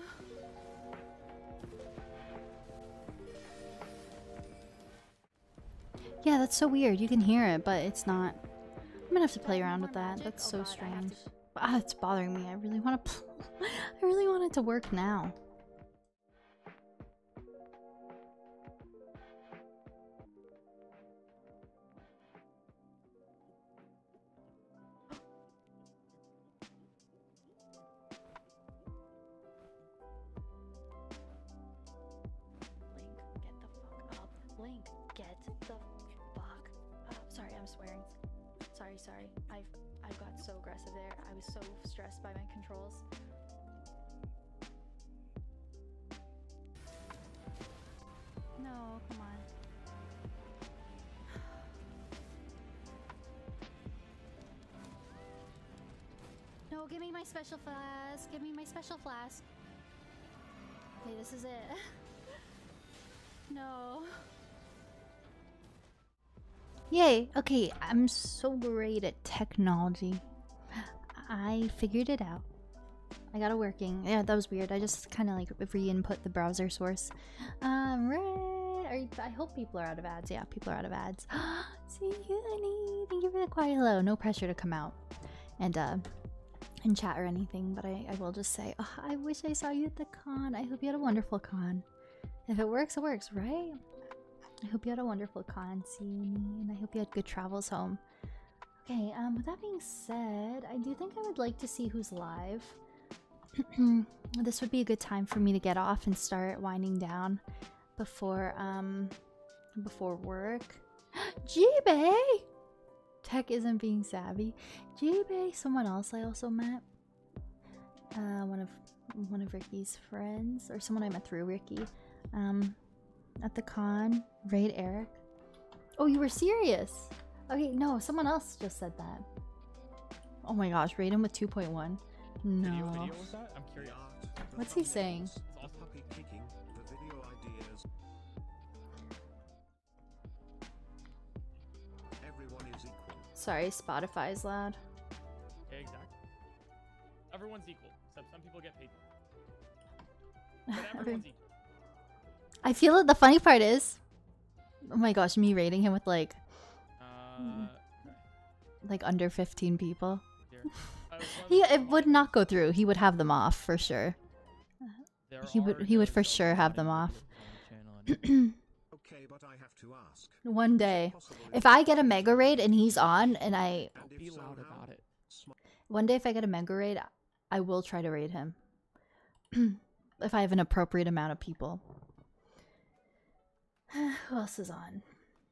Yeah, that's so weird. You can hear it, but it's not. I'm gonna have to play around with that. Magic? That's Oh so god, I have strange. to- Ah, it's bothering me. I really want to. I really want it to work now. Link, get the fuck up. Link, get the fuck up. Sorry, I'm swearing. Sorry, sorry. I've I got so aggressive there. I was so stressed by my controls. No, come on. No, give me my special flask. Give me my special flask. Okay, this is it. No. Yay. Okay, I'm so great at technology. I figured it out. I got it working. Yeah, that was weird. I just kind of like re-input the browser source. Um, right. Are you, I hope people are out of ads. Yeah, people are out of ads. See you, honey. Thank you for the quiet hello. No pressure to come out and uh and chat or anything, but I, I will just say, oh, I wish I saw you at the con. I hope you had a wonderful con. If it works, it works, right? I hope you had a wonderful con, see me, and I hope you had good travels home. Okay, um, with that being said, I do think I would like to see who's live. This would be a good time for me to get off and start winding down before, um, before work. G-Bay! Tech isn't being savvy. G-Bay, someone else I also met. Uh, one of one of Ricky's friends, or someone I met through Ricky. Um, at the con. Raid Eric. Oh, you were serious? Okay, no, someone else just said that. Oh my gosh, raid him with two point one. No. Video, video was that? I'm curious. What's he saying? The puppy kicking, the video ideas. Everyone is equal. Sorry, Spotify's loud. Yeah, exactly. Everyone's equal, except some people get paid more. But everyone's equal. I feel that the funny part is, oh my gosh, me rating him with like, Uh, like under fifteen people. here. I was He wondering it would why not go through. He would have them off for sure. there he would- are he would no for sure have them self-driving off. vehicles on the channel anymore. Okay, but I have to ask. One day, Possible if I get a mega raid and he's on, and I and if Be so, loud how? about it. one day if I get a mega raid, I will try to raid him. If I have an appropriate amount of people. Who else is on?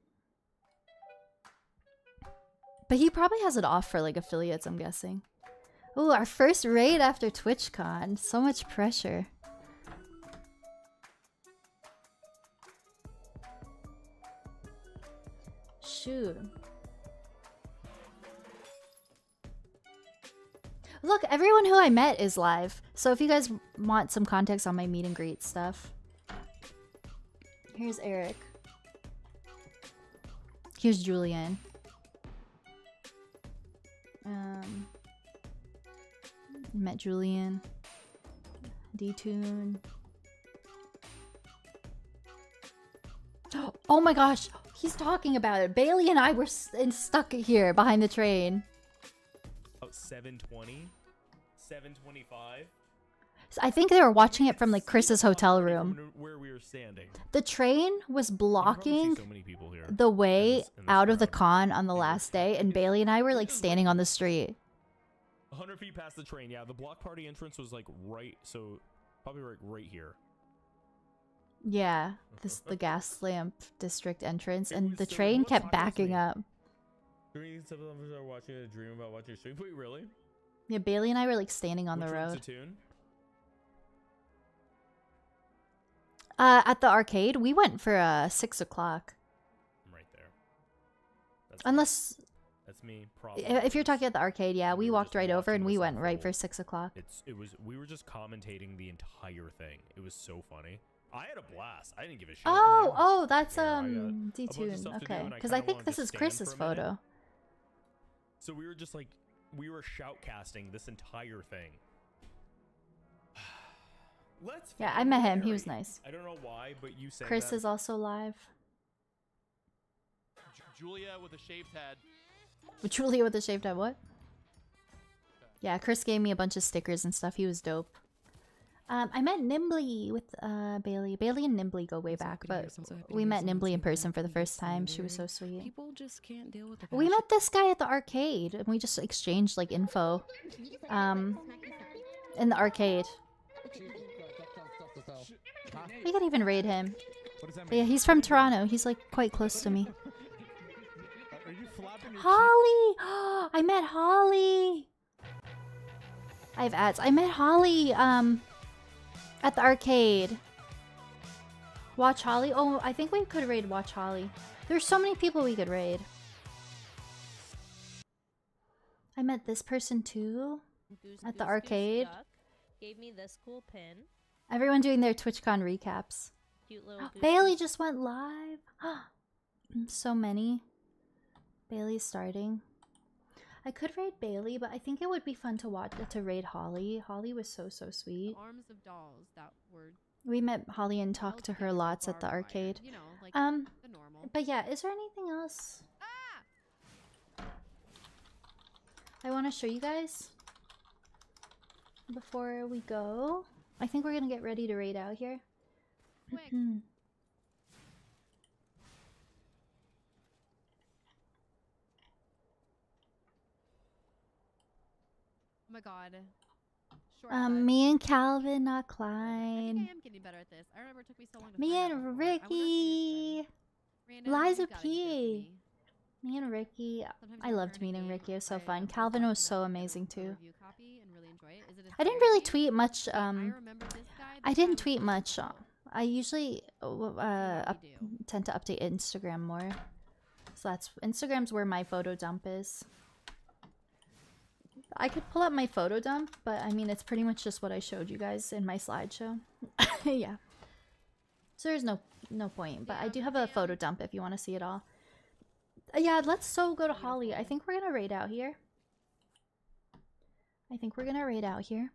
But he probably has it off for like affiliates, I'm guessing. Oh, our first raid after TwitchCon. So much pressure. Shoot. Look, everyone who I met is live. So if you guys want some context on my meet and greet stuff. Here's Eric. Here's Julian. Um, met Julian. D-Tune. Oh my gosh, he's talking about it. Bailey and I were st stuck here behind the train. Oh, seven twenty? seven twenty-five? So I think they were watching it from like Chris's hotel room. Where we were standing. The train was You can probably see blocking so many people here the way in this- in this out of the crowd. con on the last day, and Bailey and I were like standing on the street. one hundred feet past the train. Yeah, the block party entrance was like right, so probably right, right here. Yeah, this the gas lamp district entrance, It and was the so- train what kept time was backing me? up. During some of us are watching a dream about watching a stream. Wait, really? Yeah, Bailey and I were like standing on Which the one's road. tune? Uh, at the arcade, we went for uh six o'clock. I'm right there. That's me. Unless That's me. Probably. i- if you're talking at the arcade, yeah, we We were walked just right over and watching we this went right for unfold. six o'clock. It's it was we were just commentating the entire thing. It was so funny. I had a blast. I didn't give a shit. Oh, man. oh, that's Yeah, I got um a bunch of D-Tune. stuff to do, Okay, and I because I kinda think wanted this to is stand Chris's for a minute. photo. So we were just like we were shoutcasting this entire thing. Let's. Yeah, I find met him. He Mary. was nice. I don't know why, but you said Chris that. is also live. J- Julia with a shaved head. With Julia with the shaved head, what? Yeah, Chris gave me a bunch of stickers and stuff. He was dope. Um, I met Nimbly with uh Bailey. Bailey and Nimbly go way back, but we met Nimbly in person for the first time. She was so sweet. People just can't deal with the We met this guy at the arcade, and we just exchanged like info. Um, in the arcade. We could even raid him. What does that But yeah, he's from Toronto. He's like quite close to me. Are you flapping your Holly! I met Holly! I have ads. I met Holly um at the arcade. Watch Holly? Oh, I think we could raid Watch Holly. There's so many people we could raid. I met this person too. Goose, At the Goose, Goose arcade. Duck gave me this cool pin. Everyone doing their TwitchCon recaps. Cute little Goose Bailey Goose. just went live. So many. Bailey's starting. I could raid Bailey, but I think it would be fun to watch to raid Holly. Holly was so so sweet. Arms of dolls that were. We met Holly and talked to her lots at the arcade. You know, like um, the normal. but yeah, is there anything else I want to show you guys before we go? I think we're gonna get ready to raid out here. Quick. Oh my god. Short Um, cut. me and Calvin, not I Klein. think I am getting better at this. I remember it took me so long to Me find out and before. I wonder if it is Ricky. good. Random, Liza you gotta be good for P. me. Me and Ricky. Sometimes I you loved learn a meeting game Ricky. It was so by fun. just Calvin watching was so them amazing do a too. review copy and really enjoy it. Is it I didn't really inspiring tweet much. you? I Um, remember this guy, I this guy didn't was tweet cool. much. I usually uh, uh, up, you do. tend to update Instagram more. So that's Instagram's where my photo dump is. I could pull up my photo dump, but I mean it's pretty much just what I showed you guys in my slideshow. Yeah. So there's no no point, but I do have a photo dump if you want to see it all. Uh, yeah, let's so go to Holly. I think we're gonna raid out here. I think we're gonna raid out here.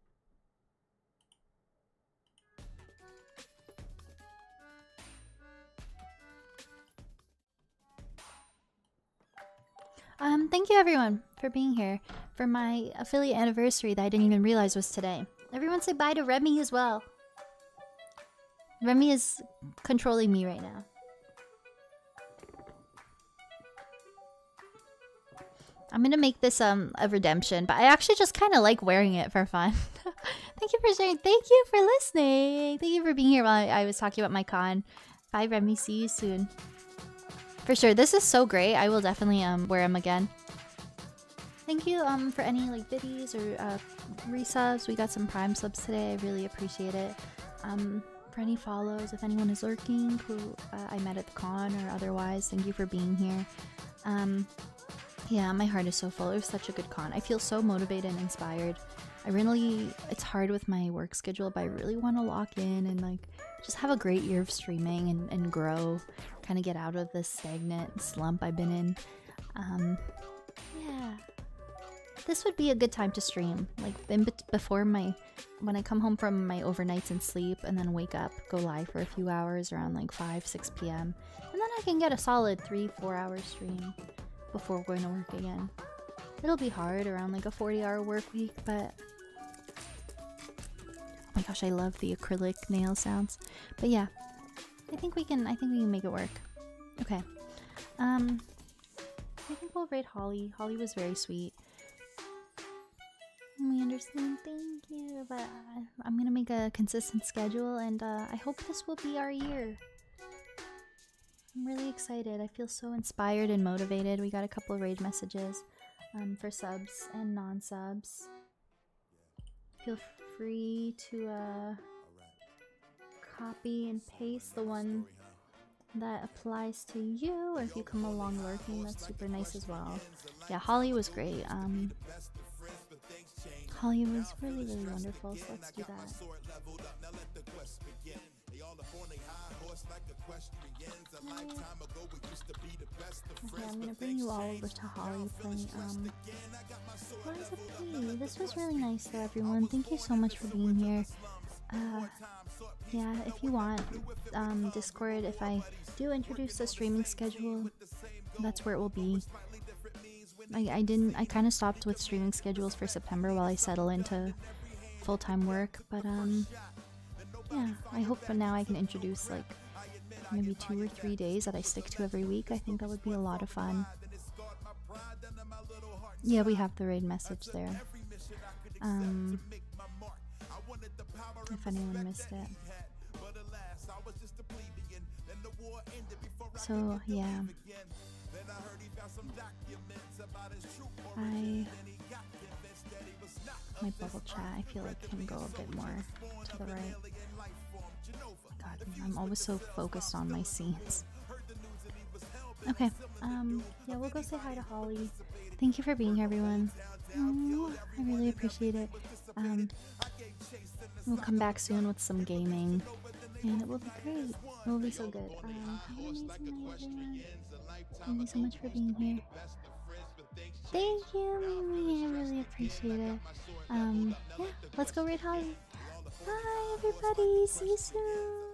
Um, thank you everyone for being here for my affiliate anniversary that I didn't even realize was today. Everyone say bye to Remy as well. Remy is controlling me right now. I'm gonna make this um a redemption, but I actually just kind of like wearing it for fun. Thank you for sharing. Thank you for listening. Thank you for being here while I, I was talking about my con. Bye, Remy. See you soon. For sure. This is so great. I will definitely um wear them again. Thank you um for any like biddies or uh, resubs. We got some prime subs today. I really appreciate it. Um, for any follows, if anyone is lurking who uh, I met at the con or otherwise, thank you for being here. Um. Yeah, my heart is so full. It was such a good con. I feel so motivated and inspired. I really, it's hard with my work schedule, but I really want to lock in and like just have a great year of streaming and, and grow, kind of get out of this stagnant slump I've been in. Um, yeah, this would be a good time to stream. Like in bet- before my, when I come home from my overnights and sleep and then wake up, go live for a few hours around like five, six p m And then I can get a solid three, four hour stream before going to work again. It'll be hard around like a forty hour work week, but oh my gosh, I love the acrylic nail sounds. But yeah, I think we can I think we can make it work. Okay. Um I think we'll raid Holly. Holly was very sweet. We understand, thank you. But uh, I'm gonna make a consistent schedule and uh, I hope this will be our year. I'm really excited. I feel so inspired and motivated. We got a couple of raid messages um, for subs and non-subs. Feel free to uh, copy and paste the one that applies to you, or if you come along lurking, that's super nice as well. Yeah, Holly was great. Um, Holly was really, really wonderful, so let's do that. Okay, I'm gonna bring you all over to Holly playing, um, Liza P. This was really nice though, everyone. Thank you so much for being here. Uh, yeah, if you want, um, Discord, if I do introduce a streaming schedule, that's where it will be. I, I didn't, I kind of stopped with streaming schedules for September while I settle into full-time work, but, um, yeah, I hope for now I can introduce, like, maybe two or three days that I stick to every week. I think that would be a lot of fun. Yeah, we have the raid message there. Um, if anyone missed it. So, yeah. I... My bubble chat, I feel like can go a bit more to the right. God, I'm always so focused on my scenes. Okay, um, yeah, we'll go say hi to Holly. Thank you for being here, everyone. Aww, I really appreciate it. Um, we'll come back soon with some gaming, and it will be great. It will be so good. Um, have an amazing night, everyone. Thank you so much for being here. Thank you, Mimi. I really appreciate it. Um, yeah, let's go raid Holly. Bye, everybody. See you soon.